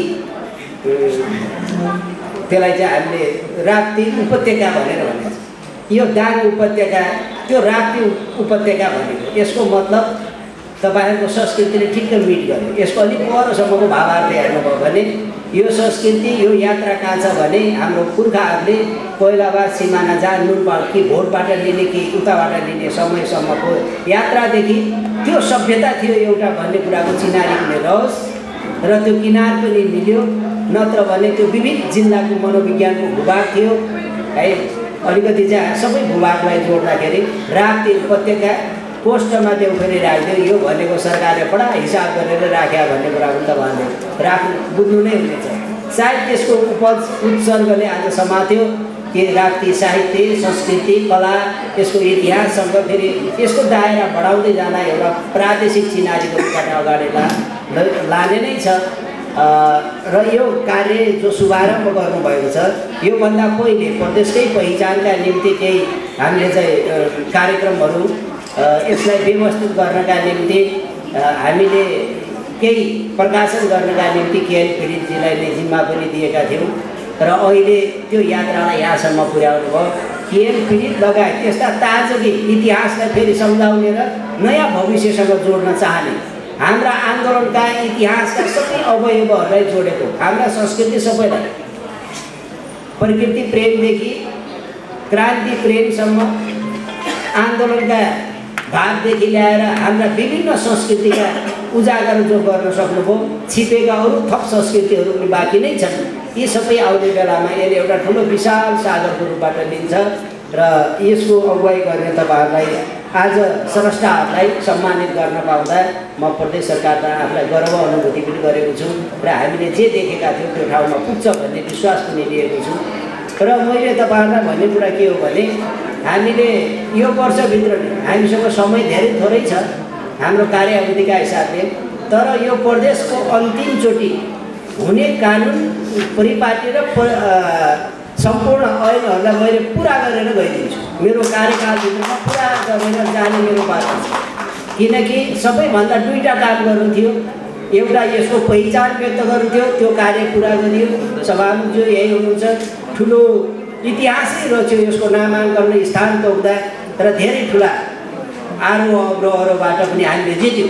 त्यसलाई चाहिँ हामीले राप्ती उपत्यका भनेर भनेको छ। यो दाङ उपत्यका त्यो राप्ती उपत्यका भनेको, यसको मतलब तपाईँहरूको संस्कृतिले ठिक्क मिट गर्यो। यसको अलिक परसम्मको भावार्थ हेर्नुभयो भने यो संस्कृति यो यात्रा कहाँ छ भने हाम्रो पुर्खाहरूले कोइलाबार सिमाना जहाँ नुनबाट कि भोटबाट लिने कि उताबाट लिने समयसम्मको यात्रादेखि त्यो सभ्यता थियो एउटा भन्ने कुराको चिनारी पनि रहोस् र त्यो किनार पनि मिल्यो, नत्र भने त्यो विविध जिल्लाको मनोविज्ञानको भूभाग थियो है। अलिकति चाहिँ सबै भूभागलाई जोड्दाखेरि राप्ती उपत्यका पोस्टमा देउखुरी राख्यो, यो भनेको सरकारले बडा हिसाब गरेर राख्या भन्ने कुरा पनि तपाईँहरूले राख्नु बुझ्नु नै हुनेछ। सायद त्यसको उपज उत्सर्गले आज समात्यो के राप्ती साहित्य संस्कृति कला यसको इतिहाससँग फेरि यसको दायरा बढाउँदै जान एउटा प्रादेशिक चिनारीको रूपबाट अगाडि ला लाने नै छ। र यो कार्य जो शुभारम्भ गर्नुभएको छ योभन्दा पहिले प्रदेशकै पहिचानका निम्ति केही हामीले चाहिँ कार्यक्रमहरू यसलाई व्यवस्थित गर्नका निम्ति हामीले केही प्रकाशन गर्नका निम्ति केएल पीडितजीलाई नै जिम्मा पनि दिएका थियौँ र अहिले त्यो यात्रालाई यहाँसम्म पुर्याउनु भयो। केएल पीडित लगायत यस्ता ताजगी इतिहासलाई फेरि सम्झाउने र नयाँ भविष्यसँग जोड्न चाहने हाम्रा आन्दोलनका इतिहासका सबै अवयवहरूलाई जोडेको हाम्रा संस्कृति सबैलाई प्रकृति प्रेमदेखि क्रान्ति प्रेमसम्म आन्दोलनका भागदेखि ल्याएर हाम्रा विभिन्न संस्कृतिका उजागर जो गर्न सक्नुभयो छिपेका अरू थप संस्कृतिहरू पनि बाँकी नै छन्। यी सबै आउने बेलामा यसले एउटा ठुलो विशाल सागरको रूपबाट लिन्छ र यसको अगुवाई गर्ने तपाईँहरूलाई आज स्रष्टाहरूलाई सम्मानित गर्न पाउँदा म प्रदेश सरकारलाई आफूलाई गर्व अनुभूति पनि गरेको छु र हामीले जे देखेका थियौँ त्यो ठाउँमा पुग्छ भन्ने विश्वास पनि लिएको छु। र मैले तपाईँहरूलाई भन्ने कुरा के हो भने हामीले यो वर्षभित्र हामीसँग समय धेरै थोरै छ हाम्रो कार्यावधिका हिसाबले, तर यो प्रदेशको अन्तिमचोटि हुने कानुन परिपाटी र सम्पूर्ण ऐनहरूलाई मैले पुरा गरेर गइदिन्छु। मेरो कार्यकालभित्रमा पुरा गरेर जाने मेरो बाटो छ, किनकि सबैभन्दा दुईवटा काम गर्नु थियो। एउटा यसको पहिचान व्यक्त गर्नु थियो, त्यो कार्य पुरा गरियो। सभामुख जो यही हुनुहुन्छ, ठुलो इतिहासै रच्यो यसको नामाङ्कन स्थान तोक्दा र धेरै ठुला आरोह अवरोहबाट पनि हामीले जित्यौँ।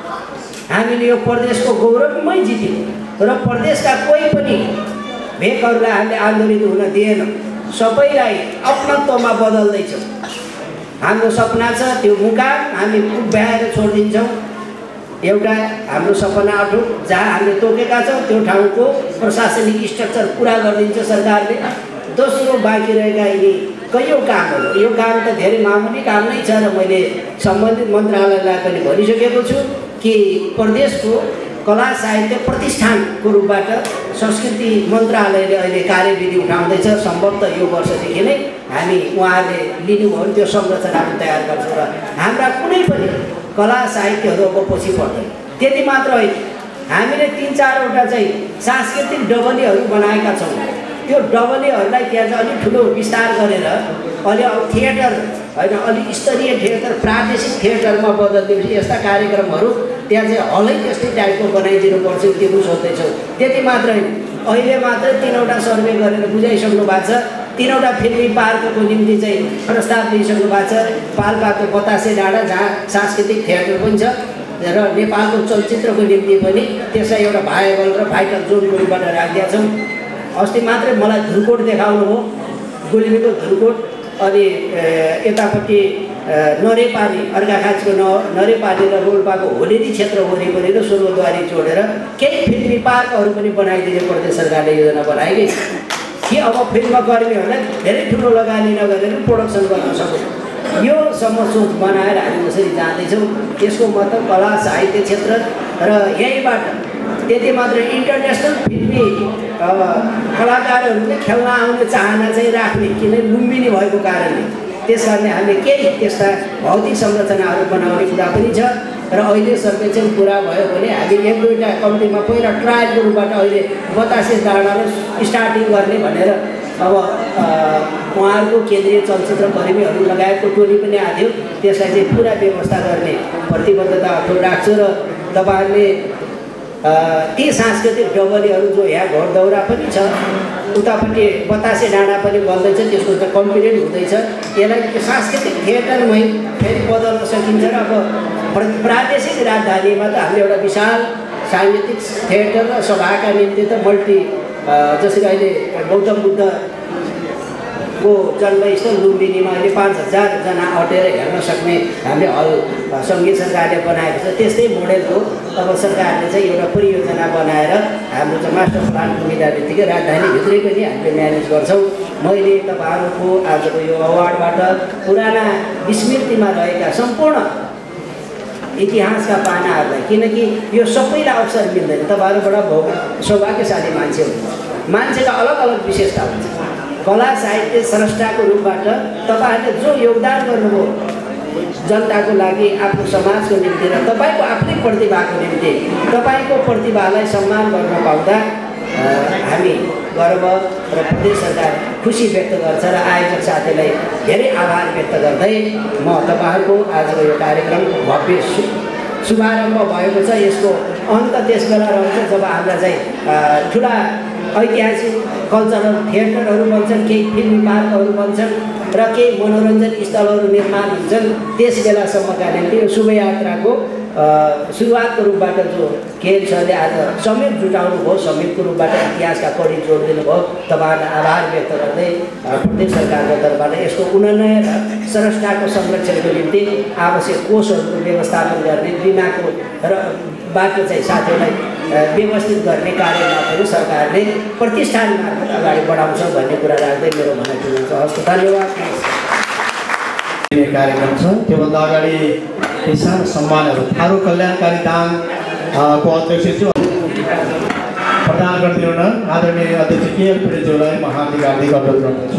हामीले यो प्रदेशको गौरवमै जित्यौँ र प्रदेशका कोही पनि भेकहरूलाई हामीले आन्दोलित हुन दिएन, सबैलाई अपनत्वमा बदल्दैछौँ। हाम्रो सपना छ त्यो मुकाम हामी उभ्याएर छोडिदिन्छौँ। एउटा हाम्रो सपना अटुट जहाँ हामीले तोकेका छौँ त्यो ठाउँको प्रशासनिक स्ट्रक्चर पुरा गरिदिन्छ सरकारले। दोस्रो बाँकी रहेका यिनी कैयौँ कामहरू, यो काम त धेरै मामुली काम नै छ र मैले सम्बन्धित मन्त्रालयलाई पनि भनिसकेको छु कि प्रदेशको कला साहित्य प्रतिष्ठानको रूपबाट संस्कृति मन्त्रालयले अहिले कार्यविधि उठाउँदैछ। सम्भवतः यो वर्षदेखि नै हामी उहाँहरूले लिनुभयो भने त्यो संरचना पनि तयार गर्छौँ र हाम्रा कुनै पनि कला साहित्यहरू अब पछि पर्दैन। त्यति मात्र होइन, हामीले तिन चारवटा चाहिँ सांस्कृतिक डबलीहरू बनाएका छौँ। त्यो डबलीहरूलाई त्यहाँ चाहिँ अलिक ठुलो विस्तार गरेर अलि थिएटर होइन अलिक स्तरीय थिएटर प्रादेशिक थिएटरमा बदलिदिएपछि यस्ता कार्यक्रमहरू त्यहाँ चाहिँ हलै त्यस्तै टाइपको बनाइदिनुपर्छ त्यो पनि सोच्दैछौँ। त्यति मात्र होइन, अहिले मात्र तिनवटा सर्वे गरेर बुझाइसक्नु भएको छ। तिनवटा फिल्मी पार्कको निम्ति चाहिँ प्रस्ताव दिइसक्नु भएको छ। पाल्पाको बतासे डाँडा जहाँ सांस्कृतिक थिएटर पनि छ र नेपालको चलचित्रको निम्ति पनि त्यसलाई एउटा भाइबल र भाइटल जोडको रूपबाट राखिदिएका छौँ। अस्ति मात्रै मलाई धुरकोट देखाउनु हो, गुल्मीको धुरकोट, अनि यतापट्टि नरेपाली अर्घाखाँचको न नरेपाली र रोल्पाको होलेरी क्षेत्र वरिपरि र स्वर्गद्वारी जोडेर केही फिल्मी पार्कहरू पनि बनाइदिने प्रदेश सरकारले योजना बनाएकै छ कि अब फिल्म कर्मीहरूलाई धेरै ठुलो लगानी नगरेर प्रोडक्सन गर्न सक्छ। यो सम्म सोच बनाएर हामी यसरी जाँदैछौँ। यसको मतलब कला साहित्य क्षेत्र र यहीँबाट त्यति मात्र इन्टरनेसनल फिल्मी कलाकारहरूले खेल्न आउने चाहना चाहिँ राख्ने, किन लुम्बिनी भएको कारणले। त्यस कारणले हामीले केही त्यस्ता भौतिक संरचनाहरू बनाउने कुरा पनि छ र अहिले सर्वेक्षण पुरा भयो भने हामी एक दुईवटा कम्तीमा पहिला ट्रायलको रूपबाट अहिले बतासे डाँडालाई स्टार्टिङ गर्ने भनेर अब उहाँहरूको केन्द्रीय चलचित्र कर्मीहरू लगायतको टोली पनि आएको थियो। त्यसलाई चाहिँ पुरा व्यवस्था गर्ने प्रतिबद्धता राख्छु र तपाईँहरूले ती सांस्कृतिक डबलीहरू जो यहाँ घरदौरा पनि छ, उतापट्टि बतासे डाँडा पनि बन्दैछ, त्यसको त कम्प्लिट हुँदैछ। यसलाई सांस्कृतिक थिएटरमै फेरि बदल्न सकिन्छ र अब प्रादेशिक राजधानीमा त हामीले एउटा विशाल साङ्गीतिक थिएटर र सभाका निम्ति त मल्टी जसरी अहिले गौतम बुद्धको जन्मस्थल लुम्बिनीमा अहिले पाँच हजारजना अटेर हेर्न सक्ने हामीले हल सङ्घीय सरकारले बनाएको छ। त्यस्तै मोडेलको अब सरकारले चाहिँ एउटा परियोजना बनाएर हाम्रो चाहिँ मास्टर प्लान मिला बित्तिकै राजधानीभित्रै पनि हामीले म्यानेज गर्छौँ। मैले तपाईँहरूको आजको यो अवार्डबाट पुराना स्मृतिमा रहेका सम्पूर्ण इतिहासका पानाहरूलाई, किनकि यो सबैलाई अवसर मिल्दैन। तपाईँहरूबाट भोग सौभाग्यशाली मान्छे हुन्छ, मान्छेका अलग अलग विशेषता हुन्छ। कला साहित्य स्रष्टाको रूपबाट तपाईँहरूले जो योगदान गर्नुभयो जनताको लागि आफ्नो समाजको निम्ति र तपाईँको आफ्नै प्रतिभाको निम्ति तपाईँको प्रतिभालाई सम्मान गर्न पाउँदा हामी गर्व र प्रदेश सरकार खुसी व्यक्त गर्छ र आयोजक साथीलाई धेरै आभार व्यक्त गर्दै म तपाईँहरूको आजको यो कार्यक्रम भव्य शुभारम्भ भएको छ। यसको अन्त त्यस बेला रहन्छ जब हाम्रा चाहिँ ठुला ऐतिहासिक कल्चरल थिएटरहरू बन्छन्, केही फिल्म पार्कहरू बन्छन् र केही मनोरञ्जन स्थलहरू निर्माण हुन्छन्। त्यस बेलासम्मका निम्ति यो शुभयात्राको सुरुवातको रूपबाट जो केएल सरले आज समेत जुटाउनु भयो, समेतको रूपबाट इतिहासका कडी जोडिदिनु भयो, तपाईँहरूलाई आभार व्यक्त गर्दै प्रदेश सरकारको तर्फबाट यसको उन्नयन र स्रष्टाको संरक्षणको निम्ति आवश्यक कोषहरूको व्यवस्थापन गर्ने, बिमाको र बाटो चाहिँ साथीहरूलाई व्यवस्थित गर्ने कार्यमा पनि सरकारले प्रतिष्ठान मार्फत अगाडि बढाउँछ भन्ने कुरा राख्दै मेरो भनाइ टुङ्गाउँछु। हस्, धन्यवाद। कार्यक्रम छ त्योभन्दा अगाडि सानो सम्मानहरू थारू कल्याणकारी दाङको अध्यक्षज्यू प्रदान गरिदिनु न आदरणीय अध्यक्ष केएल पटेलज्यूलाई म हार्दिक हार्दिक अनुरोध गर्दछु।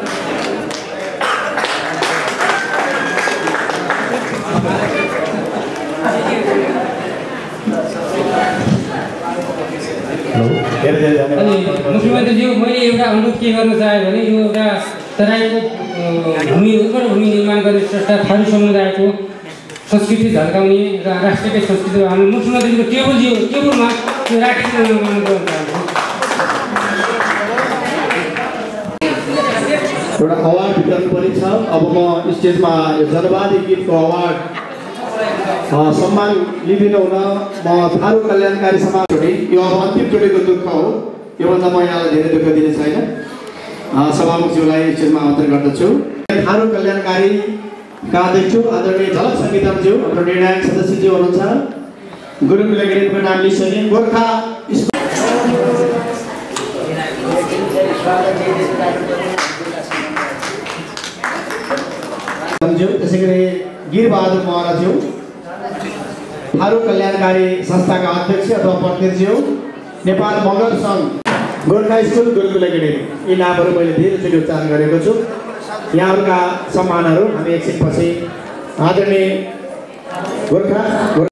अनि मुख्यमन्त्रीज्यू, मैले एउटा अनुरोध के गर्न चाहेँ भने यो एउटा तराईको भूमि उर्वर भूमि निर्माण गर्ने स्रष्टा थारू समुदायको संस्कृति झल्काउने र राष्ट्रिय संस्कृति हामी मुख्यमन्त्रीको टेबलज्यू टेबलमा त्यो राखिदिन गर्न चाहन्छु। एउटा अवार्ड वितरण पनि छ। अब म स्टेजमा यो जनवादी गीतको अवार्ड सम्मान लिदिन हुन म थारू कल्याणकारी समाज यो अब अन्तिम जोडेको दुःख हो, योभन्दा म यहाँलाई धेरै दुःख दिने छैन। सभामुखज्यूलाई स्टेजमा आमन्त्रण गर्दछु। थारू कल्याणकारीका अध्यक्ष आदरणीय झलक संगीतज्यू हाम्रो निर्णायक सदस्यज्यू हुनुहुन्छ। गुरुकुल गिरीको नाम लिइसके गोर्खा त्यसै गरी गिरबहादुर महराज्यू थारू कल्याणकारी संस्थाका अध्यक्ष अथवा प्रतिनिधिज्यू, नेपाल मगर सङ्घ, गोर्खा स्कुल गुरुकुल गिरी, यी नामहरू मैले धेरैचोटि उच्चारण गरेको छु। यहाँहरूका सम्मानहरू हामी एकछिनपछि आदरणीय गोर्खा